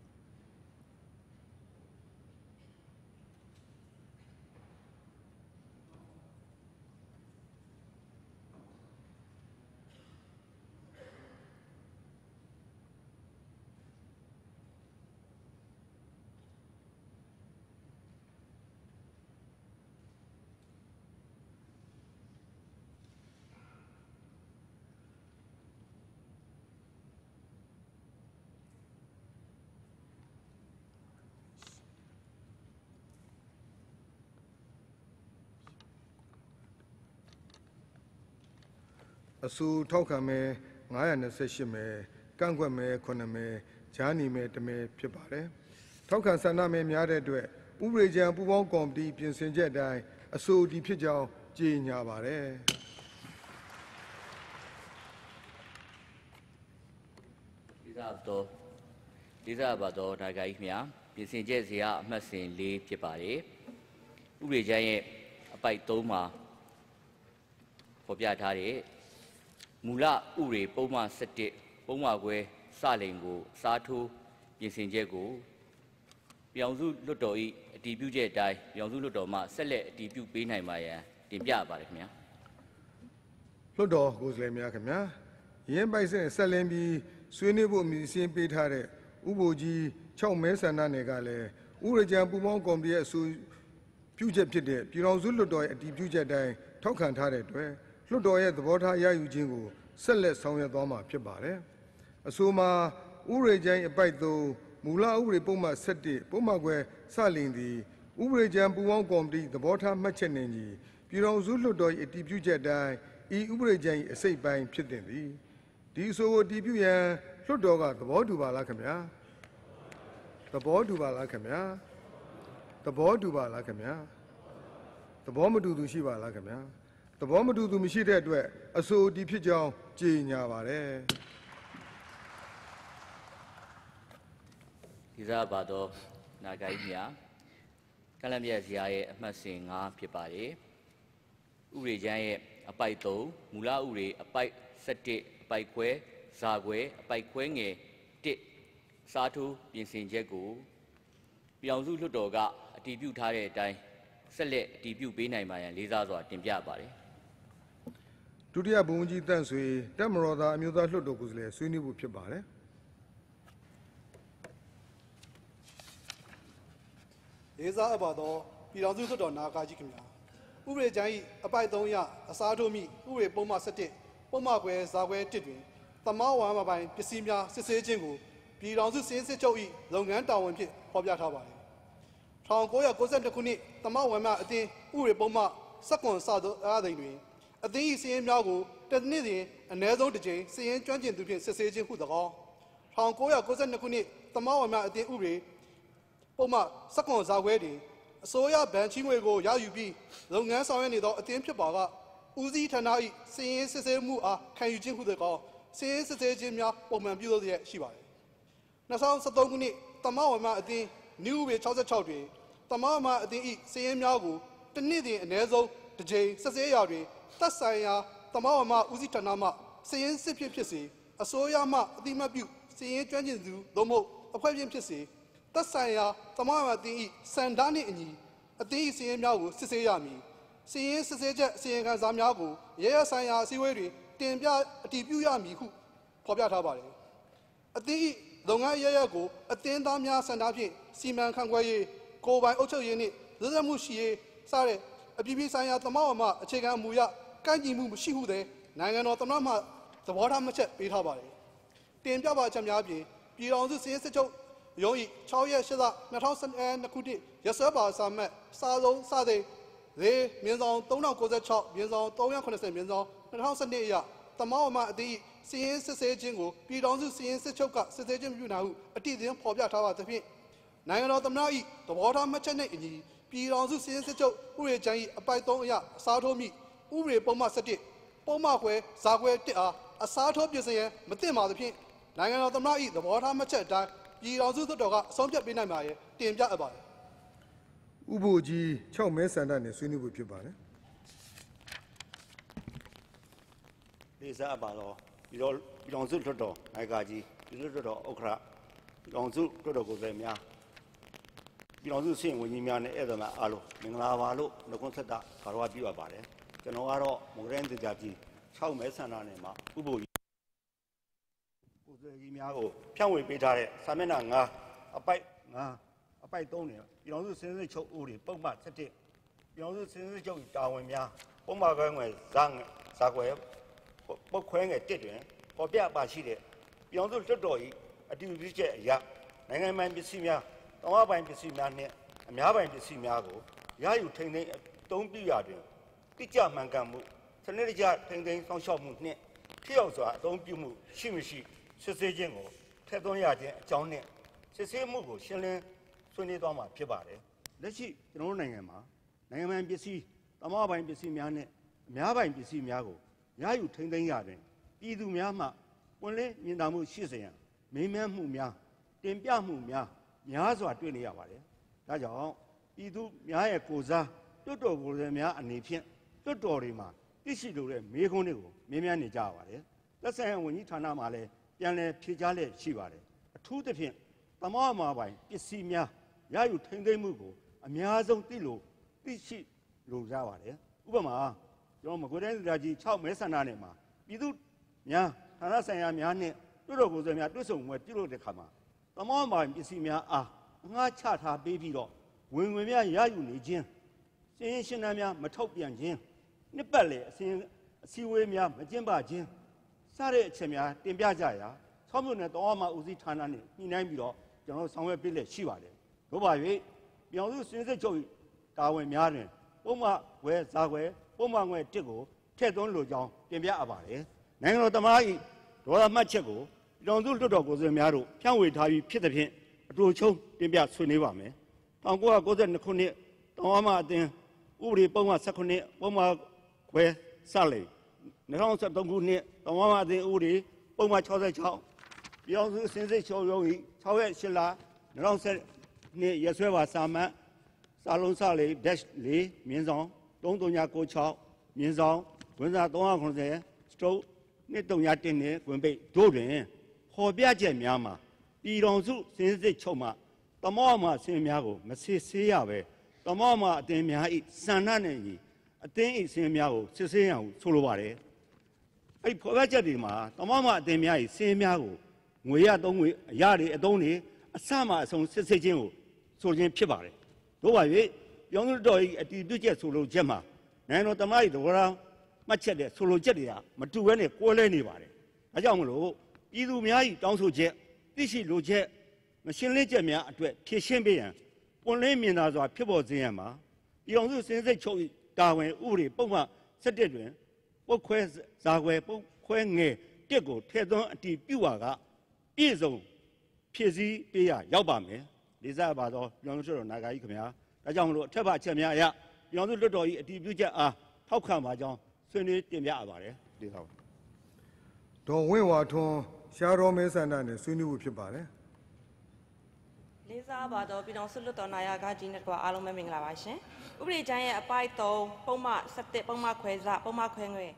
အဆိုထောက်ခံမဲ928မဲကန့်ကွက်မဲ9မဲကြားနေမဲ1မဲဖြစ်ပါတယ်ထောက်ခံဆန္ဒမဲများတဲ့အတွက်ဥပဒေကြမ်းပူးပေါင်းကော်မတီပြင်ဆင်ချက်အတိုင်းအဆိုဒီဖြစ်ကြောင်းကြေညာပါတယ်ဒီသာတော့လေးစားပါတော့နာဂာကြီးခင်ဗျာပြင်ဆင်ချက်ဇယားအမှတ်စဉ်၄ဖြစ်ပါတယ်ဥပဒေကြမ်းရဲ့အပိုက်3မှာဖော်ပြထားတဲ့မူလဥပဒေပုံမှန်7ပုံမှန်ခွဲစလိန်ကိုအစားထိုးပြင်ဆင်ချက်ကိုပြောင်စုလွတ်တော်၏အတည်ပြုချက်အတိုင်းပြောင်စုလွတ်တော်မှဆက်လက်အတည်ပြုပေးနိုင်ပါရန်တင်ပြပါတယ်ခင်ဗျာလွတ်တော်ကိုယ်စားလှယ်များခင်ဗျာရင်းပိုက်စဉ်ဆက်လင်းပြီးဆွေးနွေးဖို့အမည်စင်းပေးထားတဲ့ဥပ္ပိုလ်ကြီး6မဲဆန္ဒနယ်ကလည်းဥရကြံပူပေါင်းကော်မတီရဲ့အဆိုပြုချက်ဖြစ်တဲ့ပြည်တော်စုလွတ်တော်ရဲ့အတည်ပြုချက်တိုင်းထောက်ခံထားတဲ့အတွက်လွတ်တော်ရဲ့သဘောထားရယူခြင်းကိုဆက်လက်ဆောင်ရွက်သွားမှာဖြစ်ပါတယ်အဆိုမှာဥရကြံအပိုက်3မူလဥပဒေပုံမှန်7ပုံမှန်ခွဲစလင်သည်ဥပဒေကြံပူပေါင်းကော်မတီသဘောထားမှတ်ချက်နှင့်ညီပြည်တော်စုလွတ်တော်၏အတည်ပြုချက်တိုင်းဤဥပဒေကြံ၏အစိတ်ပိုင်းဖြစ်တင်သည်ဒီအဆိုကိုအတည်ပြုရန်လွတ်တော်ကသဘောတူပါလားခင်ဗျာသဘောတူပါလားခင်ဗျာသဘောတူပါလားခင်ဗျာသဘောမတူသူရှိပါလားခင်ဗျာသဘောမတူသူမရှိတဲ့အတွက်အဆိုဒီဖြစ်ကြောင်းကြေညာပါတယ်ဒီစားပါတော့နာဂိုင်းမြကလမ်ပြဇယားရဲ့အမှတ်စဉ်5ဖြစ်ပါတယ်ဥပဒေကြမ်းရဲ့အပိုက်3မူလဥပဒေအပိုက်7အပိုက်ခွဲဇာခွဲအပိုက်ခွဲငယ်1စားထိုးပြင်ဆင်ချက်ကိုပြောင်စုလွှတ်တော်ကအတည်ပြုထားတဲ့အတိုင်းဆက်လက်အတည်ပြုပေးနိုင်ပါရန်လေးစားစွာတင်ပြပါတယ်ဒုတိယဗိုလ်မှူးကြီးတန့်ဆွေတပ်မတော်သားအမျိုးသားလွှတ်တော်ကိုယ်စားလှယ်ဆွေးနွေးဖို့ဖြစ်ပါတယ်လေးစားအပ်ပါတော့ပြည်တော်စုလွှတ်တော်နာကာကြီးခင်ဗျာဥပဒေကြမ်း၏အပိုက်3ရအစားထိုးမိဥပဒေပုံမှန်7ပုံမှန်ခွဲဇာခွဲ1တွင်သမောဝါမပိုင်ပစ္စည်းများစစ်ဆေးခြင်းကိုပြည်တော်စုစင်းစစ်ချုပ်၏လုပ်ငန်းတာဝန်ဖြင့်ဖော်ပြထားပါသည်1992ခုနှစ်သမောဝါမအသင်းဥပဒေပုံမှန်19စသောအားသိတွင်အသင်း၏စည်ရင်းများကိုတစ်နှစ်တွင်အနည်းဆုံးတစ်ကြိမ်စည်ရင်းကျွမ်းကျင်သူဖြင့်စစ်ဆေးခြင်းဟု၎င်း1992ခုနှစ်သမောဝါမအသင်းဥပဒေပုံမှန်19ဇာခွဲတွင်အစိုးရဗန်ချီငွေကိုရယူပြီးလုပ်ငန်းဆောင်ရွက်နေသောအသင်းဖြစ်ပါကဦးစီးဌာန၏စည်ရင်းစစ်ဆေးမှုအားခံယူခြင်းဟု၎င်းစည်ရင်းစစ်ဆေးခြင်းများပုံမှန်ပြုလုပ်ရရှိပါသည်2013ခုနှစ်တမဝမအသင်းနည်းဥပဒေ66တွင်တမဝမအသင်း၏စည်ရင်းများကိုတစ်နှစ်တွင်အနည်းဆုံးတစ်ကြိမ်စစ်ဆေးရာတွင်သက်ဆိုင်ရာတမဝမဦးစီးဌာနမှစည်ရင်းစစ်ဖြစ်စေအစိုးရမှအတိမတ်ပြုစည်ရင်းကျွမ်းကျင်သူသို့မဟုတ်အဖွဲ့ဖြင့်ဖြစ်စေသက်ဆိုင်ရာတမဝမအသင်း၏စံဓာတ်နှင့်အညီအသင်း၏စည်ရင်းများကိုစစ်ဆေးရမည်စည်ရင်းစစ်ဆေးချက်အစီရင်ခံစာများကိုရဲရဆိုင်ရာအစည်းအဝေးတွင်တင်ပြအတည်ပြုရမည်ဟုဖော်ပြထားပါသည်အသင်း၏လုပ်ငန်းရရက်ကိုအသင်းသားများစံသားဖြင့်စီမံခန့်ခွဲရေးကိုယ်ပိုင်အုပ်ချုပ်ရေးနှင့်လွတ်လပ်မှုရှိရေးစတဲ့အပြည်ပြည်ဆိုင်ရာသမဝါမှအခြေခံအမူအရကန့်ညီမှုမရှိဟုသည်နိုင်ငံတော်သမ္မတမှသဘောထားမှတ်ချက်ပေးထားပါသည်တင်ပြပါချက်များဖြင့်ပြည်တော်စုစည်ရင်းစစ်ချုပ်ရုံး၏6ရက်8လ2012ခုနှစ်ရက်စွဲပါစာမှတ်စာလုံးစသည်မြင်းဆောင်3096မြင်းဆောင်380မြင်းဆောင်2012အရသမဝါမှအသည့်စည်ရင်းစစ်ဆေးခြင်းကိုပြည်တော်စုစည်ရင်းစစ်ချုပ်ကစစ်ဆေးခြင်းပြုနိုင်ဟုအတည်သတင်းဖော်ပြထားပါသဖြင့်နိုင်ငံတော်သမ္မတ၏သဘောထားမှတ်ချက်နှင့်အညီပြည်တော်စုစည်ရင်းစစ်ချုပ်ဥပဒေကြမ်း၏အပိုက်3အရအစားထိုးမိဥပဒေပုံမှန်7ပုံမှန်ခွဲဇာခွဲ1အားအစားထိုးပြင်ဆင်ရန်မသင့်ပါသဖြင့်နိုင်ငံတော်သမ္မတ၏သဘောထားမှတ်ချက်အတိုင်းပြည်တော်စုလွှတ်တော်ကအဆုံးဖြတ်ပေးနိုင်ပါရန်တင်ပြအပ်ပါတယ်ဥပ္ပိုလ်ကြီး6မဲဆန္ဒနဲ့ဆွေးနွေးဖို့ဖြစ်ပါတယ်လေးစားပါတော့ပြည်တော်စုလွှတ်တော်နိုင်ကာကြီးပြည်လွှတ်တော်ဥက္ကဋ္ဌပြည်တော်စုလွှတ်တော်ကိုယ်စားလှယ်များပြည်တော်စုစင်ဝန်ကြီးများနဲ့ဧည့်သည်များအားလုံးမင်္ဂလာပါလို့နှုတ်ခွန်းဆက်တာဂါရဝပြုအပ်ပါတယ်ကျွန်တော်ကတော့မုံရန်တရားကြီး6မဲဆန္ဒနယ်မှာဥပ္ပိုလ်ကြီးကိုယ်စားလှယ်ကြီးများကိုဖြန့်ဝေပေးထားတဲ့စာမျက်နှာ9အပိုက်3နဲ့ပြည်တော်စုစင်စစ်ချုပ်ဥပဒေပုံမှန်7ပြည်တော်စုစင်စစ်ချုပ်တာဝန်များပုံမှန်ခွဲငွေဇာခွဲပုတ်ခွဲငယ်1တွင်ပေါ်ပြပါရှိတဲ့ပြည်တော်စုလွှတ်တော်၏အတည်ပြုချက်အရနိုင်ငံပိုင်ပစ္စည်းများတောင်ပိုင်ပစ္စည်းများနှင့်အများပိုင်ပစ္စည်းများကိုရယူထိန်းသိမ်းအသုံးပြုရာတွင်တိကျမှန်ကန်မှုစနစ်တကျထိန်းသိမ်းစောင့်ရှောက်မှုနှင့်ဖြစ်အောင်စွာအသုံးပြုမှုရှိမရှိစစ်ဆေးခြင်းကိုထည့်သွင်းရခြင်းအကြောင်းနှင့်စစ်ဆေးမှုကိုရှင်းလင်းဆွေးနွေးသွားမှာဖြစ်ပါတယ်လက်ရှိကျွန်တော်တို့နိုင်ငံမှာနိုင်ငံပိုင်ပစ္စည်းတောင်ပိုင်ပစ္စည်းများနှင့်အများပိုင်ပစ္စည်းများကိုရယူထိန်းသိမ်းရတွင်ပြည်သူများမှပွင့်လင်းမြင်သာမှုရှိစေရန်မေးမြန်းမှုများတတင်ပြမှုများစွာတွေ့နေရပါတယ်။ဒါကြောင့်ပြည်သူများရဲ့ကိုစားတွတ်တော်ကိုယ်စားများအနေဖြင့်တွတ်တော်တွေမှာသိရှိလိုတဲ့မေးခွန်းတွေကိုမေးမြန်းနေကြရပါတယ်။သက်ဆိုင်ရာဝန်ကြီးဌာနမှာလည်းပြန်လည်ဖြေကြားလျက်ရှိပါတယ်။အထူးသဖြင့်သမဝမှာပိုင်ပစ္စည်းများရယူထိန်းသိမ်းမှုကိုအများဆုံးသိရှိလိုကြပါတယ်။ဥပမာကျွန်တော်မကွေးတိုင်းဒေသကြီး6မဲဆန္ဒနယ်မှာပြည်သူများဌာနဆိုင်ရာများနဲ့တွတ်တော်ကိုယ်စားများတွတ်ဆုံပွဲပြုလုပ်တဲ့အခါမှာသမဝမှာပစ္စည်းများအားအငှားချထားပေးပြီးတော့ဝင်များရယူနေခြင်းစည်ရင်ရှင်းတမ်းများမထုတ်ပြန်ခြင်းနှစ်ပတ်လေအစည်းအဝေးများမကျင်းပခြင်းစတဲ့အချက်များတင်ပြကြရာဆောင်းမြို့နယ်တောင်မှာဦးစီးဌာနနဲ့ညှိနှိုင်းပြီးတော့ကျွန်တော်ဆောင်ရွက်ပေးလက်ရှိပါတယ်။တို့ပါ၍ပြည်အောင်စုစင်းစစ်ချုပ်တာဝန်များတွင်ပုံမှန်ဝဲဇာခွဲပုံမှန်ငွေ1ကိုထည့်သွင်းလိုကြောင်းတင်ပြအပ်ပါတယ်။နိုင်ငံတော်သမ္မတ၏ဒေါ်လာမှတ်ချက်ကိုပြည်အောင်စုလွှတ်တော်ကိုယ်စားလှယ်များတို့ဖြန့်ဝေထားပြီးဖြစ်သဖြင့်အတူချုံတင်ပြဆွေးနွေးပါမယ်။1992ခုနှစ်တောင်အသင်းဥပဒေပုံမှန်19ပုံမှန်ခွဲစလိ2013ခုနှစ်တောင်အသင်းဥပဒေပုံမှန်66ပြည်အောင်စုစင်းစစ်ချုပ်ရုံး၏6ရက်8လ2012ရက်စွဲပါစာမှတ်စာလုံးစလိ -4 မြင်းဆောင်3996မြင်းဆောင်ဝန်စာ390စတုတ်2311နဲ့ဝင်ပိတ်တို့တွင်ဖော်ပြချက်များမှာပြည်တော်စုစင်းစစ်ချုပ်မှတမော့မှဆင်းများကိုမစစ်ဆေးရပဲတမော့မှအတင်းများ၏စံနှနဲ့ညီအတင်း၏ဆင်းများကိုစစ်ဆေးရန်ဆိုလိုပါတယ်အဲ့ဒီဖော်ပြချက်တွေမှာတမော့မှအတင်းများ၏ဆင်းများကိုငွေရသုံးငွေအရာတွေအသုံးတွေအစမှအဆုံးစစ်ဆေးခြင်းကိုဆိုခြင်းဖြစ်ပါတယ်တို့ပါ၍ပြောင်းလဲတော်၏အတီးပြုချက်ဆိုလိုချက်မှာနိုင်ငံတော်သမ္မတ၏သဘောထားမှတ်ချက်တဲ့ဆိုလိုချက်တွေကမတူဘဲနဲ့ကွဲလဲနေပါတယ်ဒါကြောင့်မလို့ပြည်သူများ၏တောင်းဆိုချက်သိရှိလိုချက်မရှင်းလင်းချက်များအတွက်ဖြည့်ရှင်းပေးရန်ပွင့်လင်းမြင်သာစွာဖြစ်ပေါ်စေရန်မှာပြည်အောင်စုစင်းစိတ်ချုပ်တာဝန်ဥပဒေပုံမှန်17တွင်ပုတ်ခွဲဇာခွဲပုတ်ခွဲငယ်1ကိုထည့်သွင်းအတည်ပြုပါကပြည့်စုံဖြည့်ဆည်းပေးရရောက်ပါမယ်လေးစားပါသောပြည်အောင်စုတော်နာဂာကြီးခင်ဗျာဒါကြောင့်မလို့အထက်ပါအချက်များအရပြည်အောင်စုလွှတ်တော်၏အတည်ပြုချက်အားထောက်ခံပါကြောင်းဆွေးနွေးတင်ပြအပ်ပါတယ်လေးစားပါဒေါ်ဝင်းဝါထွန်းရှားတော်မဲဆန္ဒနဲ့ဆွေးနွေးဖို့ဖြစ်ပါတယ်လေးစားပါတော့ပြည်တော်စုလွတ်တော်နာယကကြီးနဲ့ကွာအားလုံးပဲမင်္ဂလာပါရှင်ဥပဒေကျမ်းရဲ့အပိုက်3ပုံမှန်17ပုံမှန်ခွဲစားပုံမှန်ခွဲငွေ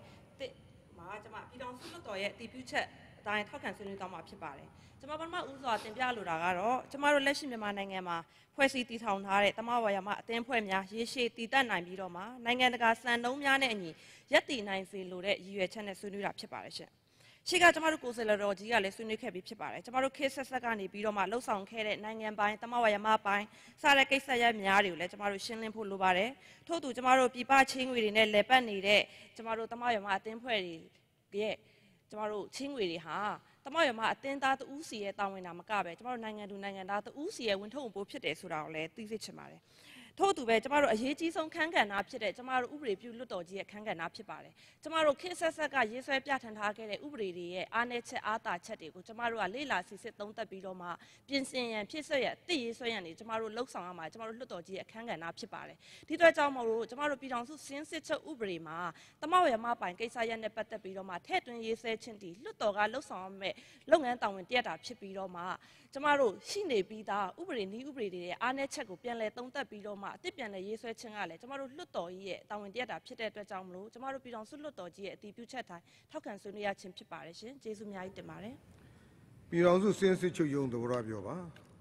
1မှာကျွန်မပြည်တော်စုလွတ်တော်ရဲ့အတည်ပြုချက်အတိုင်းထောက်ခံဆွေးနွေးသွားမှာဖြစ်ပါတယ်ကျွန်မပထမဦးစွာတင်ပြလိုတာကတော့ကျွန်မတို့လက်ရှိမြန်မာနိုင်ငံမှာဖွဲ့စည်းတည်ထောင်ထားတဲ့တမဝါယမအသင်းဖွဲ့များရေရှည်တည်တတ်နိုင်ပြီးတော့မှနိုင်ငံတကာစံနှုန်းများနဲ့အညီရပ်တည်နိုင်စေလိုတဲ့ရည်ရွယ်ချက်နဲ့ဆွေးနွေးတာဖြစ်ပါတယ်ရှင်ရှေ့ကကျမတို့ကိုယ်စားလှယ်တော်ကြီးကလည်းဆွေးနွေးခဲ့ပြီးဖြစ်ပါတယ်ကျမတို့ခေတ်ဆက်ဆက်ကနေပြီးတော့မှလှုပ်ဆောင်ခဲ့တဲ့နိုင်ငံပိုင်းတမဝါယမပိုင်းစတဲ့ကိစ္စရပ်များတွေကိုလည်းကျမတို့ရှင်းလင်းဖို့လိုပါတယ်ထို့သူကျမတို့ပြည်ပချင်းငွေတွေနဲ့လဲပတ်နေတဲ့ကျမတို့တမဝါယမအသင်းဖွဲ့တွေရဲ့ကျမတို့ချင်းငွေတွေဟာတမဝါယမအသင်းသားတဦးစီရဲ့တာဝန်တာမကပဲကျမတို့နိုင်ငံသူနိုင်ငံသားတဦးစီရဲ့ဝန်ထုပ်ပိုးဖြစ်တယ်ဆိုတာကိုလည်းသိစေချင်ပါတယ်ထို့သူပဲကျမတို့အရေးကြီးဆုံးခန်းကဏ္ဍဖြစ်တဲ့ကျမတို့ဥပဒေပြုလွတ်တော်ကြီးရဲ့ခန်းကဏ္ဍဖြစ်ပါတယ်ကျမတို့ခေတ်ဆက်ဆက်ကရေးဆွဲပြဋ္ဌာန်းထားခဲ့တဲ့ဥပဒေတွေရဲ့အားနည်းချက်အားသာချက်တွေကိုကျမတို့ကလေ့လာစစ်ဆေးသုံးသပ်ပြီးတော့မှပြင်ဆင်ရန်ဖြစ်ဆွဲရတည်ရေးဆွဲရန်တွေကျမတို့လှုပ်ဆောင်ရမှာကျမတို့လွတ်တော်ကြီးရဲ့အခန်းကဏ္ဍဖြစ်ပါတယ်ဒီအတွက်ကြောင့်မို့လို့ကျမတို့ပြည်ထောင်စုစင်းစစ်ချုပ်ဥပဒေမှာတမဝရမပိုင်ကိစ္စရပ်နဲ့ပတ်သက်ပြီးတော့မှထည့်သွင်းရေးဆွဲခြင်းတည်လွတ်တော်ကလှုပ်ဆောင်ရမယ့်လုပ်ငန်းတာဝန်တရက်တာဖြစ်ပြီးတော့မှကျမတို့ရှိနေပြီးသားဥပဒေနည်းဥပဒေတွေရဲ့အားနည်းချက်ကိုပြန်လည်သုံးသပ်ပြီးတော့မှအစ်ပြန်လည်ရေးဆွဲခြင်းကလည်းကျမတို့လွတ်တော်ကြီးရဲ့တာဝန်တရက်တာဖြစ်တဲ့အတွက်ကြောင့်မလို့ကျမတို့ပြည်ထောင်စုလွတ်တော်ကြီးရဲ့အတည်ပြုချက်တိုင်းထောက်ခံဆွေးနွေးရခြင်းဖြစ်ပါတယ်ရှင်ကျေးဇူးအများကြီးတင်ပါတယ်ပြည်ထောင်စုစင်းစစ်ချုပ်ရုံးသဘောထားပြောပါ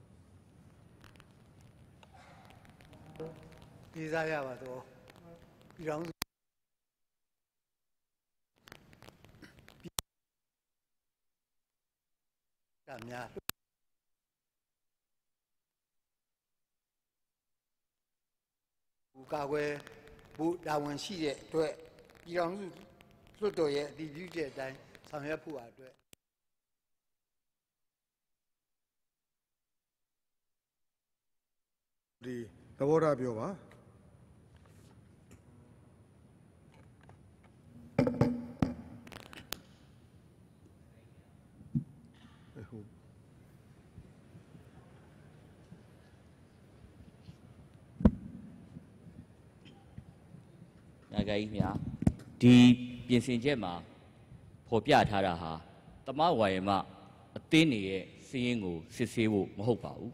ပြည်စားရပါတော့ပြည်ထောင်စုကများဘူကာကွယ်ဘူတာဝန်ရှိတဲ့အတွက်ပြည်ထောင်စုလွှတ်တော်ရဲ့အတည်ပြုချက်အတိုင်းဆောင်ရွက်ဖို့အတွက်ဒီသဘောထားပြောပါနာဂာကြီးများဒီပြင်ဆင်ချက်မှာဖော်ပြထားတာဟာတမဝါယမအသင်းတွေရဲ့စစီရင်ကိုစစ်ဆေးဖို့မဟုတ်ပါဘူး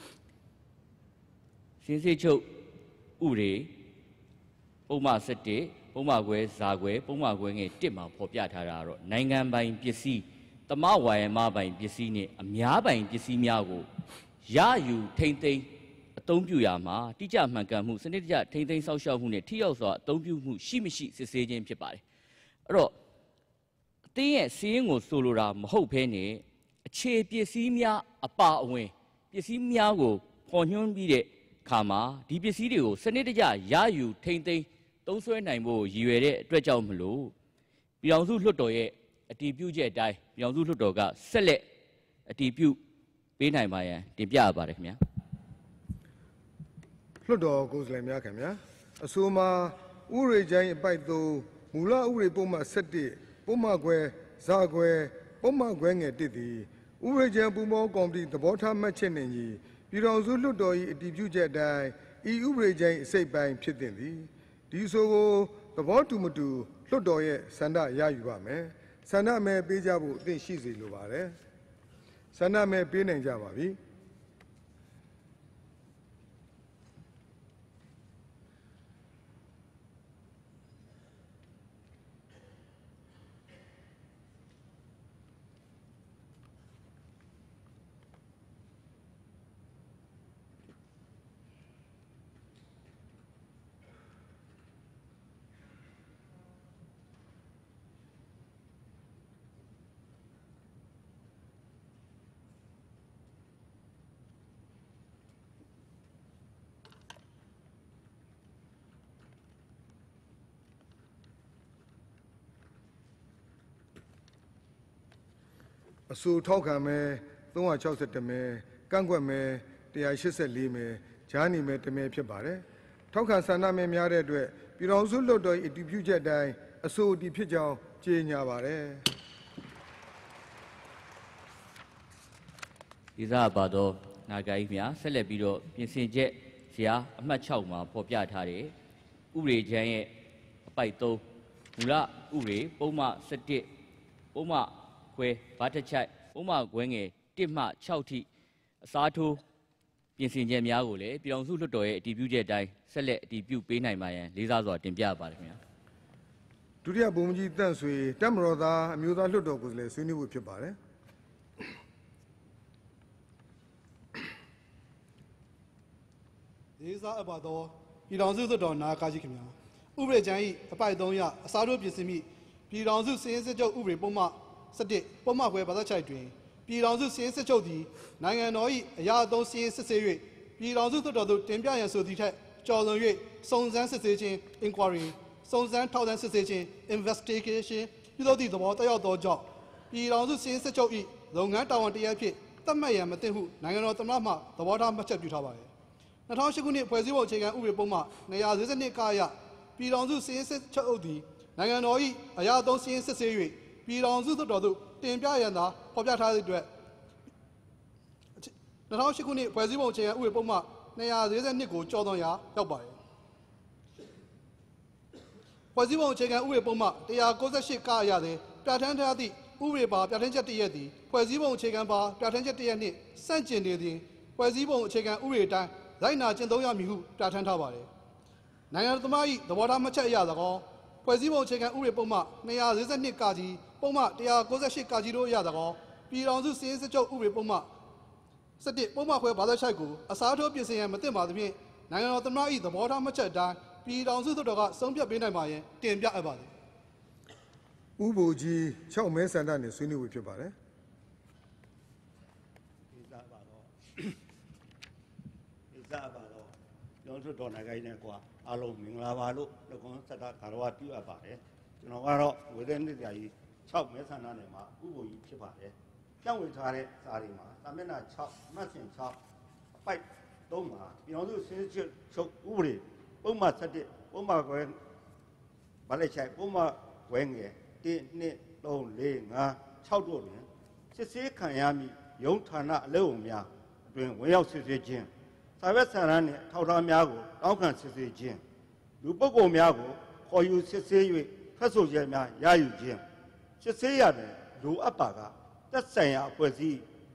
စင်းစစ်ချုပ်ဥရေပုံမှန်7ပုံမှန်ခွဲဇာခွဲပုံမှန်ခွဲငယ်1မှာဖော်ပြထားတာကတော့နိုင်ငံပိုင်ပစ္စည်းတမဝါယမပိုင်ပစ္စည်းနဲ့အများပိုင်ပစ္စည်းများကိုရယူထိမ့်သိမ်းအသုံးပြုရာမှာတိကျမှန်ကန်မှုစနစ်တကျထိမ့်သိမ်းစောင့်ရှောက်မှုနဲ့ထိရောက်စွာအသုံးပြုမှုရှိမရှိစစ်ဆေးခြင်းဖြစ်ပါတယ်အဲ့တော့အသင်းရဲ့စီးရင်ကိုဆိုလိုတာမဟုတ်ဘဲနဲ့အခြေပစ္စည်းများအပါအဝင်ပစ္စည်းများကိုပေါ်ညွှန်းပြီးတဲ့ခါမှာဒီပစ္စည်းတွေကိုစနစ်တကျရယူထိမ့်သိမ်းသုံးစွဲနိုင်ဖို့ရည်ရွယ်တဲ့အတွက်ကြောင့်မလို့ပြည်ထောင်စုလွှတ်တော်ရဲ့အတည်ပြုချက်အတိုင်းပြည်ထောင်စုလွှတ်တော်ကဆက်လက်အတည်ပြုပေးနိုင်ပါရန်တင်ပြရပါတယ်ခင်ဗျာလွှတ်တော်ကိုယ်စားလှယ်များခင်ဗျာအဆိုမှာဥပဒေချိုင်းအပိုက်3မူလဥပဒေပုံမှန်7ပုံမှန်ခွဲဇာခွဲပုံမှန်ခွဲငယ်1သည်ဥပဒေချိုင်းပူမောကော်မတီသဘောထားမှတ်ချက်နှင့်ညီပြည်ထောင်စုလွှတ်တော်၏အတည်ပြုချက်အတိုင်းဤဥပဒေချိုင်းအစိတ်ပိုင်းဖြစ်သင့်သည်ဒီဆိုကိုသဘောတူမတူလွှတ်တော်ရဲ့ဆန္ဒရယူပါမယ်ဆန္ဒမဲပေးကြဖို့အသင့်ရှိစေလိုပါတယ်ဆန္ဒမဲပေးနိုင်ကြပါပြီအဆိုထောက်ခံမဲ361မဲကန့်ကွက်မဲ184မဲကြားနေမဲ1မဲဖြစ်ပါတယ်ထောက်ခံဆန္ဒမဲများတဲ့အတွက်ပြည်ထောင်စုလွှတ်တော်၏အတည်ပြုချက်တိုင်းအဆိုအတည်ဖြစ်ကြောင်းကြေညာပါတယ်ဒီစားပါတော့နာဂိုင်းများဆက်လက်ပြီးတော့ပြင်ဆင်ချက်ဇာအမှတ်6မှာဖော်ပြထားတဲ့ဥပဒေချမ်းရဲ့အပိုက်3မူလဥပဒေပုံမှန်7ပုံမှန်ခွဲဗတ်တချိုက်ပုံမှန်ခွဲငယ်1မှ6ထိအစားထိုးပြင်ဆင်ချက်များကိုလည်းပြည်ထောင်စုလွှတ်တော်ရဲ့အတည်ပြုချက်အတိုင်းဆက်လက်အတည်ပြုပေးနိုင်ပါရန်လေးစားစွာတင်ပြပါတယ်ခင်ဗျာဒုတိယဗိုလ်မှူးကြီးတန့်ဆွေတပ်မတော်သားအမျိုးသားလွှတ်တော်ကိုယ်စားလှယ်ဆွေးနွေးဖို့ဖြစ်ပါတယ်လေးစားအပ်ပါတော့ပြည်ထောင်စုလွှတ်တော်နာကာကြီးခင်ဗျာဥပဒေကျမ်း၏အပိုက်3ရအစားထိုးပြင်ဆင်မိပြည်ထောင်စုစည်ရင်းစစ်ချုပ်ဥပဒေပုံမှန်7ပုံမှန်ခွဲဘာသာချိုက်တွင်ပြည်ထောင်စုစည်ရင်းစစ်ချုပ်သည်နိုင်ငံတော်၏အရာအသုံးစည်ရင်းစစ်ဆေး၍ပြည်ထောင်စုလွှတ်တော်သို့တင်ပြရန်ဆိုသည့်ထက်ကျော်လွန်၍စုံစမ်းစစ်ဆေးခြင်း inquiry စုံစမ်းထောက်လှမ်းစစ်ဆေးခြင်း investigation ပြုလုပ်သည့်သဘောတက်ရောက်သောကြောင့်ပြည်ထောင်စုစည်ရင်းစစ်ချုပ်၏လုပ်ငန်းတာဝန်တရားဖြင့်သတ်မှတ်ရန်မသင့်ဟုနိုင်ငံတော်သမ္မတမှသဘောထားမှတ်ချက်ပြုထားပါသည်2008ခုနှစ်ဖွဲ့စည်းပုံအခြေခံဥပဒေပုံမှ242ကာရပြည်ထောင်စုစည်ရင်းစစ်ချုပ်သည်နိုင်ငံတော်၏အရာအသုံးစည်ရင်းစစ်ဆေး၍ပြည်ထောင်စုလွှတ်တော်သို့တင်ပြရန်သာဖော်ပြထားသည့်အတွက်2008ခုနှစ်ဖွဲ့စည်းပုံအခြေခံဥပဒေပုံမှ242ကိုကျော်သွန်ရာရောက်ပါသည်ဖွဲ့စည်းပုံအခြေခံဥပဒေပုံမှ198ကာရသည်ပြဋ္ဌာန်းထားသည့်ဥပဒေပါပြဋ္ဌာန်းချက်တရက်သည်ဖွဲ့စည်းပုံအခြေခံပါပြဋ္ဌာန်းချက်တရက်နှင့်ဆန့်ကျင်နေသည်ဖွဲ့စည်းပုံအခြေခံဥပဒေတိုင်းလိုက်နာကျင့်သုံးရမည်ဟုပြဋ္ဌာန်းထားပါသည်နိုင်ငံတော်သမ္မတ၏သဘောထားမှတ်ချက်အရ၎င်းဖွဲ့စည်းပုံအခြေခံဥပဒေပုံမှ242ကာကြီးပုံမှ198ကာကြီးတို့အရ၎င်းပြည်ထောင်စုစည်ရင်းစစ်ချုပ်ဥပဒေပုံမှ7ပုံမှခွဲဘာသာချိုက်ကိုအစားထိုးပြင်ဆင်ရန်မသင့်ပါသဖြင့်နိုင်ငံတော်သမ္မတ၏သဘောထားမှတ်ချက်အတိုင်းပြည်ထောင်စုလွှတ်တော်ကဆုံးဖြတ်ပေးနိုင်ပါရန်တင်ပြအပ်ပါသည်ဥပ္ပိုလ်ကြီး6မဲဆန္ဒနဲ့ဆွေးနွေးဖို့ဖြစ်ပါတယ်ဒီစားပါတော့ကျောင်းစုတော်နိုင်ငံနဲ့ကွာအားလုံးမင်္ဂလာပါလို့နှုတ်ခွန်းဆက်တာကာရဝပြုအပ်ပါတယ်ကျွန်တော်ကတော့ဝေဒနှစ်ကြာကြီး6မဲဆန္ဒနဲ့မှာဥပ္ပိုလ်ကြီးဖြစ်ပါတယ်ကြောင်းဝင်ထားတဲ့စာတွေမှာစာမျက်နှာ6မှတ်စဉ်6အပိုက်3မှာပြည်တော်စုစင်းချုပ်ဥပဒေပုံမှန်7ပုံမှန်ခွဲဗလက်ချိုက်ပုံမှန်ခွဲငယ်1 2 3 4 5 6တို့တွင်စစ်ဆေးခံရမည့်ရုံးဌာနအလုပ်အုံများအတွင်ဝင်ရောက်စစ်ဆေးခြင်းစာရွက်စာတမ်းနှင့်ထောက်ထားများကိုတောင်းခံစစ်ဆေးခြင်းလူပုဂ္ဂိုလ်များကိုခေါ်ယူစစ်ဆေး၍ထွက်ဆိုချက်များရယူခြင်းစစ်ဆေးရတဲ့လူအပ်ပါကသက်ဆိုင်ရာအဖွဲ့အစည်းခွ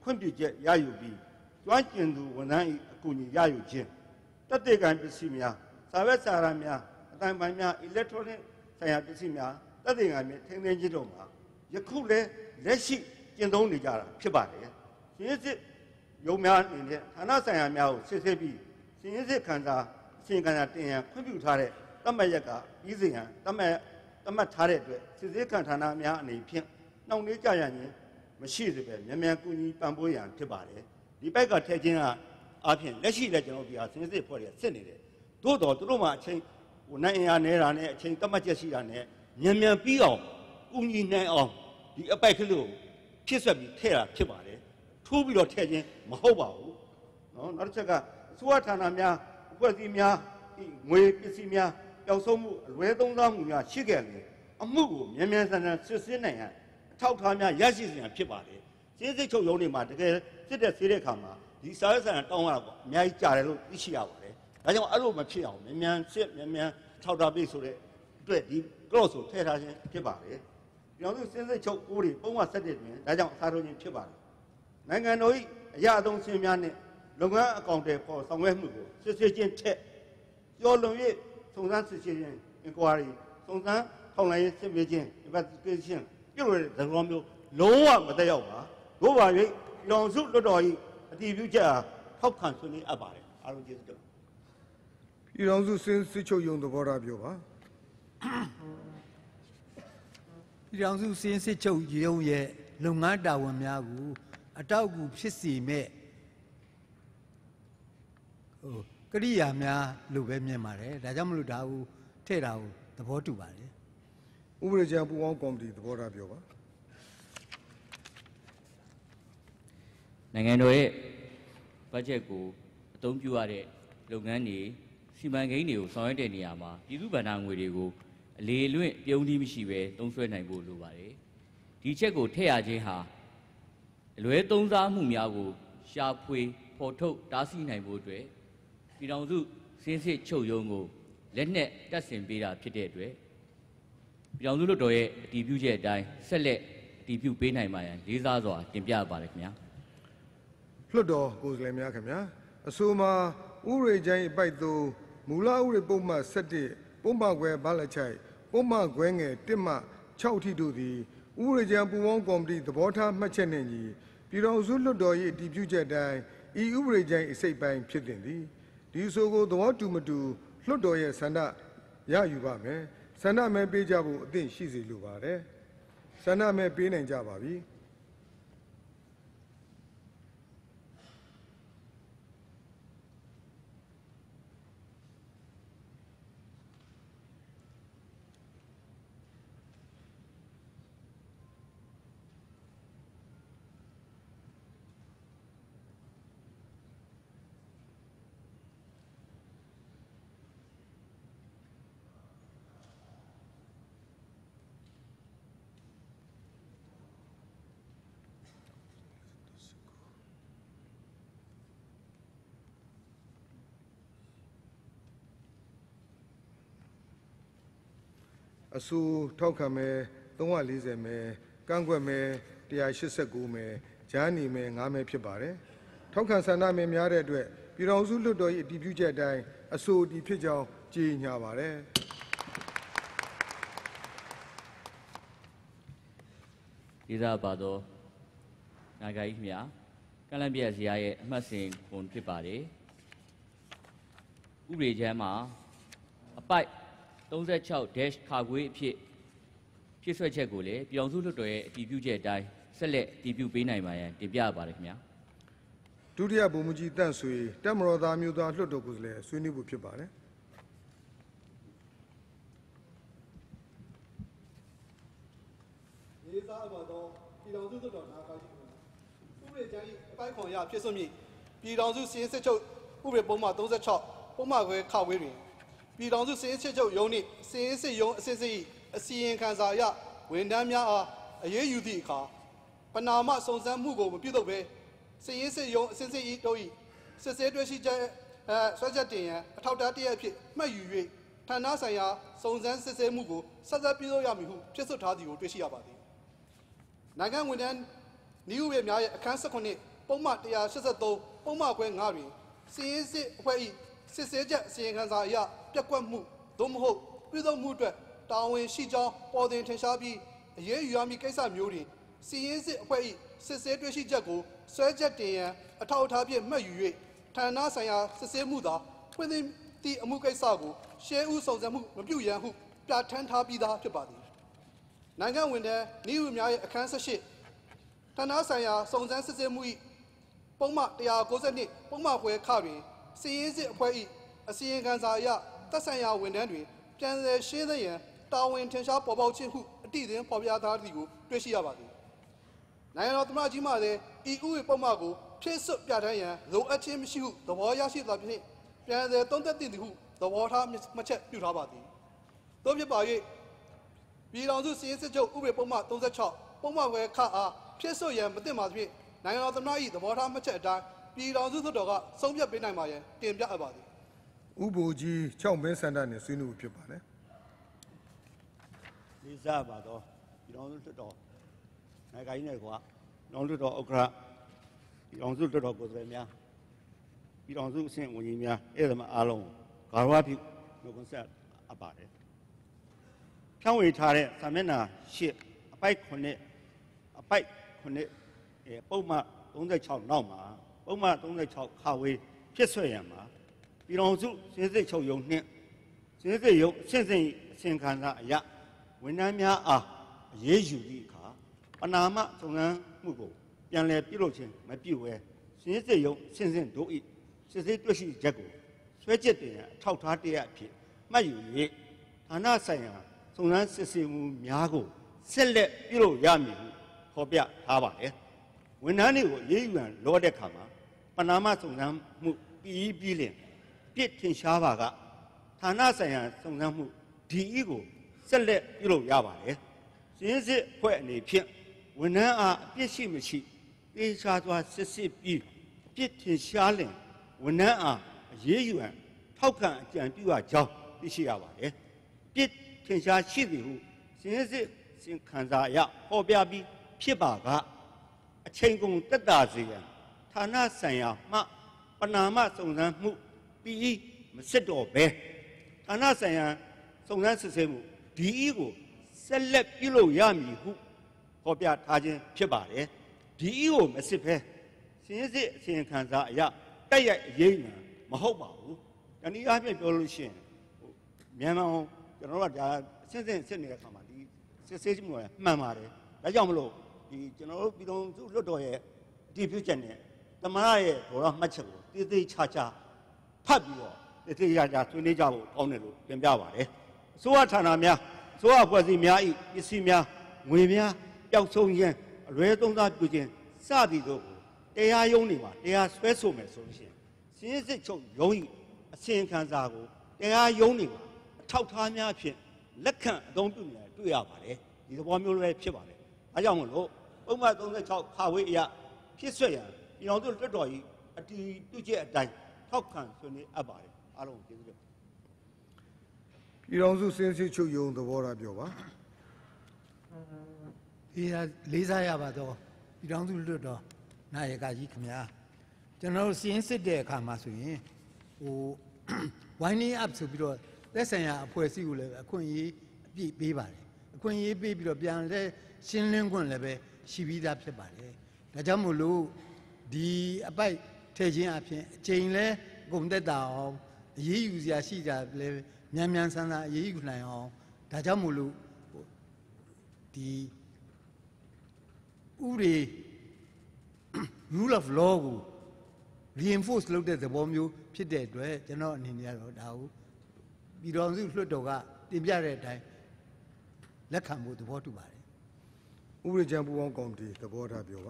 ခွင့်ပြုချက်ရယူပြီးကျွမ်းကျင်သူဝန်ထမ်း၏အကူအညီရယူခြင်းတက်တဲ့ကံပစ္စည်းများစာရွက်စာတမ်းများအတိုင်းပိုင်းများ electronic ဆိုင်ရာပစ္စည်းများတက်တဲ့ကံများထိန်းသိမ်းခြင်းတို့မှာယခုလည်းလက်ရှိကျင့်သုံးနေကြတာဖြစ်ပါတယ်။ရင်းစစ်ရုံများအနေနဲ့ဌာနဆိုင်ရာများကိုစစ်ဆေးပြီးရင်းစစ်ခံစားအချိန်ခံစားတင်ရန်ခွင့်ပြုထားတဲ့တမတ်ရက်ကပြီးစဉ်ရန်တမတ်ထားတဲ့အတွက်စစ်ဆေးခံဌာနများအနေဖြင့်နှောင့်နှေးကြရခြင်းမရှိစေပဲမြန်မြန်ကူညီပံ့ပိုးရန်ဖြစ်ပါတယ်။ဒီဘက်ကထည့်ခြင်းကအပြင်လက်ရှိလည်းကျွန်တော်ဒီဟာစစ်စစ်ဖွဲ့ရစစ်နေတယ်။သို့တော်သူတို့မှာအချိန်နိုင်ရနေတာနဲ့အချိန်တမတ်ချက်ရှိတာနဲ့မြန်မြန်ပြီးအောင်ကူညီနိုင်အောင်ဒီအပိုက်ကလေးကိုဖြစ်ဆက်ပြီးထည့်တာဖြစ်ပါတယ်ထိုးပြီးတော့ထည့်ခြင်းမဟုတ်ပါဘူးနော်နောက်တစ်ချက်ကအစိုးရဌာနများအဖွဲ့အစည်းများငွေပစ္စည်းများပျောက်ဆုံးမှုအလွဲသုံးစားမှုများရှိခဲ့လေအမှုကိုမြန်မြန်ဆန်ဆန်စစ်ဆေးနိုင်ရန်အထောက်အထားများရရှိစေရန်ဖြစ်ပါတယ်စစ်စစ်ချုပ်ရုံးတွေမှာတကယ်စစ်တဲ့ဆေးတဲ့ခါမှာဒီစာရွက်စာတမ်းတောင်းရတာပေါ့အများကြီးကြားတယ်လို့သိရှိရပါတယ်ဒါကြောင့်အဲ့လိုမဖြစ်အောင်မြန်မြန်စစ်မြန်မြန်ထောက်ထားပေးဆိုတဲ့အတွက်ဒီ cross ကိုထည့်ထားခြင်းဖြစ်ပါတယ်ပြောင်းစုစစ်စစ်ချုပ်ဦးတွေပုံမှန်ဆက်တဲ့တွင်ဒါကြောင့်အစားထိုးခြင်းဖြစ်ပါတယ်နိုင်ငံတော်၏အရာအသုံးစင်များနှင့်လုပ်ငန်းအကောင့်တွေပေါ်ဆောင်ရွက်မှုကိုစစ်ဆေးခြင်းထက်ကျော်လွန်၍စုံစမ်းစစ်ဆေးခြင်း inquiry စုံစမ်းထောက်လှမ်းရေးစစ်ဆေးခြင်း investigation ပြုလုပ်တဲ့သဘောမျိုးလုံးဝမတက်ရောက်ပါတို့ပါ၍ပြောင်းစုလွတ်တော်၏အတည်ပြုချက်အားထောက်ခံဆွေးနွေးအပ်ပါတယ်အားလုံးကျေးဇူးတင်ပြည်ထောင်စုစစ်ချုပ်ရုံးသဘောထားပြောပါပြည်ထောင်စုစစ်ချုပ်ရုံးရဲ့လုပ်ငန်းတာဝန်များကိုအထောက်အကူဖြစ်စေမဲ့ကရိယာများလို့ပဲမြင်ပါတယ်ဒါကြောင့်မလို့ဒါကိုထည့်တာကိုသဘောတူပါတယ်ဥပဒေကြမ်းပူးပေါင်းကော်မတီသဘောထားပြောပါနိုင်ငံတော်ရဲ့ဘတ်ဂျက်ကိုအသုံးပြုရတဲ့လုပ်ငန်းတွေစီမံကိန်းတွေကိုဆောင်ရွက်တဲ့နေရာမှာပြည်သူ့ဗဏ္ဍာငွေတွေကိုအလေအလွင့်ပြုံးသီးမရှိပဲသုံးစွဲနိုင်ဖို့လိုပါတယ်ဒီချက်ကိုထည့်ရခြင်းဟာအလွဲသုံးစားမှုများကိုရှာဖွေဖော်ထုတ်တားဆီးနိုင်ဖို့အတွက်ပြည်ထောင်စုစစ်စစ်ချုပ်ရုံးကိုလက်နက်တပ်ဆင်ပေးတာဖြစ်တဲ့အတွက်ပြည်ထောင်စုလွှတ်တော်ရဲ့အတည်ပြုချက်အတိုင်းဆက်လက်အတည်ပြုပေးနိုင်ပါရန်လေးစားစွာတင်ပြပါတယ်ခင်ဗျာလွှတ်တော်ကိုယ်စားလှယ်များခင်ဗျာအဆိုမှာဥပဒေကြမ်းအပိုက်3မူလဥပဒေပုံမှန်7ပုံမှန်ခွဲဘာလက်ချိုက်ပုံမှန်ခွဲငယ်1မှ6ထိတို့သည်ဥပဒေကြမ်းပူးပေါင်းကော်မတီသဘောထားမှတ်ချက်နှင့်ညီပြည်ထောင်စုလွှတ်တော်၏အတည်ပြုချက်အတိုင်းဤဥပဒေကြမ်းအစိတ်ပိုင်းဖြစ်တင်သည်ဒီဆိုကိုသဘောတူမတူလွှတ်တော်ရဲ့ဆန္ဒရယူပါမယ်ဆန္ဒမဲပေးကြဖို့အသင့်ရှိစေလိုပါတယ်ဆန္ဒမဲပေးနိုင်ကြပါပြီအဆိုထောက်ခံမဲ340မဲကန့်ကွက်မဲ189မဲကြားနေမဲ9မဲဖြစ်ပါတယ်ထောက်ခံဆန္ဒမဲများတဲ့အတွက်ပြည်ထောင်စုလွှတ်တော်၏အတည်ပြုချက်အတိုင်းအဆိုအတည်ဖြစ်ကြောင်းကြေညာပါတယ်ဒီသားပါတော့နာဂိုင်းမြာကလန်ပြည့်စရာရဲ့အမှတ်စဉ်ခွန်ဖြစ်ပါတယ်ဥပဒေချမ်းမှာအပိုက်36-ခါခွေးအဖြစ်ဖြစ်ဆွဲချက်ကိုလည်းပြည်ထောင်စုလွှတ်တော်ရဲ့အတည်ပြုချက်အတိုင်းဆက်လက်အတည်ပြုပေးနိုင်ပါရန်တင်ပြပါတယ်ခင်ဗျာဒုတိယဗိုလ်မှူးကြီးတန့်ဆွေတပ်မတော်သားမျိုးသားလွှတ်တော်ကိုယ်စားလှယ်ဆွေးနွေးဖို့ဖြစ်ပါတယ်လေးစားအပ်ပါသောပြည်ထောင်စုလွှတ်တော်နာကာကြီးဥပဒေကြမ်း၏အပိုက်ခွန်ရဖြစ်စွမည်ပြည်ထောင်စုစီရင်စစ်ချုပ်ဥပဒေပုံမှန်36ပုံမှန်ခွဲခါဝေးတွင်ပြည်ထောင်စုစီရင်စစ်ချုပ်ရုံးနှင့်စီရင်စစ်ရုံးအစစ်စစ်၏အစီရင်ခံစာအရဝန်ထမ်းများအားအရေးယူသည့်အခါပဏာမစုံစမ်းမှုကိုမပြုလုပ်ဘဲစီရင်စစ်ရုံးအစစ်စစ်၏တို့၏စစ်ဆေးတွေ့ရှိချက်ဆွဲချက်တင်ရန်အထောက်အထားတရဖြစ်မှတ်ယူ၍ဌာနဆိုင်ရာစုံစမ်းစစ်ဆေးမှုကိုဆက်လက်ပြုလုပ်ရမည်ဟုဖြစ်စွထားသည်ကိုတွေ့ရှိရပါသည်နိုင်ငံဝန်ထမ်းနည်းဥပဒေများရဲ့အခန်း19 ပုံမှန်183ပုံမှန်ခွဲ9တွင်စီရင်စစ်အဖွဲ့၏စစ်ဆေးချက်စီရင်ခံစာအရပြက်ကွက်မှုသို့မဟုတ်ပြုလုပ်မှုအတွက်တာဝန်ရှိကြောင်းပေါ်တင်ထင်ရှားပြီးအရေးယူရမည့်ကိစ္စမျိုးတွင်စီရင်စစ်အဖွဲ့၏စစ်ဆေးတွေ့ရှိချက်ကိုဆွဲချက်တင်ရန်အထောက်အထားဖြင့်မှတ်ယူ၍ဌာနဆိုင်ရာစစ်ဆေးမှုသာဖွင့်သည့်အမှုကိစ္စကိုရှေးဦးစုံစမ်းမှုမပြုရန်ဟုပြဋ္ဌာန်းထားပြီးသားဖြစ်ပါသည်နိုင်ငံဝန်ထမ်းနည်းဥများရဲ့အခန်း18ဌာနဆိုင်ရာစုံစမ်းစစ်ဆေးမှု၏ပုံမှန်192ပုံမှန်ခွဲခတွင်စီရင်စစ်အဖွဲ့၏အစီရင်ခံစာအရသက်ဆိုင်ရာဝန်ထမ်းတွင်ပြန်လည်ရှင်းလင်းရန်တာဝန်ထင်ရှားပေါ်ပေါက်ခြင်းဟုအတိအသင်းဖော်ပြထားသည်ကိုတွေ့ရှိရပါသည်နိုင်ငံတော်သမ္မတကြီးမှလည်းဤဥပဒေပုံမှန်ကိုဖြည့်စွက်ပြဋ္ဌာန်းရန်လိုအပ်ခြင်းမရှိဟုသဘောရရှိသဖြင့်ပြန်လည်သုံးသပ်သင့်သည်ဟုသဘောထားမှတ်ချက်ပြုထားပါသည်သို့ဖြစ်ပါ၍ပြည်ထောင်စုစီရင်စစ်ချုပ်ဥပဒေပုံမှန်36ပုံမှန်ခွဲခအားဖြည့်စွက်ရန်မသင့်ပါသဖြင့်နိုင်ငံတော်သမ္မတ၏သဘောထားမှတ်ချက်အတိုင်းပြည်ထောင်စုလွှတ်တော်ကဆုံးဖြတ်ပေးနိုင်ပါရန်တင်ပြအပ်ပါသည်ဥပ္ပိုလ်ကြီး6မင်းစန္ဒနဲ့ဆွေးနွေးဖြစ်ပါတယ်လေးစားပါတော့ပြည်တော်စုလွှတ်တော်နိုင်ငံကြီးနဲ့ကွာလွှတ်တော်ဥက္ကဋ္ဌပြည်တော်စုလွှတ်တော်ကိုယ်စားလှယ်များပြည်တော်စုအဆင့်ဝန်ကြီးများအဲ့ဒါမှအားလုံးဂါရဝပြုနှုတ်ခွန်းဆက်အပ်ပါတယ်ဖြန့်ဝေထားတဲ့စာမျက်နှာ8အပိုက်9ပုံမှန်36နောက်မှာပုံမှန်36ခါဝေးဖြစ်ဆွဲရမှာပြည်တော်စုစင်းစစ်ချုပ်ရုံနှင့်စင်းစစ်ရုံအဆင့်ခံစာအရဝန်ထမ်းများအားအရေးယူသည့်အခါပဏာမစုံစမ်းမှုကိုပြန်လည်ပြုလုပ်ခြင်းမပြုဘဲစင်းစစ်ရုံအဆင့်တို့၏စစ်ဆေးတွေ့ရှိချက်ကိုဆွဲချက်တင်ရန်အထောက်ထားတရားအဖြစ်မှတ်ယူ၍ဌာနဆိုင်ရာစုံစမ်းစစ်ဆေးမှုများကိုဆက်လက်ပြုလုပ်ရမည်ဟုဖော်ပြထားပါတယ်ဝန်ထမ်းတွေကိုအရေးယူရန်လိုတဲ့အခါမှာပဏာမစုံစမ်းမှုပြီးလျှင်ပြစ်ထင်ရှားပါကဌာနဆိုင်ရာစုံစမ်းမှုဒီဤကိုဆက်လက်ပြုလုပ်ရပါတယ်စင်းစစ်ဖွဲ့အနေဖြင့်ဝန်ထမ်းအားအပြစ်ရှိမရှိသေချာစွာစစ်စစ်ပြီးပြစ်ထင်ရှားလျင်ဝန်ထမ်းအားအရေးယူရန်ထောက်ခံအကြံပြုရကြောင်းသိရှိရပါတယ်ပြစ်ထင်ရှားရှိသည်ဟုစင်းစစ်စင်ခံစာအရဟောပြပြီးဖြစ်ပါကအချိန်ကုန်တက်တာစေရန်ဌာနဆိုင်ရာမှပဏာမစုံစမ်းမှုပြီးမစစ်တော့ဘဲဌာနဆိုင်ရာစုံစမ်းစစ်ဆေးမှုဒီဤကိုဆက်လက်ပြုလုပ်ရမည်ဟုဟောပြထားခြင်းဖြစ်ပါတယ်ဒီဤကိုမစစ်ဘဲစင်းစစ်အစီရင်ခံစာအရတက်ရိုက်အရေးယူမဟုတ်ပါဘူးတနည်းအားဖြင့်ပြောလို့ရှိရင်မြန်မာကျွန်တော်တို့ကဒါအစစ်နေတဲ့အခါမှာဒီစစ်ဆေးမှုကမှန်ပါတယ်ဒါကြောင့်မလို့ဒီကျွန်တော်တို့ပြည်တော်စုလွှတ်တော်ရဲ့ဒီပြုချက်နဲ့သမ္မတရဲ့ဘောရမှတ်ချက်ကိုတည်တည်ချာချာဖတ်ပြီးတော့တည်တည်ချာချာဆွေးနွေးကြဖို့ကောင်းတယ်လို့တင်ပြပါတယ်အစိုးရဌာနများအစိုးရအဖွဲ့အစည်းများ၏ပစ္စည်းများငွေများပျောက်ဆုံးခြင်းအလွဲသုံးစားပြုခြင်းစသည်တို့ကိုတရားရုံးတွေမှာတရားစွဲဆိုမယ်ဆိုလို့ရှိရင်စင်းစစ်ချုပ်ရုံး၏အစီရင်ခံစာကိုတရားရုံးတွေမှာအထောက်ထားများဖြင့်လက်ခံအသုံးပြုနေတယ်တွေ့ရပါတယ်ဒီသဘောမျိုးလည်းဖြစ်ပါတယ်အဲကြောင့်မလို့ပုံမှန်36ခါဝေးအရာဖြစ်ဆွဲရန်ပြည်တော်စုလွှတ်တော်၏အတည်ပြုချက်အတိုင်းထောက်ခံဆွေးနွေးအပ်ပါတယ်အားလုံးကျေးဇူးတင်ပြည်တော်စုစင်းစစ်ချုပ်ရုံသဘောထားပြောပါလေးစားရပါတော့ပြည်တော်စုလွှတ်တော်နာယကကြီးခင်ဗျာကျွန်တော်တို့စင်းစစ်တဲ့အခါမှာဆိုရင်winding up ဆိုပြီးတော့သက်ဆိုင်ရာအဖွဲ့အစည်းကိုလည်းအခွင့်အရေးအပြည့်ပေးပါတယ်အခွင့်အရေးပေးပြီးတော့ပြန်လဲရှင်းလင်းခွင့်လည်းပဲရှိပြီးသားဖြစ်ပါတယ်ဒါကြောင့်မို့လို့ဒီအပိုက်ထည့်ခြင်းအပြင်အချိန်လဲကုန်သက်တာအောင်အရေးယူစရာရှိတာလဲမြန်မြန်ဆန်ဆန်အရေးယူနိုင်အောင်ဒါကြောင့်မို့လို့ဒီဥပဒေ rule of law ကို reinforce လုပ်တဲ့သဘောမျိုးဖြစ်တဲ့အတွက်ကျွန်တော်အနေနဲ့ကတော့ဒါကိုပြည်တော်စုလွှတ်တော်ကတင်ပြတဲ့အတိုင်းလက်ခံဖို့သဘောတူပါတယ်ဥပဒေကြမ်းပူးပေါင်းကော်မတီသဘောထားပြောပါ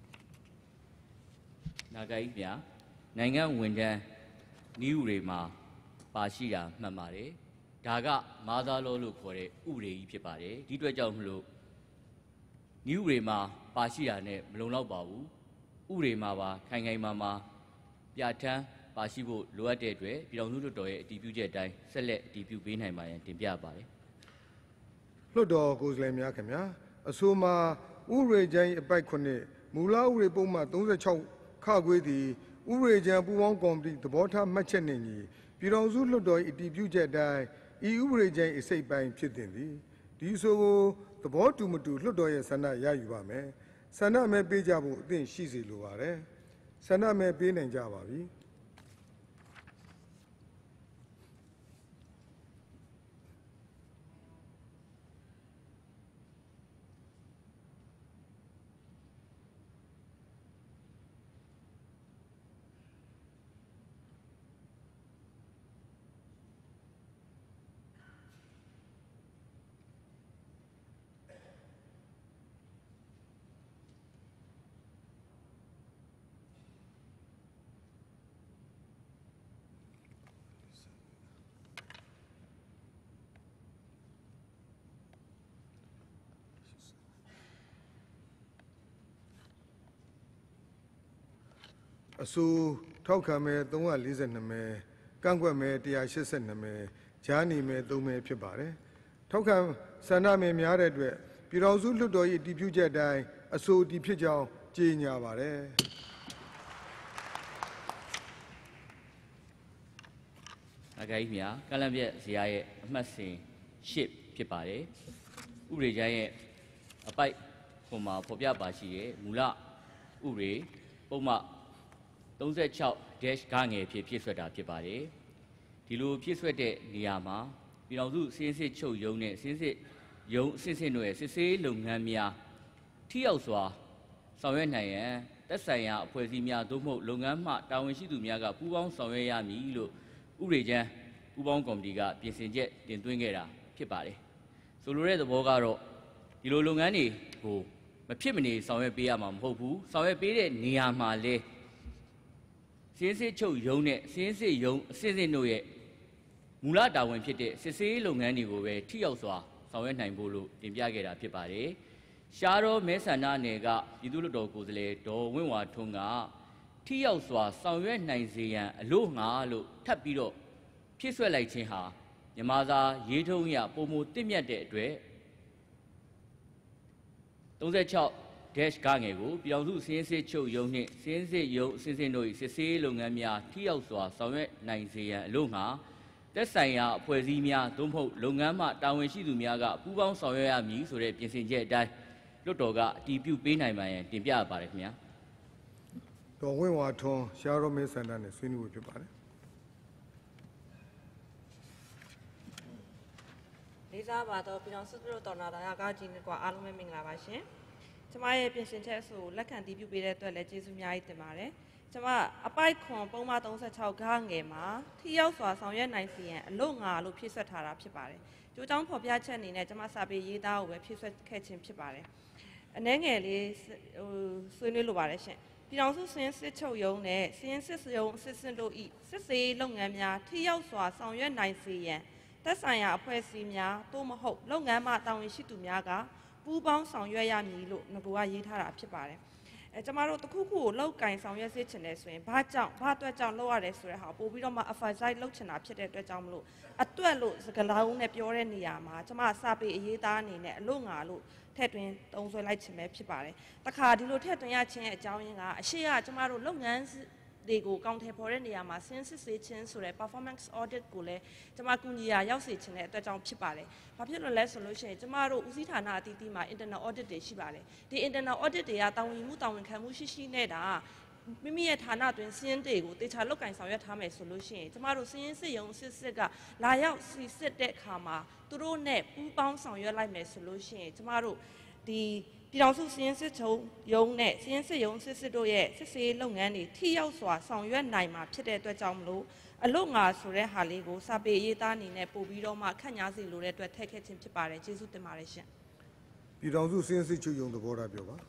နာဂိဗျာနိုင်ငံဝန်ထမ်းနည်းဥတွေမှာပါရှိတာမှန်ပါတယ်ဒါကမာသားလောလို့ခေါ်တဲ့ဥပဒေကြီးဖြစ်ပါတယ်ဒီအတွက်ကြောင့်မလို့နည်းဥတွေမှာပါရှိတာနဲ့မလုံလောက်ပါဘူးဥပဒေမှာပါခိုင်ခိုင်မာမာပြဋ္ဌာန်းပါရှိဖို့လိုအပ်တဲ့အတွက်ပြည်တော်စုလွှတ်တော်ရဲ့အတည်ပြုချက်အတိုင်းဆက်လက်အတည်ပြုပေးနိုင်ပါရန်တင်ပြပါတယ်လွှတ်တော်ကိုယ်စားလှယ်များခင်ဗျာအဆိုမှာဥပဒေကြမ်းအပိုက်9မူလဥပဒေပုံမှန်36 ခခွေးသည်ဥပဒေကြမ်းပူးပေါင်းကော်မတီသဘောထားမှတ်ချက်နှင့်ညီပြည်ထောင်စုလွှတ်တော်၏အတည်ပြုချက်အတိုင်းဤဥပဒေကြမ်းအစိတ်ပိုင်းဖြစ်တင်သည်ဒီဆိုကိုသဘောတူမတူလွှတ်တော်ရဲ့ဆန္ဒရယူပါမယ်ဆန္ဒမဲပေးကြဖို့အသင့်ရှိစေလိုပါတယ်ဆန္ဒမဲပေးနိုင်ကြပါပြီအဆိုထောက်ခံမဲ342မဲကန့်ကွက်မဲ182မဲကြားနေမဲ3မဲဖြစ်ပါတယ်ထောက်ခံဆန္ဒမဲများတဲ့အတွက်ပြည်ထောင်စုလွှတ်တော်၏အတည်ပြုချက်အတိုင်းအဆိုတည်ဖြစ်ကြောင်းကြေညာပါတယ်အကြိုက်များကလံပြက်ဇရာရဲ့အမှတ်စဉ်8ဖြစ်ပါတယ်ဥပဒေကြမ်းရဲ့အပိုက်ပုံမှာဖော်ပြပါရှိတဲ့မူလဥပဒေပုံမှ36-ဂငယ်ဖြစ်ဆွဲတာဖြစ်ပါတယ်ဒီလိုဖြစ်ဆွဲတဲ့နေရာမှာပြည်ထောင်စုစည်းစစ်ချုပ်ရုံးနဲ့စည်းစစ်ရုံးအစစ်စစ်တို့ရဲ့စစ်ဆေးလုပ်ငန်းများထိရောက်စွာဆောင်ရွက်နိုင်ရန်သက်ဆိုင်ရာအဖွဲ့အစည်းများသို့မဟုတ်လုပ်ငန်းမှတာဝန်ရှိသူများကပူးပေါင်းဆောင်ရွက်ရမည်လို့ဥပဒေကြမ်းပူးပေါင်းကော်မတီကပြင်ဆင်ချက်တင်သွင်းခဲ့တာဖြစ်ပါတယ်ဆိုလိုတဲ့သဘောကတော့ဒီလိုလုပ်ငန်းတွေကိုမဖြစ်မနေဆောင်ရွက်ပေးရမှာမဟုတ်ဘူးဆောင်ရွက်ပေးတဲ့နေရာမှာလဲစည်းစစ်ချုပ်ရုံးနဲ့စည်းစစ်ရုံးအစစ်စစ်တို့ရဲ့မူလတာဝန်ဖြစ်တဲ့စစ်ဆေးလုပ်ငန်းတွေကိုပဲထိရောက်စွာဆောင်ရွက်နိုင်ဖို့လို့တင်ပြခဲ့တာဖြစ်ပါတယ်။ရှားတော်မဲဆန္ဒနယ်ကပြည်သူ့လွှတ်တော်ကိုယ်စားလှယ်ဒေါ်ဝင်းဝါထွန်းကထိရောက်စွာဆောင်ရွက်နိုင်စေရန်အလို့ငါလို့ထပ်ပြီးတော့ဖြည့်ဆွက်လိုက်ခြင်းဟာမြန်မာစာရေးထုံးရပုံမတင့်မြတ်တဲ့အတွက်36-ဂငယ်ကိုပြည်ထောင်စုစည်းစစ်ချုပ်ရုံးနှင့်စည်းစစ်ရုံးအစစ်စစ်တို့၏စစ်ဆေးလုပ်ငန်းများထိရောက်စွာဆောင်ရွက်နိုင်စေရန်အလို့ငါသက်ဆိုင်ရာအဖွဲ့အစည်းများသို့မဟုတ်လုပ်ငန်းမှတာဝန်ရှိသူများကပူးပေါင်းဆောင်ရွက်ရမည်ဆိုတဲ့ပြင်ဆင်ချက်အတိုင်းလွှတ်တော်ကအတည်ပြုပေးနိုင်ပါရန်တင်ပြရပါတယ်ခင်ဗျာဒေါ်ဝင်းဝါထွန်းရှားတော်မဲဆန္ဒနဲ့ဆွေးနွေးဖို့ဖြစ်ပါတယ်လေးစားပါတော့ပြည်တော်စုတို့တော်နာတာကကြီးနဲ့ကအားလုံးပဲမင်္ဂလာပါရှင်ကျမရဲ့ပြင်ဆင်ချက်ဆိုလက်ခံတည်ပြုပေးတဲ့အတွက်လည်းကျေးဇူးအများကြီးတင်ပါတယ်ကျမအပိုက်ခွန်ပုံမှန်36ဂငယ်မှာထိရောက်စွာဆောင်ရွက်နိုင်စီရန်အလို့ငါလို့ဖြည့်ဆွတ်ထားတာဖြစ်ပါတယ်ကျိုးကြောင်းဖော်ပြချက်အနေနဲ့ကျမစာပေရေးသားကိုပဲဖြည့်ဆွတ်ခဲ့ခြင်းဖြစ်ပါတယ်အနည်းငယ်လေးဆွေးနွေးလိုပါတယ်ရှင်ပြည်တော်စုစင်းစစ်ချုပ်ရုံးနဲ့စင်းစစ်ရုံးအစစ်စစ်တို့ဤစစ်စေးလုပ်ငန်းများထိရောက်စွာဆောင်ရွက်နိုင်စေရန်သက်ဆိုင်ရာအဖွဲ့အစည်းများသို့မဟုတ်လုပ်ငန်းမှတာဝန်ရှိသူများကပူးပေါင်းဆောင်ရွက်ရမည်လို့ငကိုကရေးထားတာဖြစ်ပါတယ်ကျမတို့တခုခုကိုလောက်ကင်ဆောင်ရွက်စေချင်တယ်ဆိုရင်ဘာအတွက်ကြောင့်လောက်ရတယ်ဆိုတဲ့ဟာပို့ပြီးတော့မှ emphasize လုပ်ချင်တာဖြစ်တဲ့အတွက်ကြောင့်မလို့အတွက်လို့စကားလုံးနဲ့ပြောတဲ့နေရာမှာကျမစာပေအရေးသားအနေနဲ့အလို့ငါလို့ထည့်သွင်းသုံးစွဲလိုက်ခြင်းပဲဖြစ်ပါတယ်တခါဒီလိုထည့်သွင်းရခြင်းရဲ့အကြောင်းရင်းကအရှိကကျမတို့လုပ်ငန်းတွေကိုကောင်းထည့်ဖော်တဲ့နေရာမှာစင်းစစ်စေခြင်းဆိုတဲ့ performance audit ကိုလည်းကျမကူညီရာရောက်စေခြင်းတဲ့အတွက်ကြောင့်ဖြစ်ပါတယ်။ဘာဖြစ်လို့လဲဆိုလို့ရှိရင်ကျမတို့ဦးစီးဌာနအသီးသီးမှာ internal audit တွေရှိပါတယ်။ဒီ internal audit တွေကတာဝန်ယူမှုတာဝန်ခံမှုရှိနေတာမိမိရဲ့ဌာနတွင်စင်းတွေကိုတေချာလောက်ကင်ဆောင်ရွက်ထားမယ်ဆိုလို့ရှိရင်ကျမတို့စင်းစစ်ရုံစစ်ကလာရောက်စီစစ်တဲ့အခါမှာသူတို့နဲ့ပူးပေါင်းဆောင်ရွက်လိုက်မယ်ဆိုလို့ရှိရင်ကျမတို့ဒီပြည်တော်စုစည်းစစ်ချုပ်ရုံးနဲ့စည်းစစ်ရုံးစစ်တို့ရဲ့စစ်ဆေးလုပ်ငန်းတွေထိရောက်စွာဆောင်ရွက်နိုင်မှာဖြစ်တဲ့အတွက်ကြောင့်မလို့အလို့ငါဆိုတဲ့ဟာလေးကိုစာပေရေးသားအနေနဲ့ပို့ပြီးတော့မှခန့်ညားစီလိုတဲ့အတွက်ထည့်ခဲ့ခြင်းဖြစ်ပါတယ်ကျေးဇူးတင်ပါတယ်ရှင်ပြည်တော်စုစည်းစစ်ချုပ်ရုံးသဘောထားပြောပါ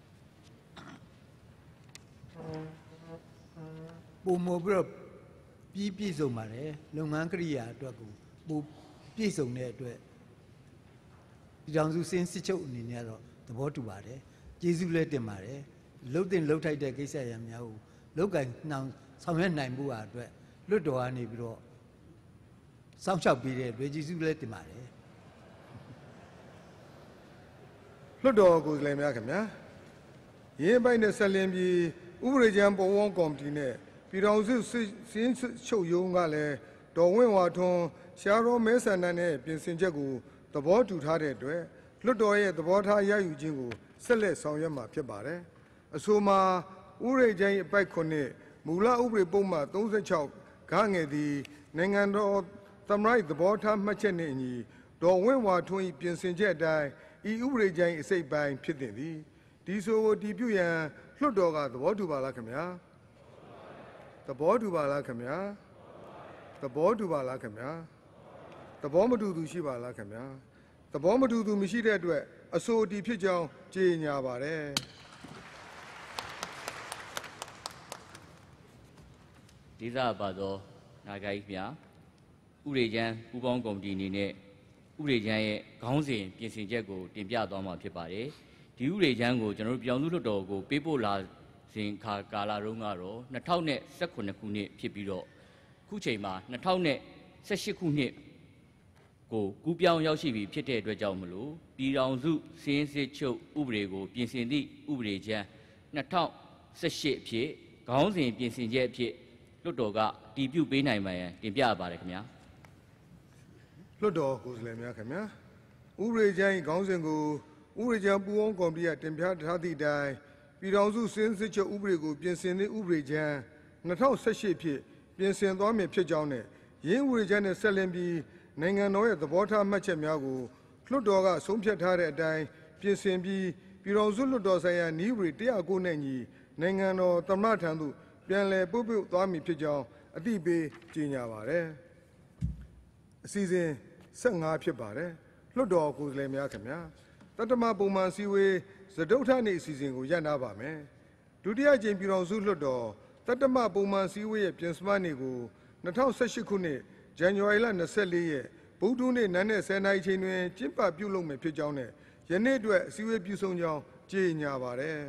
ပုံမပြီးတော့ပြည့်စုံပါတယ်လုပ်ငန်းကိရိယာအတွက်ကိုပိုပြည့်စုံတဲ့အတွက်ပြည်တော်စုစည်းစစ်ချုပ်အနေနဲ့တော့သဘောတူပါတယ်ကျေးဇူးလည်းတင်ပါတယ်လှုပ်တင်လှုပ်ထိုက်တဲ့ကိစ္စရများကိုလောက်ကင်နှောင်ဆောင်ရွက်နိုင်မှုအတွက်လွတ်တော်ကနေပြီးတော့စောင့်ရှောက်ပေးတဲ့အတွက်ကျေးဇူးလည်းတင်ပါတယ်လွတ်တော်ကိုယ်စားလှယ်များခင်ဗျာရင်းပိုင်းနဲ့ဆက်လင်းပြီးဥပဒေကြမ်းပေါ်ဝန်းကော်မတီနဲ့ပြည်ထောင်စုစင်းချုပ်ရုံးကလည်းဒေါ်ဝင်းဝါထွန်းရှားရောမဲဆန္ဒနဲ့ပြင်ဆင်ချက်ကိုသဘောတူထားတဲ့အတွက်လွှတ်တော်ရဲ့သဘောထားရယူခြင်းကိုဆက်လက်ဆောင်ရွက်မှာဖြစ်ပါတယ်။အဆိုမှာဥပဒေကြမ်းအပိုက်9မူလဥပဒေပုံမှန်36ဂငယ်သည်နိုင်ငံတော်သမ္မတသဘောထားမှတ်ချက်နှင့်အညီဒေါ်ဝင်းဝါထွန်း၏ပြင်ဆင်ချက်အတိုင်းဤဥပဒေကြမ်းအစိတ်ပိုင်းဖြစ်သည်ဒီဆိုကိုတည်ပြုရန်လွှတ်တော်ကသဘောတူပါလားခင်ဗျာသဘောတူပါလားခင်ဗျာသဘောတူပါလားခင်ဗျာသဘောမတူသူရှိပါလားခင်ဗျာသဘောမတူသူမရှိတဲ့အတွက်အဆိုအတည်ဖြစ်ကြောင်းကြေညာပါတယ်ဒေသပါသောနာဂိုင်းများဥရေချမ်းပူပေါင်းကော်မတီအနေနဲ့ဥရေချမ်းရဲ့ခေါင်းစဉ်ပြင်ဆင်ချက်ကိုတင်ပြသွားမှာဖြစ်ပါတယ်ဒီဥရေချမ်းကိုကျွန်တော်တို့ပြည်ထောင်စုလွှတ်တော်ကိုပေးပို့လာစဉ်ကာလတုန်းကတော့2019ခုနှစ်ဖြစ်ပြီးတော့ခုချိန်မှာ2018ခုနှစ်ကိုကူးပြောင်းရောက်ရှိပြီဖြစ်တဲ့အတွက်ကြောင့်မလို့ပြည်ထောင်စုစည်းစစ်ချုပ်ဥပဒေကိုပြင်ဆင်သည့်ဥပဒေချမ်း2018အဖြစ်ခေါင်းစဉ်ပြင်ဆင်ချက်အဖြစ်လွှတ်တော်ကတည်ပြုပေးနိုင်မှန်တင်ပြပါတယ်ခင်ဗျာလွှတ်တော်ကိုယ်စားလှယ်များခင်ဗျာဥပဒေချမ်းခေါင်းစဉ်ကိုဥပဒေချမ်းပူးပေါင်းကော်မတီကတင်ပြထားသည့်အတိုင်းပြည်ထောင်စုစည်းစစ်ချုပ်ဥပဒေကိုပြင်ဆင်သည့်ဥပဒေချမ်း2018ဖြစ်ပြင်ဆင်သွားမည်ဖြစ်ကြောင်းနဲ့ရင်းဥပဒေချမ်းနဲ့ဆက်လင်းပြီးနိုင်ငံတော်ရဲ့သဘောထားမှတ်ချက်များကိုလွှတ်တော်ကဆုံးဖြတ်ထားတဲ့အတိုင်းပြင်ဆင်ပြီးပြည်ထောင်စုလွှတ်တော်ဆိုင်ရာနည်းဥပဒေ109နဲ့ညီနိုင်ငံတော်သမ္မတထံသို့ပြန်လည်ပို့သွားမည်ဖြစ်ကြောင်းအသိပေးကြေညာပါတယ်အစီအစဉ်15ဖြစ်ပါတယ်လွှတ်တော်ကိုယ်စားလှယ်များခင်ဗျာတတမပုံမှန်စည်းဝေးစတုထနေ့အစီအစဉ်ကိုရပ်နားပါမယ်ဒုတိယကြိမ်ပြည်ထောင်စုလွှတ်တော်တတမပုံမှန်စည်းဝေးရဲ့ပြင်ဆင်မှုနေ့ကို2018ခုနှစ်ဇန်နဝါရီလ24ရက်ဗုဒ္ဓနေ့နန်းနဲ့10:00 နာရီချိန်တွင်ကျင်းပပြုလုပ်မယ်ဖြစ်ကြောင်းနဲ့ယနေ့အတွက်အစည်းအဝေးပြုလုပ်ကြောင်းကြေညာပါတယ်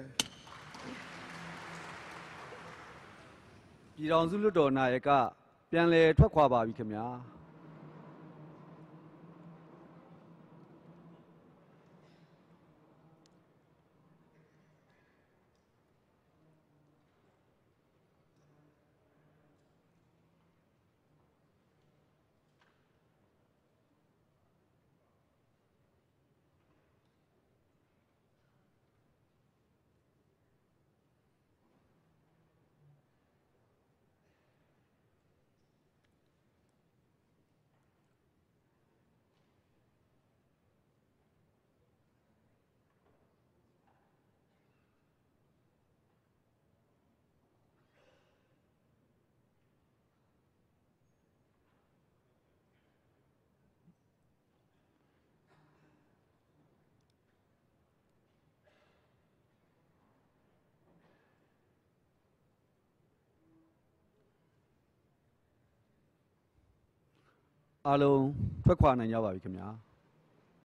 ပြည်ထောင်စုလွှတ်တော်နာယကပြန်လည်ထွက်ခွာပါပြီခင်ဗျာအားလုံးထွက်ခွာနိုင်ကြပါပြီခင်ဗျာ